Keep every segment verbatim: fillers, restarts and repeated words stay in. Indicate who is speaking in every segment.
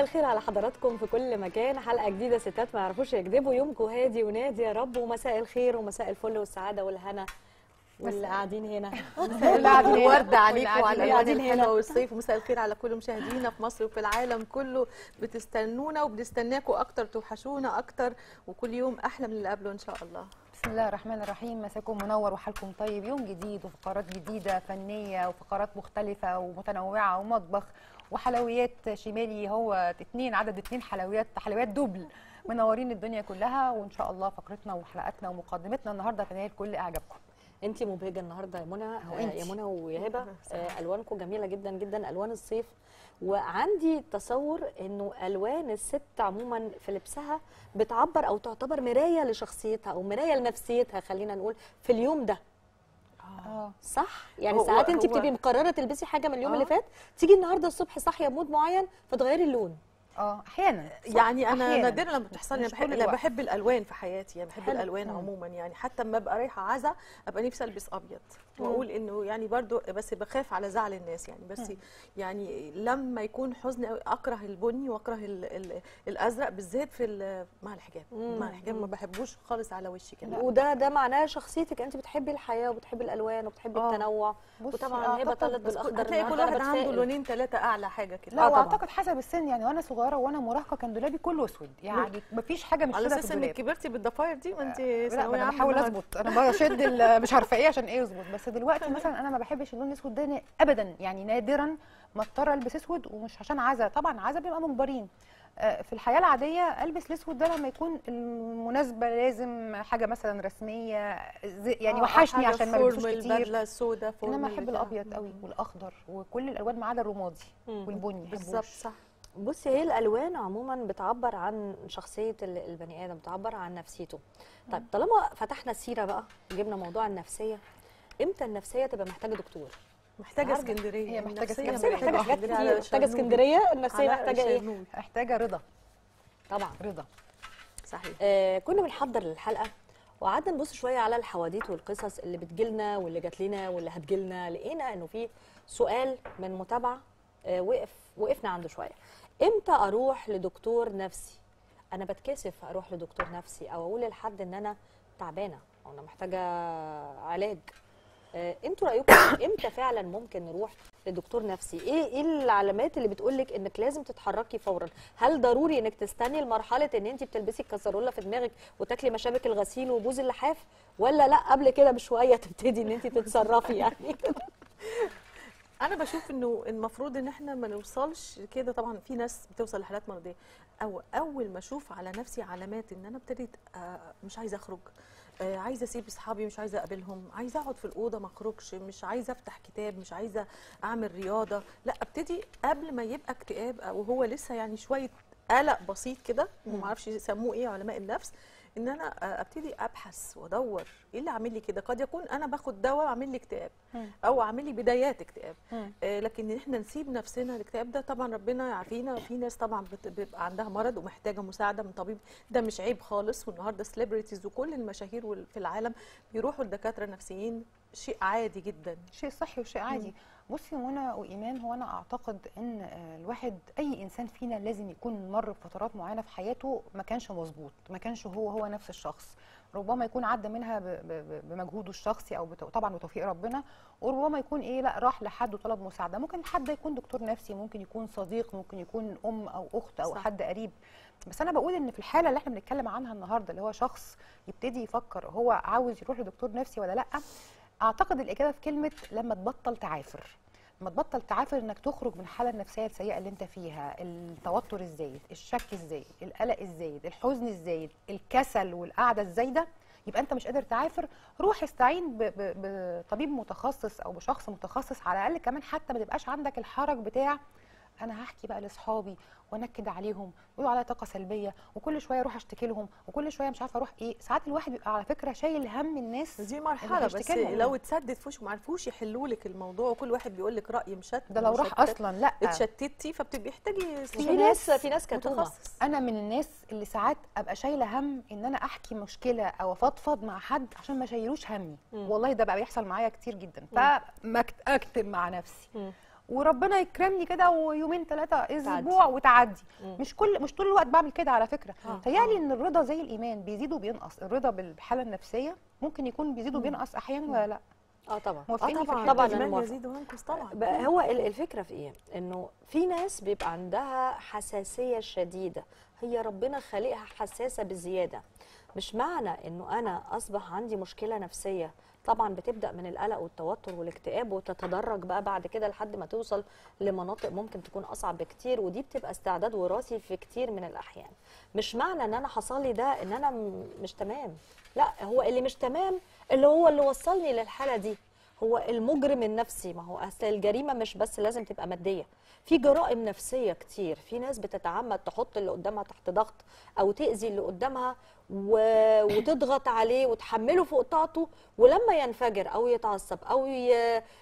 Speaker 1: الخير على حضراتكم في كل مكان. حلقه جديده ستات ما يعرفوش يكذبوا. يومكم هادي ونادي يا رب، ومساء الخير ومساء الفل والسعاده والهنا واللي قاعدين هنا.
Speaker 2: مساء اللي قاعدين ورد عليكم وعلى
Speaker 1: قاعدين
Speaker 2: الالوان الحلوه والصيف، ومساء الخير على كل مشاهدينا في مصر وفي العالم كله. بتستنونا وبنستناكم اكتر، توحشونا اكتر، وكل يوم احلى من اللي قبله ان شاء الله.
Speaker 3: بسم الله الرحمن الرحيم. مساكم منور وحالكم طيب. يوم جديد وفقرات جديده فنيه وفقرات مختلفه ومتنوعه ومطبخ وحلويات شمالي. هو اتنين عدد اتنين حلويات حلويات دوبل منورين الدنيا كلها. وان شاء الله فقرتنا وحلقاتنا ومقدمتنا النهارده تنال كل اعجابكم.
Speaker 1: انتي مبهجه النهارده يا منى.
Speaker 3: آه
Speaker 1: يا منى ويا هبه، آه الوانكم جميله جدا جدا، الوان الصيف. وعندي تصور انه الوان الست عموما في لبسها بتعبر او تعتبر مرايه لشخصيتها او مرايه لنفسيتها، خلينا نقول في اليوم ده.
Speaker 3: اه
Speaker 1: صح؟ يعني
Speaker 2: هو
Speaker 1: ساعات انت
Speaker 2: هو
Speaker 1: بتبقي مقرره تلبسي حاجه من اليوم
Speaker 2: آه.
Speaker 1: اللي فات، تيجي النهارده الصبح صاحيه بمود معين فتغيري اللون.
Speaker 3: اه احيانا
Speaker 2: يعني انا
Speaker 3: أحياناً.
Speaker 2: نادرا لما بتحصل لي.
Speaker 3: مش
Speaker 2: بحب
Speaker 3: طول
Speaker 2: انا
Speaker 3: الوقت.
Speaker 2: بحب الالوان في حياتي، يعني بحب
Speaker 1: حلو.
Speaker 2: الالوان
Speaker 3: مم.
Speaker 2: عموما. يعني حتى لما ابقى رايحه عزا ابقى نفسي البس ابيض،
Speaker 1: مم.
Speaker 2: واقول انه يعني برضو بس بخاف على زعل الناس يعني. بس
Speaker 3: مم.
Speaker 2: يعني لما يكون حزن قوي اكره البني واكره ال ال الازرق بالذات في ال- مع الحجاب.
Speaker 1: مم.
Speaker 2: مع الحجاب ما بحبوش خالص على وشي كده.
Speaker 1: وده ده معناه شخصيتك، انت بتحبي الحياه وبتحبي الالوان وبتحبي
Speaker 2: آه.
Speaker 1: التنوع.
Speaker 3: بصي،
Speaker 1: وطبعا هبه
Speaker 3: أعتقد-
Speaker 1: طلت
Speaker 2: بس
Speaker 1: بالاخضر
Speaker 2: هتلاقي كل
Speaker 1: النهاردة،
Speaker 2: واحد
Speaker 1: أنا
Speaker 2: عنده
Speaker 1: بتفائل.
Speaker 2: لونين ثلاثه اعلى حاجه كده.
Speaker 3: لا
Speaker 1: آه طبعاً.
Speaker 3: واعتقد حسب السن. يعني وانا صغيره وانا مراهقه كان دولابي كله اسود، يعني مفيش حاجه مش
Speaker 2: على
Speaker 3: سودة في
Speaker 2: اساس انك
Speaker 3: الدولاب.
Speaker 2: كبرتي بالضفاير دي، ما انت
Speaker 3: لا
Speaker 2: ثانويه
Speaker 3: انا
Speaker 2: عامه
Speaker 3: بحاول
Speaker 2: النهاردة.
Speaker 3: اظبط، انا بشد ال- مش عارفه ايه عشان ايه يظبط. بس دلوقتي مثلا انا ما بحبش اللون الاسود ده ابدا، يعني نادرا ما اضطر البس اسود. ومش عشان عزا، طبعا عزا بيبقى مجبرين. آه، في الحياه العاديه البس الاسود ده لما يكون المناسبه لازم حاجه مثلا رسميه، زي- يعني
Speaker 2: آه،
Speaker 3: وحشني
Speaker 2: حاجة
Speaker 3: عشان ما بلبسوش
Speaker 2: فورمال،
Speaker 3: كتير.
Speaker 2: بدله سودا فورمال.
Speaker 3: انما احب
Speaker 2: بتاع.
Speaker 3: الابيض قوي والاخضر وكل الالوان ما عدا الرمادي
Speaker 1: مم.
Speaker 3: والبني.
Speaker 2: بالظبط
Speaker 3: محبوش.
Speaker 2: صح.
Speaker 1: بصي، هي الالوان عموما بتعبر عن شخصيه ال- البني ادم، بتعبر عن نفسيته. طيب طالما فتحنا السيره بقى، جبنا موضوع النفسيه، امتى النفسيه تبقى محتاجه دكتور؟
Speaker 2: محتاجه
Speaker 1: النهاردة.
Speaker 2: اسكندريه.
Speaker 3: هي محتاجة
Speaker 2: النفسية
Speaker 3: اسكندرية.
Speaker 1: النفسيه محتاجه حاجات
Speaker 2: اسكندرية على
Speaker 1: كتير، محتاجه
Speaker 2: شرنوبي.
Speaker 1: اسكندريه. النفسيه
Speaker 2: على
Speaker 1: محتاجه ايه؟
Speaker 2: شرنوبي.
Speaker 3: محتاجه رضا.
Speaker 1: طبعا.
Speaker 3: رضا.
Speaker 2: صحيح.
Speaker 1: آه كنا بنحضر للحلقه وقعدنا نبص شويه على الحواديت والقصص اللي بتجيلنا واللي جات لنا واللي هتجيلنا. لقينا انه في سؤال من متابعه آه وقف وقفنا عنده شويه. امتى اروح لدكتور نفسي؟ انا بتكسف اروح لدكتور نفسي او اقول لحد ان انا تعبانه او انا محتاجه علاج. آه انتوا رايكم امتى فعلا ممكن نروح لدكتور نفسي؟ ايه ايه العلامات اللي بتقول لك انك لازم تتحركي فورا؟ هل ضروري انك تستني لمرحله ان انت بتلبسي الكسرولة في دماغك وتاكلي مشابك الغسيل وبوز اللحاف، ولا لا قبل كده بشويه تبتدي ان انت تتصرفي يعني؟
Speaker 2: انا بشوف انه المفروض ان احنا ما نوصلش كده. طبعا في ناس بتوصل لحالات مرضيه، او اول ما اشوف على نفسي علامات ان انا ابتديت آه، مش عايزه اخرج، آه، عايزه اسيب اصحابي، مش عايزه اقابلهم، عايزه اقعد في الاوضه ما اخرجش، مش عايزه افتح كتاب، مش عايزه اعمل رياضه، لا ابتدي قبل ما يبقى اكتئاب او هو لسه يعني شويه قلق بسيط كده، ما اعرفش يسموه ايه علماء النفس، ان انا آه، ابتدي ابحث وادور ايه اللي عامل لي كده. قد يكون انا باخد دواء عامل لي اكتئاب او عامل لي بدايات اكتئاب.
Speaker 3: مم.
Speaker 2: آه، لكن ان احنا نسيب نفسنا الاكتئاب ده طبعا ربنا يعافينا. في ناس طبعا بت- بيبقى عندها مرض ومحتاجه مساعده من طبيب، ده مش عيب خالص. والنهارده سليبرتيز وكل المشاهير وال- في العالم بيروحوا لدكاتره نفسيين، شيء عادي جدا.
Speaker 3: شيء صحي وشيء عادي. بصي منى وايمان، هو انا اعتقد ان آه، الواحد اي انسان فينا لازم يكون مر بفترات معينه في حياته ما كانش مظبوط، ما كانش هو هو نفس الشخص. ربما يكون عدى منها ب- ب- ب- بمجهوده الشخصي او بت- طبعا بتوفيق ربنا، وربما يكون ايه لا راح لحد وطلب مساعده. ممكن حد يكون دكتور نفسي، ممكن يكون صديق، ممكن يكون ام او اخت او
Speaker 2: صح.
Speaker 3: حد قريب. بس انا بقول ان في الحاله اللي احنا بنتكلم عنها النهارده، اللي هو شخص يبتدي يفكر هو عاوز يروح لدكتور نفسي ولا لا، اعتقد الاجابه في كلمه لما تبطل تعافر. لما تبطل تعافر انك تخرج من الحاله النفسيه السيئه اللي انت فيها، التوتر الزايد، الشك الزايد، القلق الزايد، الحزن الزايد، الكسل والقعده الزايده، يبقى انت مش قادر تعافر. روح استعين ب- ب- بطبيب متخصص او بشخص متخصص على الاقل، كمان حتى ما تبقاش عندك الحرج بتاع انا هحكي بقى لاصحابي وانكد عليهم ويقولوا عليا طاقه سلبيه، وكل شويه اروح اشتكي لهم، وكل شويه مش عارفه اروح ايه. ساعات الواحد بيبقى على فكره شايل هم الناس.
Speaker 2: دي
Speaker 3: اللي
Speaker 2: مرحله، بس
Speaker 3: بيشتكي لهم.
Speaker 2: لو اتسدد في وشه وما عرفوش يحلوا لك الموضوع وكل واحد بيقول لك راي مشتت،
Speaker 3: ده لو راح اصلا لا
Speaker 2: اتشتتي فبتبقي محتاجي
Speaker 1: في ناس في ناس كتومه.
Speaker 2: متخصص.
Speaker 3: انا من الناس اللي ساعات ابقى شايله هم ان انا احكي مشكله او افضفض مع حد عشان ما شايلوش همي.
Speaker 1: مم.
Speaker 3: والله ده بقى بيحصل معايا كتير جدا، فما اكتم مع نفسي.
Speaker 1: مم.
Speaker 3: وربنا يكرمني كده ويومين ثلاثه اسبوع
Speaker 1: تعدي.
Speaker 3: وتعدي.
Speaker 1: مم.
Speaker 3: مش كل مش طول الوقت بعمل كده على فكره.
Speaker 2: آه.
Speaker 3: تهيألي ان الرضا زي الايمان بيزيد وبينقص. الرضا بالحاله النفسيه ممكن يكون بيزيد وبينقص احيانا ولا لا؟
Speaker 1: اه طبعا
Speaker 3: موافقيني في
Speaker 2: طبعا
Speaker 3: الحتة
Speaker 1: طبعاً
Speaker 3: دي؟
Speaker 1: أنا
Speaker 2: الإيمان
Speaker 1: موافقة.
Speaker 2: يزيد وينقص طبعا.
Speaker 1: بقى هو ال- الفكره في ايه؟ انه في ناس بيبقى عندها حساسيه شديده، هي ربنا خالقها حساسه بزياده. مش معنى انه انا اصبح عندي مشكله نفسيه، طبعا بتبدا من القلق والتوتر والاكتئاب وتتدرج بقى بعد كده لحد ما توصل لمناطق ممكن تكون اصعب بكتير، ودي بتبقى استعداد وراثي في كتير من الاحيان. مش معنى ان انا حصل لي ده ان انا م- مش تمام، لا، هو اللي مش تمام اللي هو اللي وصلني للحاله دي، هو المجرم النفسي. ما هو اصل الجريمه مش بس لازم تبقى ماديه، في جرائم نفسيه كتير. في ناس بتتعمد تحط اللي قدامها تحت ضغط او تاذي اللي قدامها و... وتضغط عليه وتحمله فوق طاقته، ولما ينفجر او يتعصب او ي...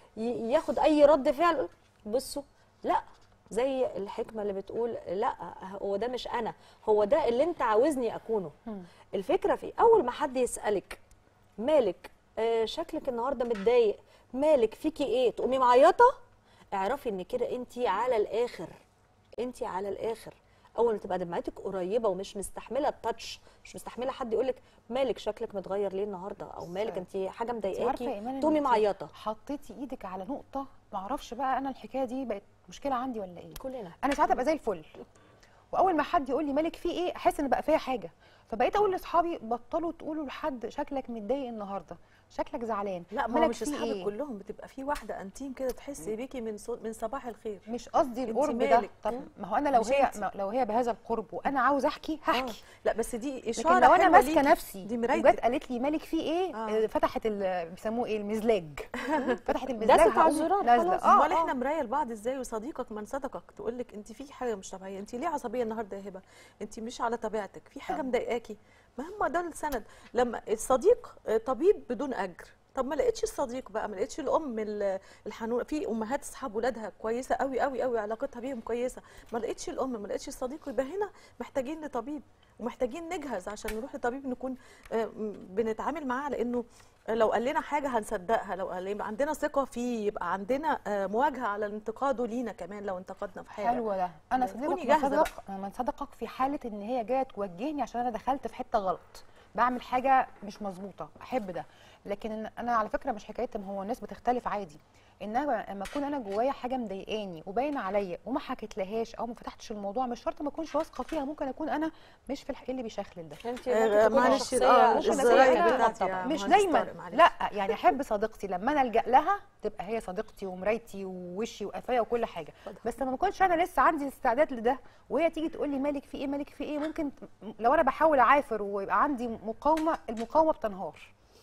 Speaker 1: ي- ياخد اي رد فعل، بصوا لا، زي الحكمه اللي بتقول لا، هو ده مش انا، هو ده اللي انت عاوزني اكونه. الفكره في اول ما حد يسالك مالك، آه شكلك النهارده متضايق، مالك، فيكي ايه، تقومي معيطه، اعرفي ان كده انت على الاخر، انت على الاخر. اول ما تبقى دمعتك قريبه ومش مستحمله التاتش، مش مستحمله حد يقول لك مالك شكلك متغير ليه النهارده، او مالك انت حاجه
Speaker 3: انت عارفه يا
Speaker 1: مضايقاكي،
Speaker 3: ايمان
Speaker 1: تقومي
Speaker 3: إن انت
Speaker 1: معيطه.
Speaker 3: حطيتي ايدك على نقطه معرفش بقى انا الحكايه دي بقت مشكله عندي ولا ايه.
Speaker 1: كلنا
Speaker 3: انا ساعات ابقى زي الفل، واول ما حد يقول لي مالك في ايه احس ان بقى فيا حاجه، فبقيت اقول لاصحابي بطلوا تقولوا لحد شكلك متضايق النهارده، شكلك زعلان،
Speaker 2: لا، ما هو
Speaker 3: مالك
Speaker 2: مش
Speaker 3: في
Speaker 2: اصحابك
Speaker 3: إيه؟
Speaker 2: كلهم، بتبقى في واحده انتيم كده تحسي بيكي من صو... من صباح الخير.
Speaker 3: مش قصدي
Speaker 2: انت
Speaker 3: القرب ده.
Speaker 2: مالك؟
Speaker 3: طب ما هو انا لو
Speaker 2: مش
Speaker 3: هي
Speaker 2: انت.
Speaker 3: ما- لو هي بهذا القرب وانا عاوز احكي هحكي.
Speaker 2: آه. لا بس دي
Speaker 3: لكن
Speaker 2: اشاره
Speaker 3: لو انا
Speaker 2: حلوة
Speaker 3: ماسكه
Speaker 2: ليكي.
Speaker 3: نفسي
Speaker 2: دي
Speaker 3: وجت
Speaker 2: مرايتك.
Speaker 3: قالت لي مالك في ايه،
Speaker 2: آه.
Speaker 3: آه. فتحت ال- بيسموه ايه المزلاج فتحت المزلاج
Speaker 1: داست على
Speaker 3: هقوم
Speaker 1: الزرار
Speaker 3: نازله.
Speaker 1: خلاص.
Speaker 3: اه
Speaker 2: امال
Speaker 3: آه.
Speaker 2: احنا مرايه لبعض ازاي؟ وصديقك من صدقك تقول لك انت في حاجه مش طبيعيه، انت ليه عصبيه النهارده يا هبه، انت مش على طبيعتك، في حاجه
Speaker 3: آه.
Speaker 2: مضايقاكي. ما هم ده السند. لما الصديق آه، طبيب بدون اجر، طب ما لقيتش الصديق بقى، ما لقيتش الام ال- الحنونه. في امهات اصحاب ولادها كويسه قوي قوي قوي، علاقتها بيهم كويسه، ما لقيتش الام، ما لقيتش الصديق، يبقى هنا محتاجين لطبيب، ومحتاجين نجهز عشان نروح لطبيب نكون آه، م- بنتعامل معاه، لانه لو قال لنا حاجه هنصدقها، لو قال يبقى عندنا ثقه فيه، يبقى عندنا آه، مواجهه على انتقاده لينا كمان لو انتقدنا في حاجه.
Speaker 3: حلو ده. انا
Speaker 2: تكوني
Speaker 3: صديقك من
Speaker 2: جاهزة
Speaker 3: صدق من صدقك في حاله ان هي جايه توجهني عشان انا دخلت في حته غلط، بعمل حاجه مش مظبوطه، احب ده. لكن إن- انا على فكره مش حكايه ما هو الناس بتختلف عادي، انما لما اكون انا جوايا حاجه مضايقاني وباينه عليا وما حكيتلهاش او ما فتحتش الموضوع، مش شرط ما اكونش واثقه فيها، ممكن اكون انا مش في الحق اللي بيشخلل ده.
Speaker 1: انت
Speaker 2: آه،
Speaker 1: ممكن تكوني
Speaker 2: معلش،
Speaker 1: شخصيه
Speaker 2: آه،
Speaker 3: ممكن
Speaker 2: الزراير
Speaker 3: أكون أنا
Speaker 2: بتاعتي
Speaker 1: طبعا.
Speaker 2: يا
Speaker 3: مش
Speaker 2: مهندس
Speaker 3: دايما،
Speaker 2: طارق، معلش.
Speaker 3: لا يعني احب صديقتي لما انا الجا لها تبقى هي صديقتي ومرايتي ووشي وقفايا وكل حاجه، بس لما ما اكونش انا لسه عندي استعداد لده وهي تيجي تقول لي مالك في ايه مالك في ايه، ممكن لو انا بحاول اعافر ويبقى عندي مقاومه، المقاومه بتنهار.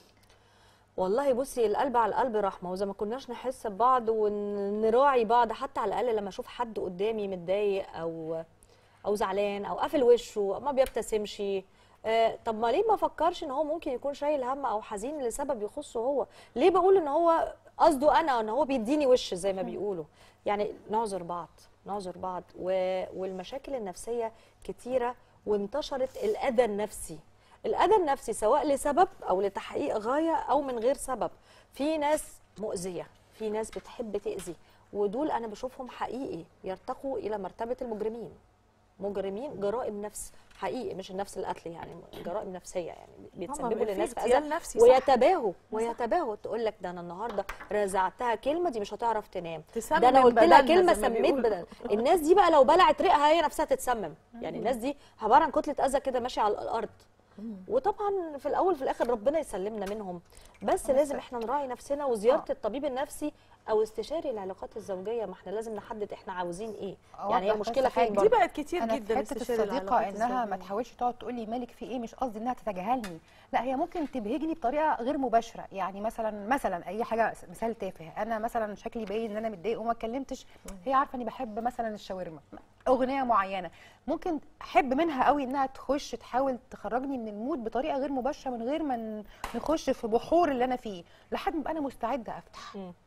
Speaker 1: والله بصي، القلب على القلب رحمه، واذا ما كناش نحس ببعض ونراعي بعض، حتى على الاقل لما اشوف حد قدامي متضايق او او زعلان او قافل وشه ما بيبتسمش، آه طب ما ليه ما فكرش ان هو ممكن يكون شايل هم او حزين لسبب يخصه هو؟ ليه بقول ان هو قصده انا، ان هو بيديني وش زي ما بيقولوا؟ يعني نعذر بعض، نعذر بعض. و... والمشاكل النفسيه كتيره، وانتشرت الاذى النفسي. الاذى النفسي سواء لسبب او لتحقيق غايه او من غير سبب. في ناس مؤذيه، في ناس بتحب تاذي، ودول انا بشوفهم حقيقي يرتقوا الى مرتبه المجرمين. مجرمين جرائم نفس حقيقي، مش النفس القتل، يعني جرائم نفسيه، يعني بيتسببوا
Speaker 2: بيبقى
Speaker 1: للناس
Speaker 2: في
Speaker 1: في اذى
Speaker 2: اغتيال نفسي، صح.
Speaker 1: ويتباهوا ويتباهوا تقول لك ده انا النهارده رزعتها كلمه دي مش هتعرف تنام،
Speaker 2: تسمم
Speaker 1: ده انا قلت لها
Speaker 2: بدنها
Speaker 1: كلمه
Speaker 2: زي ما
Speaker 1: سميت
Speaker 2: بيقولوا.
Speaker 1: بدن. الناس دي بقى لو بلعت ريقها هي نفسها تتسمم، يعني الناس دي عباره عن كتله اذى كده ماشيه على الارض. وطبعا في الاول في الاخر ربنا يسلمنا منهم، بس لازم احنا نراعي نفسنا، وزياره
Speaker 3: آه.
Speaker 1: الطبيب النفسي او استشاري العلاقات الزوجيه، ما احنا لازم نحدد احنا عاوزين ايه،
Speaker 3: أوضح
Speaker 1: يعني هي
Speaker 3: بس
Speaker 1: المشكله
Speaker 3: حاجة.
Speaker 1: فين
Speaker 2: دي
Speaker 1: برضه.
Speaker 2: بقت كتير
Speaker 3: انا
Speaker 2: جدا
Speaker 3: في حته
Speaker 2: استشاري
Speaker 3: الصديقه
Speaker 2: العلاقات
Speaker 3: انها ما
Speaker 2: الزوجية.
Speaker 3: تحاولش تقعد تقول لي مالك في ايه، مش قصدي انها تتجاهلني، لا هي ممكن تبهجني بطريقه غير مباشره. يعني مثلا مثلا اي حاجه، مثال تافه، انا مثلا شكلي باين ان انا متضايق وما اتكلمتش، هي عارفه اني بحب مثلا الشاورما، اغنيه معينه، ممكن احب منها قوي انها تخش تحاول تخرجني من المود بطريقه غير مباشره، من غير ما ن- نخش في بحور اللي انا فيه، لحد ما ابقى انا مستعده افتح.
Speaker 1: مم.
Speaker 3: ده اللي انا اقصده.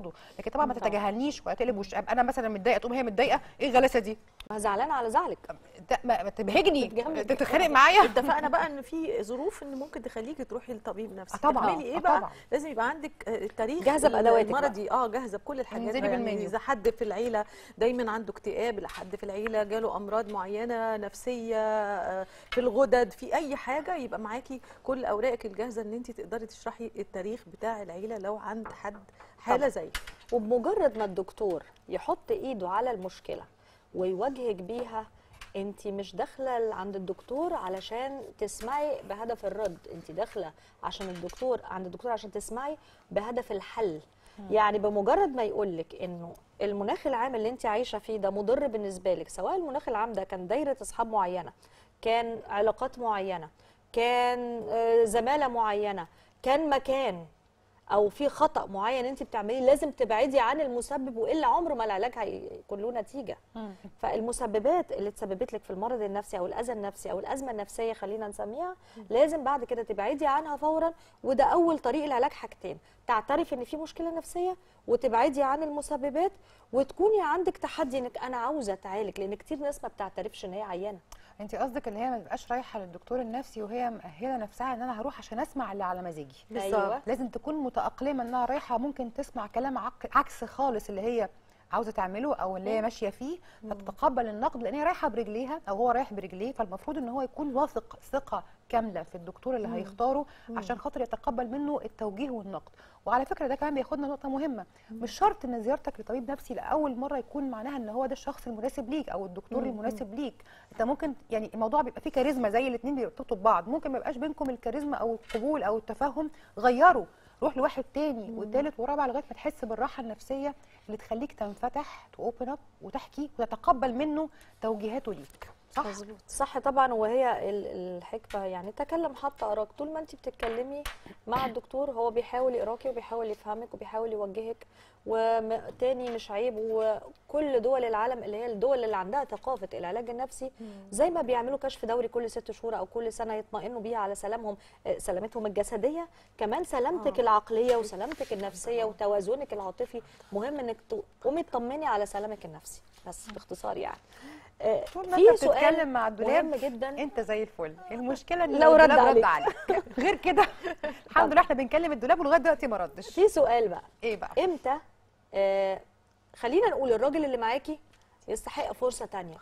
Speaker 3: تاخده، لكن طبعا ما
Speaker 1: طبعاً.
Speaker 3: تتجاهلنيش ولا تقلب وش انا مثلا متضايقه تقوم هي متضايقه، ايه الغلاسه دي؟
Speaker 1: ما زعلانه على زعلك.
Speaker 3: ده ما ما تبهجني
Speaker 1: بتجاملك.
Speaker 3: تتخانق معايا.
Speaker 2: اتفقنا بقى ان في ظروف ان ممكن تخليكي تروحي لطبيب نفسي.
Speaker 3: آه طبعاً.
Speaker 2: تعملي ايه
Speaker 3: آه
Speaker 2: بقى؟
Speaker 3: طبعاً.
Speaker 2: لازم يبقى عندك آه، التاريخ
Speaker 1: جاهزة بأدواتك بقى.
Speaker 2: المرضي، اه جاهزه بكل الحاجات.
Speaker 3: انزلي
Speaker 2: يعني
Speaker 3: بالمنيو.
Speaker 2: اذا حد في العيله دايما عنده اكتئاب، لحد في العيله جاله امراض معينه نفسيه، آه، في الغدد، في اي حاجه، يبقى معاكي كل اوراقك الجاهزه ان انت تقدري تشرحي التاريخ بتاع العيله لو عند حد حاله
Speaker 1: طبعاً.
Speaker 2: زي.
Speaker 1: وبمجرد ما الدكتور يحط ايده على المشكله ويواجهك بيها، انت مش داخله عند الدكتور علشان تسمعي بهدف الرد، انت داخله عشان الدكتور عند الدكتور عشان تسمعي بهدف الحل. يعني بمجرد ما يقولك انه المناخ العام اللي انت عايشه فيه ده مضر بالنسبه لك، سواء المناخ العام ده كان دايره اصحاب معينه، كان علاقات معينه، كان آه، زماله معينه، كان مكان، او في خطا معين انت بتعمليه، لازم تبعدي عن المسبب، والا عمر ما العلاج هيكون له نتيجه. فالمسببات اللي تسببت لك في المرض النفسي او الاذى النفسي او الازمه النفسيه خلينا نسميها، لازم بعد كده تبعدي عنها فورا. وده اول طريق العلاج، حاجتين: تعترفي ان في مشكله نفسيه، وتبعدي عن المسببات، وتكوني عندك تحدي انك انا عاوزه اتعالج، لان كتير ناس ما بتعترفش ان هي عيانه.
Speaker 3: انت قصدك اللي هي ما تبقاش رايحه للدكتور النفسي وهي مأهله نفسها ان انا هروح عشان اسمع اللي على مزاجي.
Speaker 1: أيوة.
Speaker 3: لازم تكون متأقلمه انها رايحه ممكن تسمع كلام عك- عكس خالص اللي هي عاوزه تعمله او اللي هي ماشيه فيه، فتتقبل النقد لان هي رايحه برجليها او هو رايح برجليه. فالمفروض ان هو يكون واثق ثقه كامله في الدكتور اللي هيختاره عشان خاطر يتقبل منه التوجيه والنقد. وعلى فكره ده كمان بياخدنا نقطه مهمه، مش شرط ان زيارتك لطبيب نفسي لاول مره يكون معناها ان هو ده الشخص المناسب ليك او الدكتور المناسب ليك. انت ممكن يعني الموضوع بيبقى فيه كاريزما زي الاثنين بيرتبطوا ببعض، ممكن ما يبقاش بينكم الكاريزما او القبول او التفاهم، غيروا، روح لواحد تاني وثالث ورابع لغايه ما تحس بالراحه النفسيه اللي تخليك تنفتح توبن اب وتحكي وتتقبل منه توجيهاته ليك. صح؟
Speaker 2: مظبوط.
Speaker 1: صح طبعا. وهي ال- الحكمه يعني تكلم حتى اراك. طول ما انت بتتكلمي مع الدكتور هو بيحاول يقراكي وبيحاول يفهمك وبيحاول يوجهك. وتاني مش عيب، وكل دول العالم اللي هي الدول اللي عندها ثقافه العلاج النفسي زي ما بيعملوا كشف دوري كل ست شهور او كل سنه يطمئنوا بيها على سلامهم، سلامتهم الجسديه، كمان سلامتك
Speaker 2: آه.
Speaker 1: العقليه وسلامتك النفسيه وتوازنك العاطفي. مهم انك تقومي تطمني على سلامك النفسي. بس باختصار يعني آه،
Speaker 3: طول ما
Speaker 1: في
Speaker 3: انت
Speaker 1: سؤال
Speaker 3: بتتكلم مع الدولاب
Speaker 1: مهم جدا.
Speaker 3: انت زي الفل، المشكله ان
Speaker 1: لو رد
Speaker 3: الدولاب
Speaker 1: عليك.
Speaker 3: رد عليك غير كده الحمد لله احنا بنكلم الدولاب ولغايه دلوقتي ما ردش.
Speaker 1: في سؤال بقى،
Speaker 3: ايه بقى؟
Speaker 1: امتى آه خلينا نقول الراجل اللي معاكي يستحق فرصه تانية؟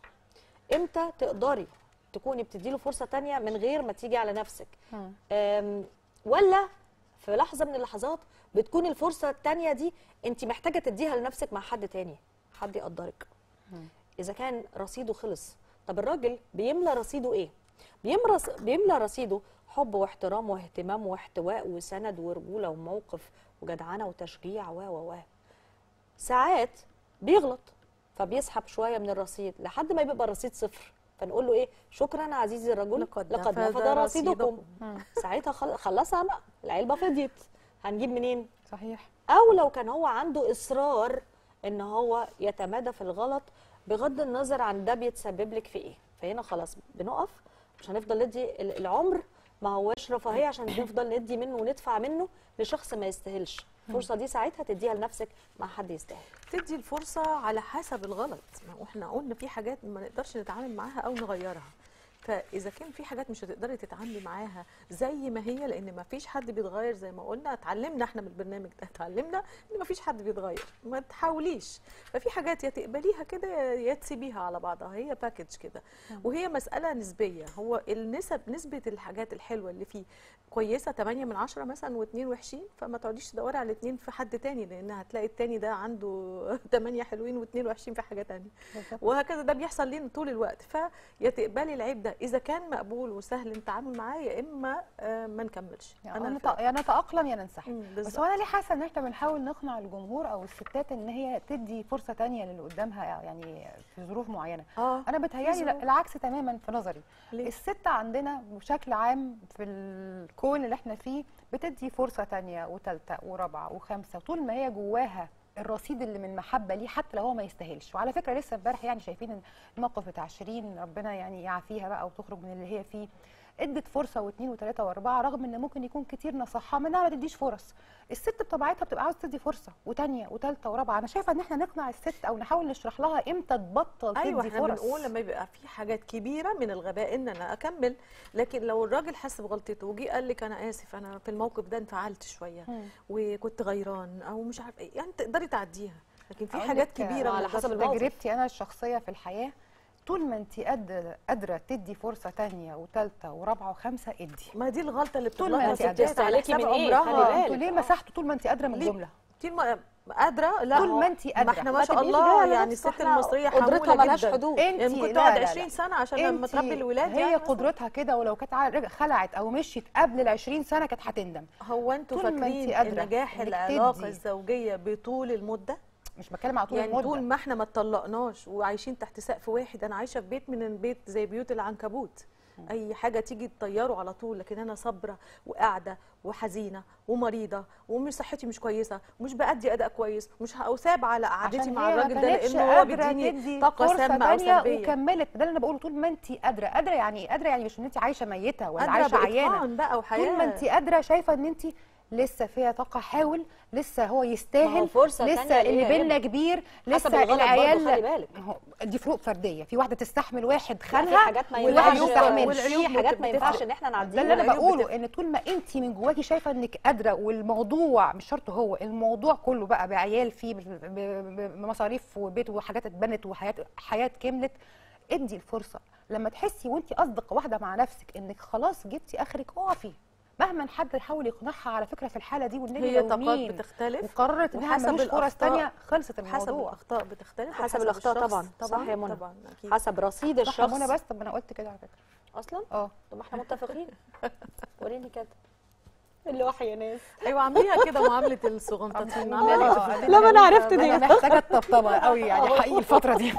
Speaker 1: امتى تقدري تكوني بتديله فرصه تانية من غير ما تيجي على نفسك؟ آم، ولا في لحظه من اللحظات بتكون الفرصه التانية دي انت محتاجه تديها لنفسك مع حد تاني، حد يقدرك؟ اذا كان رصيده خلص، طب الراجل بيملى رصيده ايه؟ بيملى بيملى رصيده حب واحترام واهتمام واحتواء وسند ورجوله وموقف وجدعنه وتشجيع و و و ساعات بيغلط فبيسحب شويه من الرصيد لحد ما يبقى الرصيد صفر، فنقول له ايه؟ شكرا عزيزي الرجل
Speaker 2: لقد
Speaker 1: لقد
Speaker 2: نفذ
Speaker 1: نفذ رصيدكم.
Speaker 2: رصيدكم.
Speaker 1: ساعتها خل- خلصها بقى، العلبه فضيت، هنجيب منين؟
Speaker 3: صحيح.
Speaker 1: او لو كان هو عنده اصرار ان هو يتمادى في الغلط بغض النظر عن ده بيتسبب لك في ايه، فهنا خلاص بنقف. مش هنفضل ندي ال- العمر ما هوش رفاهيه عشان نفضل ندي منه وندفع منه لشخص ما يستاهلش. الفرصه دي ساعتها تديها لنفسك مع حد يستاهل.
Speaker 2: تدي الفرصه على حسب الغلط. ما احنا قلنا في حاجات ما نقدرش نتعامل معاها او نغيرها، فاذا كان في حاجات مش هتقدري تتعاملي معاها زي ما هي، لان ما فيش حد بيتغير زي ما قلنا، اتعلمنا احنا من البرنامج ده، اتعلمنا ان ما فيش حد بيتغير، ما تحاوليش. ففي حاجات يا تقبليها كده يا تسيبيها على بعضها، هي باكج كده، وهي مساله نسبيه. هو النسب، نسبه الحاجات الحلوه اللي فيه كويسه ثمانية من عشرة مثلا واثنين وحشين، فما تقعديش تدوري على الاثنين في حد تاني، لان هتلاقي التاني ده عنده ثمانية حلوين واثنين وحشين في حاجه تانيه، وهكذا. ده بيحصل لنا طول الوقت. فيا تقبلي العيب ده اذا كان مقبول وسهل التعامل معاه، يا اما آه ما نكملش.
Speaker 3: يعني
Speaker 2: انا
Speaker 3: نت- يا نتاقلم يا ننسحب.
Speaker 2: مم،
Speaker 3: بس
Speaker 2: بالظبط.
Speaker 3: هو انا ليه حاسه ان احنا بنحاول نقنع الجمهور او الستات ان هي تدي فرصه تانية للي قدامها يعني في ظروف معينه؟
Speaker 2: اه
Speaker 3: انا بتهيالي
Speaker 2: في
Speaker 3: لا،
Speaker 2: ظروف.
Speaker 3: العكس تماما في نظري.
Speaker 2: ليه؟
Speaker 3: الست عندنا بشكل عام في الكون اللي احنا فيه بتدي فرصه تانية وثالثه ورابعه وخامسه طول ما هي جواها الرصيد اللي من محبه ليه حتى لو هو ما يستاهلش. وعلى فكره لسه امبارح يعني شايفين الموقف بتاع شيرين، ربنا يعني يعافيها بقى وتخرج من اللي هي فيه، ادت فرصه واثنين وثلاثه واربعه رغم ان ممكن يكون كتير نصحها منها ما تديش فرص. الست بطبيعتها بتبقى عاوزه تدي فرصه وثانيه وثالثه ورابعه. انا شايفه ان احنا نقنع الست او نحاول نشرح لها امتى تبطل
Speaker 2: ايوه
Speaker 3: تدي
Speaker 2: احنا
Speaker 3: فرص.
Speaker 2: بنقول لما يبقى في حاجات كبيره من الغباء ان انا اكمل، لكن لو الراجل حس بغلطته وجي قال لك انا اسف انا في الموقف ده انفعلت شويه
Speaker 3: مم.
Speaker 2: وكنت غيران او مش عارفه ايه، يعني تقدري تعديها. لكن في
Speaker 3: أقول
Speaker 2: حاجات
Speaker 3: لك
Speaker 2: كبيره
Speaker 1: على
Speaker 2: ما
Speaker 1: حسب
Speaker 2: نقدرش-
Speaker 1: الموقف.
Speaker 3: تجربتي انا الشخصيه في الحياه، طول ما انت قادره قادره تدي فرصه ثانيه وثالثه ورابعه وخمسه ادي.
Speaker 2: ما دي الغلطه اللي
Speaker 3: طول ما
Speaker 2: بتغلطها
Speaker 3: انت قادرة.
Speaker 2: الستات على
Speaker 1: استهلاكي
Speaker 2: حساب
Speaker 1: من إيه؟
Speaker 2: عمرها.
Speaker 1: خلي بالك.
Speaker 3: انتوا ليه مسحتوا طول ما انت قادره من
Speaker 2: ليه؟
Speaker 3: الجمله؟
Speaker 2: طول ما قادره لا
Speaker 3: طول ما انت
Speaker 2: ما
Speaker 3: قادره.
Speaker 2: احنا
Speaker 1: ما
Speaker 2: ما شاء
Speaker 1: تبقيش
Speaker 2: الله
Speaker 1: جاية
Speaker 2: يعني
Speaker 1: لنفسك،
Speaker 2: الست
Speaker 1: احنا
Speaker 2: المصريه
Speaker 1: قدرتها
Speaker 2: حموله
Speaker 1: ملهاش
Speaker 2: جدا.
Speaker 1: حدود.
Speaker 3: انت
Speaker 2: يعني ممكن
Speaker 3: لا
Speaker 2: تقعد
Speaker 3: لا لا.
Speaker 2: عشرين سنه عشان لما
Speaker 3: انت
Speaker 2: تربي الولاد
Speaker 3: هي
Speaker 2: يعني مثلاً.
Speaker 3: قدرتها كده، ولو كانت ع- خلعت او مشيت قبل ال عشرين سنه كانت هتندم.
Speaker 2: هو انتوا
Speaker 3: طول ما انت
Speaker 2: فاكرين
Speaker 3: قادرة
Speaker 2: ان نجاح
Speaker 3: انك
Speaker 2: العلاقه
Speaker 3: تدي.
Speaker 2: الزوجيه بطول المده؟
Speaker 3: مش بتكلم على طول
Speaker 2: يعني
Speaker 3: المده.
Speaker 2: طول ما احنا ما اتطلقناش وعايشين تحت سقف واحد، انا عايشه في بيت من البيت زي بيوت العنكبوت، اي حاجه تيجي تطيره على طول، لكن انا صابره وقاعده وحزينه ومريضه ومش صحتي مش كويسه ومش بادي اداء كويس، مش هأثاب على قعدتي
Speaker 3: عشان
Speaker 2: مع
Speaker 3: هي ما
Speaker 2: الراجل ده
Speaker 3: كانتش
Speaker 2: لانه هو
Speaker 3: قادرة
Speaker 2: بيديني
Speaker 3: تدي
Speaker 2: طاقه
Speaker 3: فرصة
Speaker 2: سامه او
Speaker 3: تانية
Speaker 2: سلبيه.
Speaker 3: وكملت. ده اللي انا بقوله، طول ما انت قادره. قادره يعني ايه؟ قادره يعني مش ان انت عايشه ميته ولا
Speaker 2: قادره
Speaker 3: عايشه عيانه.
Speaker 2: بإتقان بقى وحياه.
Speaker 3: طول ما انت قادره شايفه ان انت لسه فيها طاقه، حاول، لسه هو
Speaker 1: ما هو
Speaker 3: يستاهل،
Speaker 1: فرصة
Speaker 3: لسه
Speaker 1: تانية
Speaker 3: اللي
Speaker 1: ليه
Speaker 3: بينا
Speaker 1: هبة؟
Speaker 3: كبير،
Speaker 1: حسب
Speaker 3: لسه
Speaker 1: الغلط
Speaker 3: العيال
Speaker 1: برضه، خلي بالك.
Speaker 3: ما هو دي فروق فرديه. في واحده تستحمل واحد
Speaker 1: لا، في
Speaker 3: خانها
Speaker 1: حاجات ما
Speaker 3: والواحد
Speaker 1: ينفعش
Speaker 3: ما يستحملش.
Speaker 2: والعيوب
Speaker 1: في حاجات ما
Speaker 2: بتفرق.
Speaker 1: ينفعش ان احنا
Speaker 3: ده اللي
Speaker 1: نعديها.
Speaker 3: انا
Speaker 2: العيوب
Speaker 3: بقوله،
Speaker 2: بتفرق.
Speaker 3: ان طول ما انت من جواكي شايفه انك قادره، والموضوع مش شرط هو الموضوع كله بقى بعيال فيه ب- ب- ب- بمصاريف وبيت وحاجات اتبنت وحياه حياه كملت، ادي الفرصه. لما تحسي وانت اصدق واحده مع نفسك انك خلاص جبتي اخرك، اقفي. مهما حد يحاول يقنعها على فكره في الحاله دي، والنبي
Speaker 2: هي
Speaker 3: لو
Speaker 2: طاقات
Speaker 3: مين
Speaker 2: بتختلف
Speaker 3: وقررت انها
Speaker 2: وحسب
Speaker 3: ملوش فرص
Speaker 2: الأخطاء.
Speaker 3: ثانيه، خلصت
Speaker 2: حسب
Speaker 3: الموضوع.
Speaker 2: الاخطاء بتختلف
Speaker 1: حسب
Speaker 2: وحسب
Speaker 1: الأخطاء
Speaker 2: الشخص.
Speaker 1: طبعا. صح يا منى.
Speaker 2: طبعا اكيد.
Speaker 1: حسب رصيد
Speaker 3: صح يا
Speaker 1: الشخص
Speaker 3: منى، بس طب ما انا قلت كده على فكره.
Speaker 1: اصلا.
Speaker 3: اه
Speaker 1: طب ما احنا متفقين. وريني كده اللوحة يا ناس.
Speaker 2: ايوه اعمليها كده معامله الصغنطاطين.
Speaker 3: آه،
Speaker 2: اعمليها
Speaker 3: أنا-
Speaker 1: لا، ما أنا عرفت دي.
Speaker 3: انا محتاجه الطبطبه قوي يعني حقيقي الفتره دي.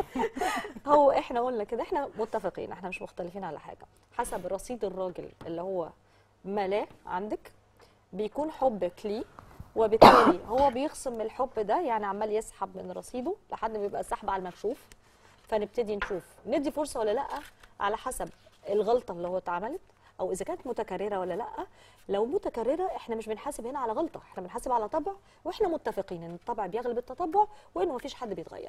Speaker 1: هو احنا قلنا كده، احنا متفقين، احنا مش مختلفين على حاجه. حسب رصيد الراجل اللي هو ملاه عندك بيكون حبك ليه، وبالتالي هو بيخصم من الحب ده، يعني عمال يسحب من رصيده لحد ما يبقى السحب على المكشوف. فنبتدي نشوف ندي فرصه ولا لا على حسب الغلطه اللي هو اتعملت، او اذا كانت متكرره ولا لا. لو متكرره احنا مش بنحاسب هنا على غلطه، احنا بنحاسب على طبع، واحنا متفقين ان الطبع بيغلب التطبع وانه مفيش حد بيتغير.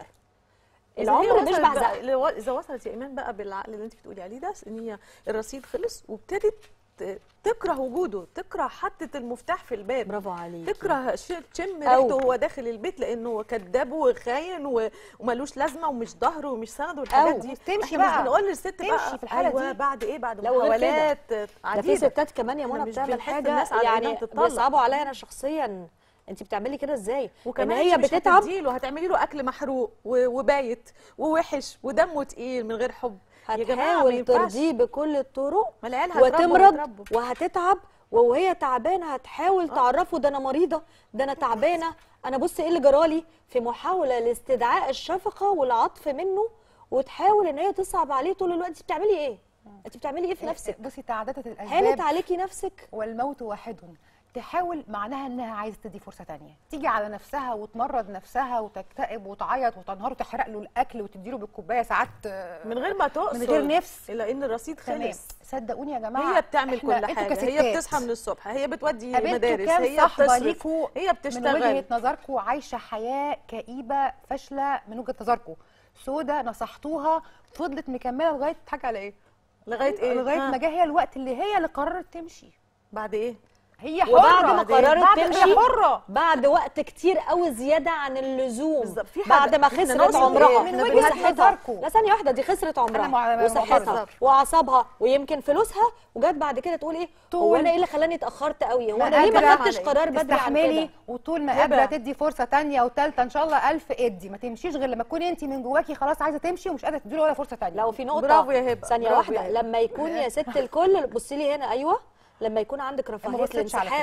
Speaker 1: العمر مش بعزق.
Speaker 2: اذا وصلت يا ايمان بقى بالعقل اللي انت بتقولي عليه ده، ان هي الرصيد خلص وابتدت ت- تكره وجوده، تكره حطت المفتاح في الباب،
Speaker 1: برافو عليك.
Speaker 2: تكره ش- تشم
Speaker 1: أو-
Speaker 2: ريحته وهو داخل البيت لانه هو كذاب وخاين و- وملوش لازمه ومش ظهر ومش سند والحاجات
Speaker 1: أو
Speaker 2: دي.
Speaker 3: تمشي
Speaker 2: احنا
Speaker 3: بقى.
Speaker 2: مش بنقول للست
Speaker 3: تمشي
Speaker 2: بقى
Speaker 3: في الحالة
Speaker 2: أيوة
Speaker 3: دي.
Speaker 2: بعد ايه، بعد
Speaker 1: لو غير كده.
Speaker 2: محاولات
Speaker 1: ده في
Speaker 2: عديده.
Speaker 1: ستات كمان يا
Speaker 2: إحنا
Speaker 1: منى
Speaker 2: مش
Speaker 1: بتعمل
Speaker 2: بنحث
Speaker 1: حاجه
Speaker 2: الناس على إنها
Speaker 1: يعني
Speaker 2: تتطلق.
Speaker 1: بيصعبوا عليا انا شخصيا. انت بتعملي كده ازاي؟
Speaker 2: وكمان
Speaker 1: ان هي
Speaker 2: انت مش
Speaker 1: بتتعب.
Speaker 2: هتديله، هتعملي له اكل محروق و- وبايت ووحش ودمه تقيل من غير حب. يا جماعه ما
Speaker 1: هتحاول
Speaker 2: ينفعش.
Speaker 1: ترضيه بكل الطرق
Speaker 2: ما العيال هتربوا
Speaker 1: وتمرض
Speaker 2: ويتربوا.
Speaker 1: وهتتعب، وهي تعبانه هتحاول تعرفه ده انا مريضه، ده انا تعبانه، انا بص ايه اللي جرالي، في محاوله لاستدعاء الشفقه والعطف منه، وتحاول ان هي تصعب عليه طول الوقت. انت بتعملي ايه؟ انت بتعملي ايه في نفسك؟
Speaker 3: بصي تعددت
Speaker 1: هانت
Speaker 3: الاسباب
Speaker 1: عليكي نفسك.
Speaker 3: والموت واحد. تحاول معناها انها عايزه تدي فرصه تانية، تيجي على نفسها وتمرض نفسها وتكتئب وتعيط وتنهار وتحرق له الاكل وتديله بالكوبايه ساعات آه،
Speaker 2: من غير ما تقصد،
Speaker 3: من غير نفس.
Speaker 2: الا ان الرصيد
Speaker 3: تمام.
Speaker 2: خلص.
Speaker 3: صدقوني يا جماعه
Speaker 2: هي بتعمل
Speaker 3: إحنا-
Speaker 2: كل
Speaker 3: انتوا
Speaker 2: حاجه،
Speaker 3: كستات
Speaker 2: هي بتصحى من الصبح، هي بتودي
Speaker 3: قابلتوا
Speaker 2: مدارس،
Speaker 3: كام
Speaker 2: هي
Speaker 3: صاحبه
Speaker 2: بتصرف،
Speaker 3: ليكوا
Speaker 2: هي
Speaker 3: من
Speaker 2: بتشتغل.
Speaker 3: وجهه نظركم عايشه حياه كئيبه فاشله من وجهه نظركم، سودا نصحتوها فضلت مكمله لغايه تضحك على ايه؟
Speaker 2: لغايه ايه؟
Speaker 3: لغايه
Speaker 2: ها.
Speaker 3: ما جه هي الوقت اللي هي اللي قررت تمشي.
Speaker 2: بعد ايه؟
Speaker 3: هي حره
Speaker 1: وبعد ما
Speaker 3: بعدين.
Speaker 1: قررت
Speaker 3: بعد-
Speaker 1: تمشي
Speaker 3: هي حره
Speaker 1: بعد وقت كتير قوي زياده عن اللزوم،
Speaker 2: بالظبط. في حاجة-
Speaker 1: بعد ما
Speaker 2: إحنا
Speaker 1: خسرت
Speaker 2: نقصد
Speaker 1: عمرها
Speaker 2: إيه؟ من
Speaker 3: وجهة
Speaker 1: وصحتها.
Speaker 3: نظركم.
Speaker 1: لا ثانيه واحده، دي خسرت
Speaker 3: أنا
Speaker 1: عمرها
Speaker 3: مع-
Speaker 1: وصحتها
Speaker 3: بالظبط.
Speaker 1: واعصابها ويمكن فلوسها، وجت بعد كده تقول ايه؟ هو
Speaker 3: طول-
Speaker 1: انا ايه اللي خلاني اتاخرت قوي؟ هو
Speaker 3: لا
Speaker 1: انا ليه ما
Speaker 3: قادرة
Speaker 1: خدتش قرار بدري عن
Speaker 3: تستحملي،
Speaker 1: كده؟
Speaker 3: وطول ما
Speaker 2: هبة.
Speaker 3: قادره تدي فرصه تانية وثالثه ان شاء الله ألف ادي، ما تمشيش غير لما تكوني انت من جواكي خلاص عايزه تمشي ومش قادره تديله ولا فرصه تانية.
Speaker 1: لو في نقطه
Speaker 2: برافو يا هبة،
Speaker 1: ثانيه
Speaker 2: برافو يا
Speaker 1: واحده،
Speaker 2: هبة.
Speaker 1: لما يكون يا ست الكل بصي لي هنا، ايوه، لما يكون عندك
Speaker 3: ما
Speaker 1: رفاهيه
Speaker 3: بصيتش على
Speaker 1: الانسحاب
Speaker 3: فكرة.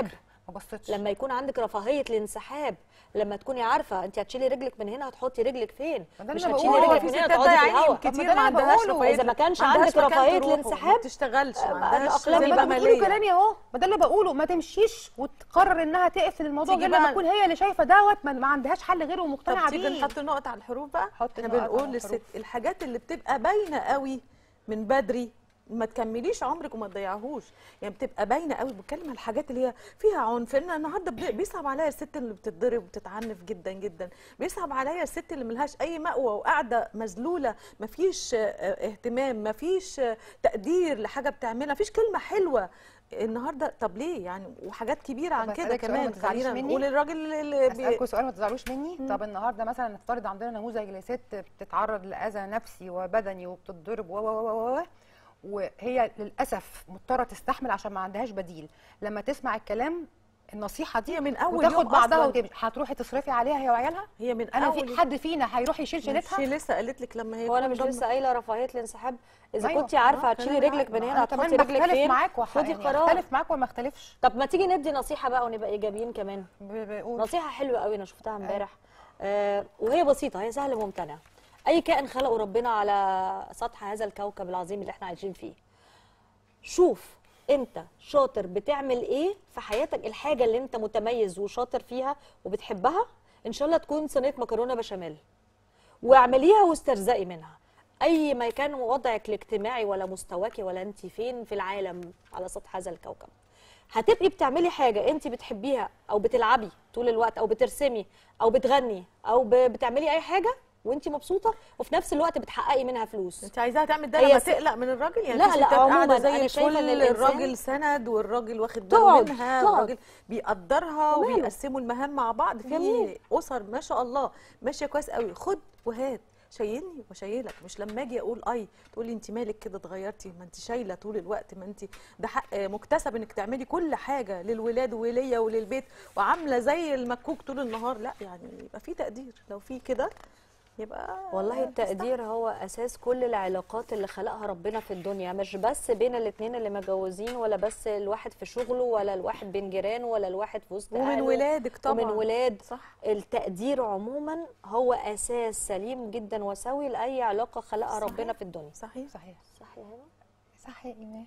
Speaker 3: ما بصيتش.
Speaker 1: لما يكون عندك رفاهيه الانسحاب، لما تكوني عارفه انت هتشيلي رجلك من هنا هتحطي رجلك فين،
Speaker 3: ده
Speaker 1: مش
Speaker 3: اللي
Speaker 1: هتشيلي
Speaker 3: بقوله.
Speaker 1: رجلك
Speaker 2: في
Speaker 1: من هنا
Speaker 2: ستات
Speaker 1: تقعدي في
Speaker 2: ضايعين
Speaker 1: الهواء.
Speaker 3: طب ما
Speaker 2: كتير
Speaker 3: ده
Speaker 2: ما
Speaker 3: اللي
Speaker 2: عندهاش
Speaker 3: بقوله.
Speaker 2: رفاهية،
Speaker 1: إذا ما كانش
Speaker 2: ما عندهاش
Speaker 1: عندك
Speaker 2: مكان
Speaker 1: رفاهية
Speaker 2: تروحه،
Speaker 1: الانسحاب،
Speaker 2: ما بتشتغلش، ما
Speaker 1: آه،
Speaker 2: عندهاش
Speaker 1: الأقلام
Speaker 2: زي
Speaker 3: ما
Speaker 1: يبقى
Speaker 3: انتوا
Speaker 2: ما
Speaker 3: بتقولوا
Speaker 2: مالية.
Speaker 3: كلامي اهو، ما ده اللي بقوله. ما تمشيش وتقرر انها تقفل الموضوع
Speaker 2: تيجي
Speaker 3: غير لما
Speaker 2: بقى-
Speaker 3: تكون هي اللي شايفه دوت ما ما عندهاش حل غيره
Speaker 2: طب
Speaker 3: ومقتنعه
Speaker 2: تيجي
Speaker 3: بيه.
Speaker 2: نحط نقط على الحروف بقى.
Speaker 3: حط
Speaker 2: احنا
Speaker 3: نقط على
Speaker 2: بنقول
Speaker 3: الحروف.
Speaker 2: للست الحاجات اللي بتبقى باينه قوي من بدري ما تكمليش عمرك وما تضيعهوش، يعني بتبقى باينه قوي. بتكلم على الحاجات اللي هي فيها عنف. ان النهارده بي- بيصعب عليا الست اللي بتتضرب وبتتعنف جدا جدا، بيصعب عليا الست اللي ملهاش اي مأوى وقاعده مذلوله، مفيش آه، اهتمام، مفيش آه، تقدير لحاجه بتعملها، مفيش كلمه حلوه النهارده. طب ليه يعني؟ وحاجات كبيره عن
Speaker 3: طب
Speaker 2: كده
Speaker 3: أسألك سؤال ما
Speaker 2: كمان.
Speaker 3: تزعليش
Speaker 2: خلينا
Speaker 3: مني؟
Speaker 2: نقول الراجل اللي بي...
Speaker 3: اسالكم سؤال ما تزعلوش مني. طب النهارده مثلا نفترض عندنا نموذج لست بتتعرض لاذى نفسي وبدني وبتتضرب و و و و وهي للاسف مضطره تستحمل عشان ما عندهاش بديل. لما تسمع الكلام النصيحه دي
Speaker 2: هي من أول
Speaker 3: وتاخد
Speaker 2: يوم
Speaker 3: بعضها
Speaker 2: أصلاً.
Speaker 3: وتمشي، هتروحي تصرفي عليها هي وعيالها؟
Speaker 2: هي من
Speaker 3: انا
Speaker 2: اول
Speaker 3: في حد فينا هيروح يشيل شيلتها؟
Speaker 2: مش لسه قالت لك لما هي
Speaker 1: هو انا
Speaker 2: تكون
Speaker 1: مش
Speaker 2: ضامنة-
Speaker 1: لسه قايله رفاهيه الانسحاب؟ اذا
Speaker 3: أيوة.
Speaker 1: كنتي عارفه
Speaker 2: آه،
Speaker 1: هتشيلي
Speaker 2: كلام
Speaker 1: رجلك من
Speaker 2: معاك.
Speaker 1: هنا
Speaker 3: انا
Speaker 1: هتحطي
Speaker 3: كمان
Speaker 1: رجلك
Speaker 3: بختلف
Speaker 1: فين،
Speaker 3: معاك وح...
Speaker 1: خدي
Speaker 3: يعني
Speaker 1: قرار.
Speaker 3: اختلف معاك وما اختلفش.
Speaker 1: طب ما تيجي ندي نصيحه بقى ونبقى ايجابيين كمان.
Speaker 3: ب- بقول
Speaker 1: نصيحه حلوه قوي انا شفتها امبارح، آه وهي بسيطه، هي سهله ممتنعه. اي كائن خلقه ربنا على سطح هذا الكوكب العظيم اللي احنا عايشين فيه، شوف انت شاطر بتعمل ايه في حياتك، الحاجه اللي انت متميز وشاطر فيها وبتحبها، ان شاء الله تكون صينيه مكرونه بشاميل، واعمليها واسترزقي منها. اي ما كان وضعك الاجتماعي ولا مستواكي ولا انت فين في العالم على سطح هذا الكوكب، هتبقي بتعملي حاجه انت بتحبيها، او بتلعبي طول الوقت، او بترسمي، او بتغني، او ب- بتعملي اي حاجه وانت مبسوطه وفي نفس الوقت بتحققي منها فلوس.
Speaker 2: انت عايزاها تعمل ده
Speaker 1: هي
Speaker 2: لما
Speaker 1: س-
Speaker 2: تقلق من الراجل؟ يعني
Speaker 1: لا،
Speaker 2: في
Speaker 1: لا،
Speaker 2: ستات
Speaker 1: عموماً
Speaker 2: قاعده زي
Speaker 1: أنا شايفة إن
Speaker 2: الفل،
Speaker 1: الإنسان-
Speaker 2: الراجل سند والراجل واخد باله
Speaker 1: تقعد-
Speaker 2: منها
Speaker 1: تقعد.
Speaker 2: والراجل بيقدرها
Speaker 1: وماله؟
Speaker 2: وبيقسموا المهام مع بعض. في
Speaker 1: جميل.
Speaker 2: اسر ما شاء الله ماشيه كويس قوي، خد وهات، شايلني وشايلك. مش لما اجي اقول اي تقولي انت مالك كده اتغيرتي، ما انت شايله طول الوقت، ما انت ده حق مكتسب انك تعملي كل حاجه للولاد وليا وللبيت وعامله زي المكوك طول النهار. لا يعني يبقى في تقدير. لو في كده يبقى
Speaker 1: والله التقدير هو اساس كل العلاقات اللي خلقها ربنا في الدنيا، مش بس بين الاثنين اللي متجوزين، ولا بس الواحد في شغله، ولا الواحد بين جيرانه، ولا الواحد في وسط
Speaker 2: ومن
Speaker 1: أهله،
Speaker 2: ولادك طبعا.
Speaker 1: ومن ولاد.
Speaker 2: صح.
Speaker 1: التقدير عموما هو اساس سليم جدا وسوي لاي علاقه خلقها
Speaker 2: صحيح.
Speaker 1: ربنا في الدنيا.
Speaker 2: صحيح.
Speaker 3: صحيح
Speaker 1: صح يا هبه؟
Speaker 3: صح يا ايمان.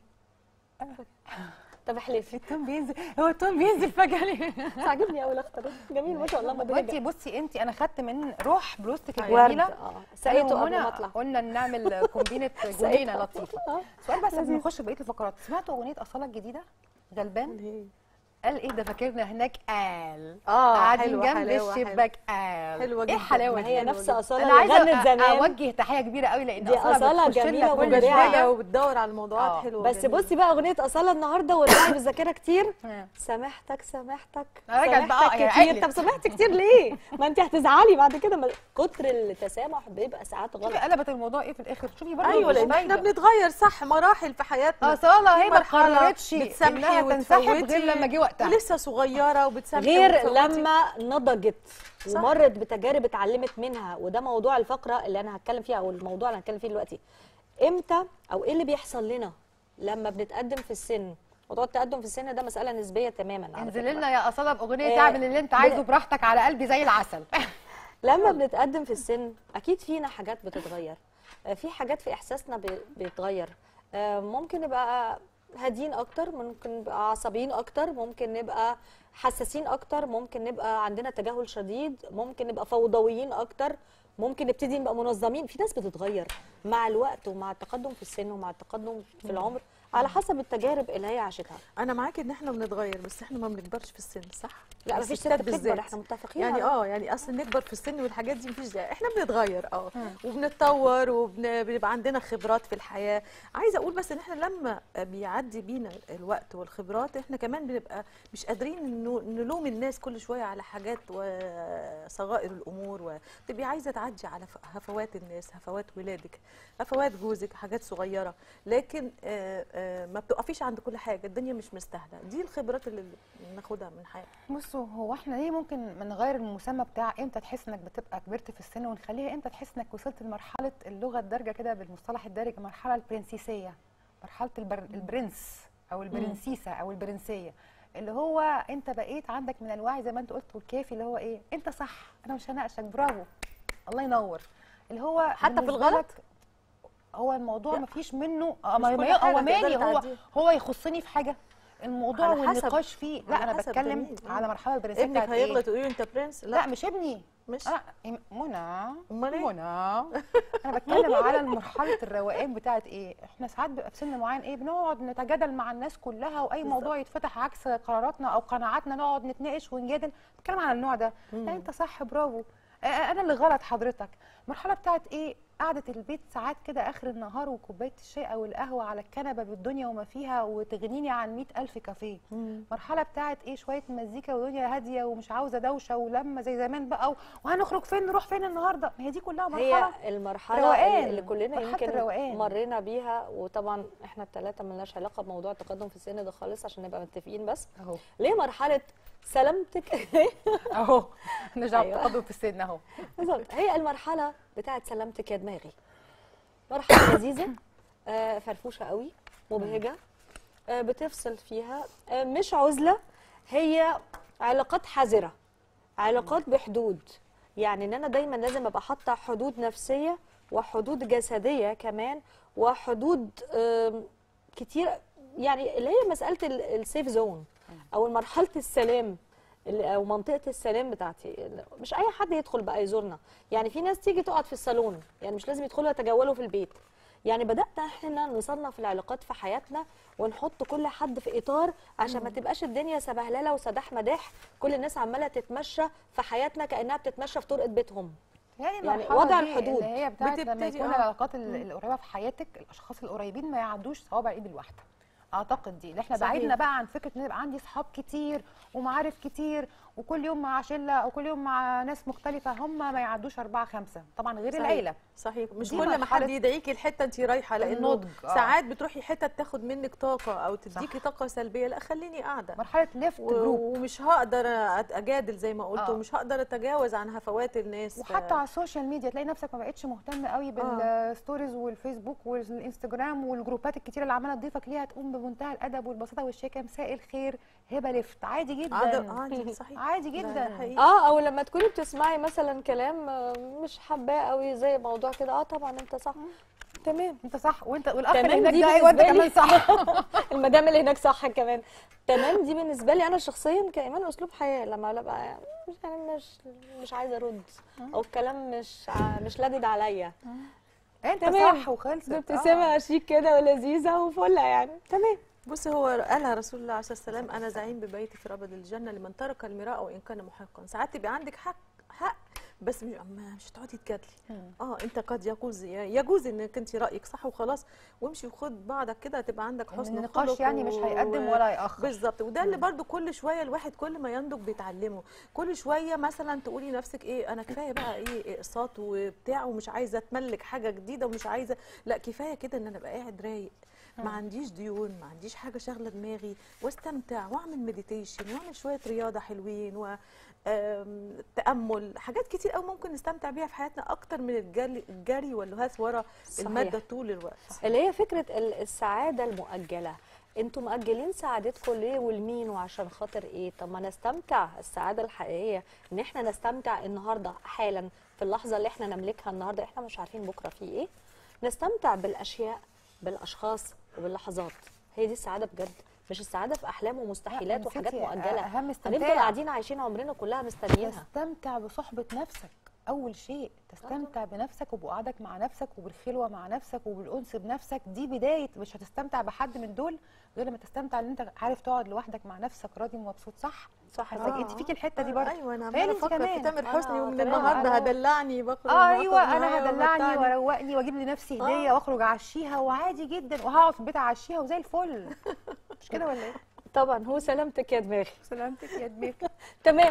Speaker 1: طب احلفي.
Speaker 3: التون بينزل، هو التون بينزل فجاه ليه؟
Speaker 1: عاجبني قوي الاخضر جميل ما شاء الله.
Speaker 3: بصي
Speaker 1: مبهجه
Speaker 3: بصي انت، انا خدت من روح بلوزتك
Speaker 1: ورد.
Speaker 3: الجميله.
Speaker 1: اه
Speaker 3: أنا
Speaker 1: سقيته قبل
Speaker 3: ومنى
Speaker 1: ما اطلع.
Speaker 3: قلنا نعمل كومبينه جنينه لطيفه.
Speaker 1: آه.
Speaker 3: سؤال بس قبل ما نخش بقيه الفقرات، سمعتوا اغنيه اصاله الجديده غلبان؟ قال ايه ده؟ فاكرنا هناك قال
Speaker 2: اه
Speaker 3: قاعدين
Speaker 2: حلوة،
Speaker 3: جنب
Speaker 2: حلاوة،
Speaker 3: الشباك قال
Speaker 2: حلوة
Speaker 3: ايه
Speaker 2: جدا.
Speaker 3: الحلاوه
Speaker 1: ما
Speaker 3: دي؟
Speaker 1: هي
Speaker 2: حلوة
Speaker 1: نفس
Speaker 2: جدا.
Speaker 1: اصاله
Speaker 3: انا
Speaker 1: اللي
Speaker 3: عايزه
Speaker 1: غنت
Speaker 3: أ-
Speaker 1: زمان.
Speaker 3: اوجه تحيه كبيره قوي لان
Speaker 1: دي أصالة
Speaker 3: بتخش لنا
Speaker 1: جميلة
Speaker 3: كل
Speaker 1: ومبدعة.
Speaker 3: شويه.
Speaker 2: وبتدور على الموضوعات
Speaker 3: آه.
Speaker 2: حلوه
Speaker 1: بس
Speaker 2: وجميلة.
Speaker 1: بصي بقى اغنيه اصاله النهارده والراعي بالذاكره كتير.
Speaker 3: آه.
Speaker 1: سامحتك سامحتك
Speaker 3: رجعت بقى،
Speaker 1: سامحتك
Speaker 3: يعني
Speaker 1: كتير.
Speaker 3: عقلت.
Speaker 1: طب سامحت كتير ليه؟ ما انت هتزعلي بعد كده. ما- كتر التسامح بيبقى ساعات غلط.
Speaker 3: شوفي قلبت الموضوع ايه في الاخر. شوفي برضه
Speaker 2: ايوه لان
Speaker 3: مش
Speaker 2: احنا
Speaker 3: باينة.
Speaker 2: بنتغير صح، مراحل في حياتنا.
Speaker 3: اصاله هي ما
Speaker 2: مرحلة
Speaker 3: قررتش
Speaker 2: بتسامحي
Speaker 3: انها تنسحب
Speaker 2: وتفوتي
Speaker 3: غير لما جه وقتها.
Speaker 2: ولسه صغيره وبتسامحي
Speaker 1: غير
Speaker 2: وتفوتي.
Speaker 1: لما نضجت
Speaker 2: صح.
Speaker 1: ومرت بتجارب اتعلمت منها. وده موضوع الفقره اللي انا هتكلم فيها، او الموضوع اللي هنتكلم فيه دلوقتي. امتى او ايه اللي بيحصل لنا لما بنتقدم في السن؟ موضوع التقدم في السن ده مساله نسبيه تماما على
Speaker 3: انزل
Speaker 1: فكرة.
Speaker 3: لنا يا اصاله باغنيه
Speaker 1: آه،
Speaker 3: تعمل اللي انت عايزه
Speaker 1: ب-
Speaker 3: براحتك على قلبي زي العسل.
Speaker 1: لما بنتقدم في السن اكيد فينا حاجات بتتغير. آه، في حاجات في احساسنا ب- بيتغير. آه، ممكن نبقى هادين اكتر، ممكن نبقى عصبيين اكتر، ممكن نبقى حساسين اكتر، ممكن نبقى عندنا تجاهل شديد، ممكن نبقى فوضويين اكتر، ممكن نبتدي نبقى منظمين. في ناس بتتغير مع الوقت ومع التقدم في السن ومع التقدم في العمر على حسب التجارب اللي هي عاشتها.
Speaker 2: انا معاكي ان احنا بنتغير بس احنا ما بنكبرش في السن. صح.
Speaker 1: لا
Speaker 2: بس
Speaker 1: مفيش ست
Speaker 2: الستات
Speaker 1: بتكبر،
Speaker 2: بالذات.
Speaker 1: احنا متفقين
Speaker 2: يعني
Speaker 1: على-
Speaker 2: اه يعني اصل نكبر في السن والحاجات دي مفيش داعي. احنا بنتغير اه وبنتطور وبنبقى عندنا خبرات في الحياه. عايزه اقول بس ان احنا لما بيعدي بينا الوقت والخبرات احنا كمان بنبقى مش قادرين إنه نلوم الناس كل شويه على حاجات وصغائر الامور، وتبقي عايزه تعدي على ف- هفوات الناس، هفوات ولادك، هفوات جوزك، حاجات صغيره. لكن آه، آه، ما بتقفيش عند كل حاجه. الدنيا مش مستاهله. دي الخبرات اللي بناخدها من حياتنا.
Speaker 3: بصوا، هو احنا ليه ممكن ما نغير المسمى بتاع امتى تحس انك بتبقى كبرت في السن، ونخليها امتى تحس انك وصلت لمرحله اللغه الدارجه كده بالمصطلح الدارج، المرحله البرنسيسيه، مرحله البر... البرنس او البرنسيسه او البرنسيه. اللي هو انت بقيت عندك من الوعي زي ما انت قلت والكافي، اللي هو ايه، انت صح انا مش هناقشك، برافو الله ينور. اللي هو
Speaker 2: حتى في
Speaker 3: بالنسبة
Speaker 2: الغلط؟
Speaker 3: لك هو الموضوع ما فيش منه
Speaker 2: مش
Speaker 3: ما
Speaker 2: كل
Speaker 3: ما-
Speaker 2: حاجة
Speaker 3: هو مالي،
Speaker 2: تقدري
Speaker 3: هو
Speaker 2: تعديها.
Speaker 3: هو يخصني في حاجه الموضوع
Speaker 2: على حسب-
Speaker 3: والنقاش فيه. لا
Speaker 2: على
Speaker 3: انا
Speaker 2: حسب
Speaker 3: بتكلم
Speaker 2: جميل.
Speaker 3: على مرحله البرنسيه
Speaker 2: ابنك
Speaker 3: بتاعت ايه.
Speaker 2: هيغلط ويقول له انت برنس؟ لا,
Speaker 3: لا مش ابني،
Speaker 2: مش
Speaker 3: انا منى
Speaker 2: امال ايه؟
Speaker 3: منى انا بتكلم على مرحله الروقان بتاعت ايه. احنا ساعات بيبقى في سن معين ايه بنقعد نتجادل مع الناس كلها، واي
Speaker 2: بالظبط.
Speaker 3: موضوع يتفتح عكس قراراتنا او قناعاتنا نقعد نتناقش ونجادل. بتكلم على النوع ده. لا انت صح برافو، آه، انا اللي غلط حضرتك. المرحله بتاعت ايه، قعدة البيت ساعات كده اخر النهار وكوبايه الشاي او القهوه على الكنبه بالدنيا وما فيها وتغنيني عن مئة الف كافيه. مرحله بتاعت ايه، شويه مزيكا ودنيا هاديه ومش عاوزه دوشه ولما زي زمان بقى، وهنخرج فين نروح فين النهارده. ما هي دي كلها مرحله
Speaker 1: هي المرحله
Speaker 3: روقان،
Speaker 1: اللي كلنا
Speaker 3: مرحلة
Speaker 1: يمكن
Speaker 3: الروقان.
Speaker 1: مرينا بيها. وطبعا احنا الثلاثه ملناش علاقه بموضوع التقدم في السن ده خالص عشان نبقى متفقين. بس
Speaker 3: اهو
Speaker 1: ليه مرحله سلامتك
Speaker 3: اهو نرجع
Speaker 1: أيوة.
Speaker 3: التقدم في السن اهو.
Speaker 1: بالظبط، هي المرحله بتاعت سلامتك يا دماغي. مرحله لذيذه، آه، فرفوشه قوي، مبهجه، آه، بتفصل فيها، آه، مش عزله، هي علاقات حذره، علاقات بحدود. يعني ان انا دايما لازم ابقى حاطه حدود نفسيه وحدود جسديه كمان وحدود آم، كتير. يعني اللي هي مساله السيف زون او مرحله السلام اللي- او منطقه السلام بتاعتي. مش اي حد يدخل بقى يزورنا. يعني في ناس تيجي تقعد في الصالون، يعني مش لازم يدخلوا يتجولوا في البيت. يعني بدأنا احنا نصنف العلاقات في حياتنا ونحط كل حد في اطار عشان ما تبقاش الدنيا سبهلله وسداح مداح. كل الناس عماله تتمشى في حياتنا كانها بتتمشى في طرقه بيتهم.
Speaker 3: يعني
Speaker 1: يعني
Speaker 3: المرحلة
Speaker 1: وضع
Speaker 3: دي
Speaker 1: الحدود
Speaker 3: اللي هي بتاعت لما
Speaker 2: بتبتدي،
Speaker 3: يكون
Speaker 2: آه.
Speaker 3: العلاقات ال- القريبه في حياتك، الاشخاص القريبين ما يعدوش صوابع الايد الواحده. اعتقد دي اللي احنا
Speaker 2: صحيح.
Speaker 3: بعدنا بقى عن فكره ان يبقى عندي صحاب كتير ومعارف كتير وكل يوم مع شله او كل يوم مع ناس مختلفه، هم ما يعدوش اربعه خمسه طبعا غير
Speaker 2: صحيح.
Speaker 3: العيله.
Speaker 2: صحيح، مش
Speaker 3: دي
Speaker 2: كل ما
Speaker 3: مرحلة
Speaker 2: حد يدعيكي الحته انت رايحه، لانه
Speaker 3: النضج، آه.
Speaker 2: ساعات بتروحي حته تاخد منك طاقه او تديكي
Speaker 3: صح.
Speaker 2: طاقه سلبيه. لا خليني قاعده،
Speaker 3: مرحله ليفت
Speaker 2: و-
Speaker 3: جروب.
Speaker 2: ومش هقدر أت- اجادل زي ما قلت،
Speaker 3: آه.
Speaker 2: ومش هقدر اتجاوز عن هفوات الناس.
Speaker 3: وحتى على السوشيال ميديا تلاقي نفسك ما بقتش مهتم قوي بالستوريز والفيسبوك والانستجرام والجروبات الكتيره اللي عماله تضيفك ليها، تقوم بمنتهى الادب والبساطه والشياكه، مساء الخير هبه ليفت، عادي جدا.
Speaker 2: عادي عادي صحيح،
Speaker 3: عادي
Speaker 2: ده-
Speaker 3: جدا.
Speaker 2: ده حقيقي.
Speaker 1: اه، او لما تكوني بتسمعي مثلا كلام آه، مش حباه قوي زي موضوع كده، اه طبعا انت صح، تمام،
Speaker 3: انت صح، وانت والاخ اللي
Speaker 1: تمام.
Speaker 3: هناك
Speaker 1: دي
Speaker 3: ده ايوه انت
Speaker 1: بالنسبة
Speaker 3: كمان
Speaker 1: لي-
Speaker 3: صح.
Speaker 1: المدام اللي هناك صح كمان، تمام. دي بالنسبه لي انا شخصيا كمان اسلوب حياه. لما ابقى مش يعني مش مش عايزه ارد او الكلام مش ع- مش لادد عليا،
Speaker 3: انت
Speaker 1: تمام.
Speaker 3: صح وخلصت.
Speaker 1: ابتسامه شيك كده ولذيذه وفله يعني، تمام.
Speaker 2: بص، هو قالها رسول الله عليه الصلاه والسلام: انا زعيم ببيتي في ربض الجنه لمن ترك المراء وان كان محقا. ساعات تبقى عندك حق حق بس مش ما- مش هتقعدي تجادلي. اه انت قد يجوز يجوز انك انت رايك صح وخلاص، وامشي وخد بعضك كده، هتبقى عندك حسن
Speaker 3: النقاش
Speaker 2: خلق
Speaker 3: يعني مش
Speaker 2: و-
Speaker 3: هيقدم ولا يأخر.
Speaker 2: بالظبط. وده اللي برضو كل شويه الواحد كل ما ينضج بيتعلمه. كل شويه مثلا تقولي نفسك ايه، انا كفايه بقى ايه اقساط وبتاع ومش عايزه اتملك حاجه جديده ومش عايزه، لا كفايه كده ان انا ابقى قاعد رايق، ما عنديش ديون، ما عنديش حاجه شاغله دماغي، واستمتع واعمل مديتيشن واعمل شويه رياضه حلوين و آم، تامل. حاجات كتير قوي ممكن نستمتع بيها في حياتنا اكتر من الجري الجري واللهاث ورا
Speaker 1: صحيح.
Speaker 2: الماده طول الوقت.
Speaker 1: اللي هي فكره ال- السعاده المؤجله. انتوا مؤجلين سعادتكم ليه والمين وعشان خاطر ايه؟ طب ما نستمتع. السعاده الحقيقيه ان احنا نستمتع النهارده حالا في اللحظه اللي احنا نملكها النهارده، احنا مش عارفين بكره في ايه. نستمتع بالاشياء بالاشخاص وباللحظات. هي دي السعاده بجد، مش السعاده في احلام ومستحيلات
Speaker 3: لا،
Speaker 1: وحاجات
Speaker 3: نسيتي
Speaker 1: مؤجله.
Speaker 3: أهم استمتاع.
Speaker 1: هنفضل قاعدين عايشين عمرنا كلها مستنيينها.
Speaker 3: تستمتع بصحبة نفسك أول شيء، تستمتع بنفسك وبقعدك مع نفسك وبالخلوة مع نفسك وبالأنس بنفسك. دي بداية. مش هتستمتع بحد من دول غير لما تستمتع ان انت عارف تقعد لوحدك مع نفسك راضي ومبسوط. صح
Speaker 1: صح
Speaker 3: حضرتك
Speaker 1: آه.
Speaker 3: انت فيكي الحته دي برضه.
Speaker 2: ايوه، انا
Speaker 3: تخيلي
Speaker 2: عماله
Speaker 3: انت
Speaker 2: افكر في
Speaker 3: كمان.
Speaker 2: تامر حسني،
Speaker 1: آه،
Speaker 2: ومن
Speaker 1: تمام.
Speaker 2: النهارده
Speaker 3: أنا-
Speaker 2: هدلعني بخرج
Speaker 3: اه
Speaker 2: وآخد
Speaker 3: ايوه انا
Speaker 2: معايا
Speaker 3: هدلعني
Speaker 2: ومتعني.
Speaker 3: واروقني واجيب لنفسي هديه واخرج اعشيها وعادي جدا وهقعد في البيت اعشيها وزي الفل. مش كده ولا ايه؟
Speaker 1: طبعا هو سلامتك يا دماغي.
Speaker 3: سلامتك يا دماغي.
Speaker 1: تمام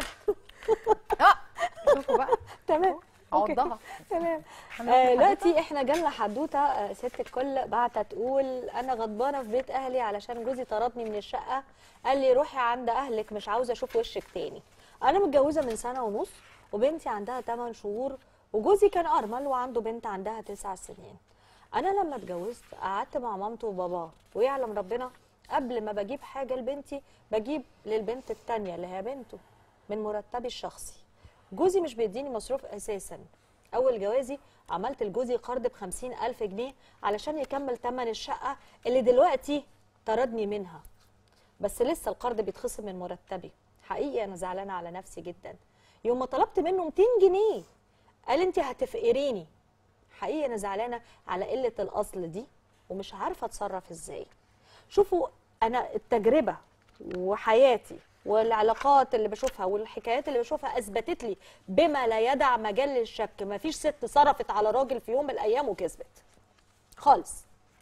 Speaker 3: اه شوفوا بقى
Speaker 1: تمام أوكي.
Speaker 3: عوضها.
Speaker 1: تمام.
Speaker 3: هنروح
Speaker 1: آه،
Speaker 3: لحضرتك؟
Speaker 1: دلوقتي احنا جالنا حدوته. آه، ست الكل بعتة تقول انا غضبانه في بيت اهلي علشان جوزي طردني من الشقه، قال لي روحي عند اهلك مش عاوزه اشوف وشك تاني. انا متجوزه من سنه ونص وبنتي عندها ثمانية شهور وجوزي كان ارمل وعنده بنت عندها تسع سنين. انا لما اتجوزت قعدت مع مامته وباباه ويعلم ربنا قبل ما بجيب حاجه لبنتي بجيب للبنت التانيه اللي هي بنته من مرتبي الشخصي. جوزي مش بيديني مصروف اساسا. اول جوازي عملت لجوزي قرض بخمسين الف جنيه علشان يكمل تمن الشقه اللي دلوقتي طردني منها، بس لسه القرض بيتخصم من مرتبي. حقيقي انا زعلانه على نفسي جدا. يوم ما طلبت منه مئتين جنيه قال انت هتفقريني. حقيقي انا زعلانه على قله الاصل دي ومش عارفه اتصرف ازاي. شوفوا انا التجربه وحياتي والعلاقات اللي بشوفها والحكايات اللي بشوفها اثبتت لي بما لا يدع مجال للشك مفيش ست صرفت على راجل في يوم من الايام وكسبت خالص،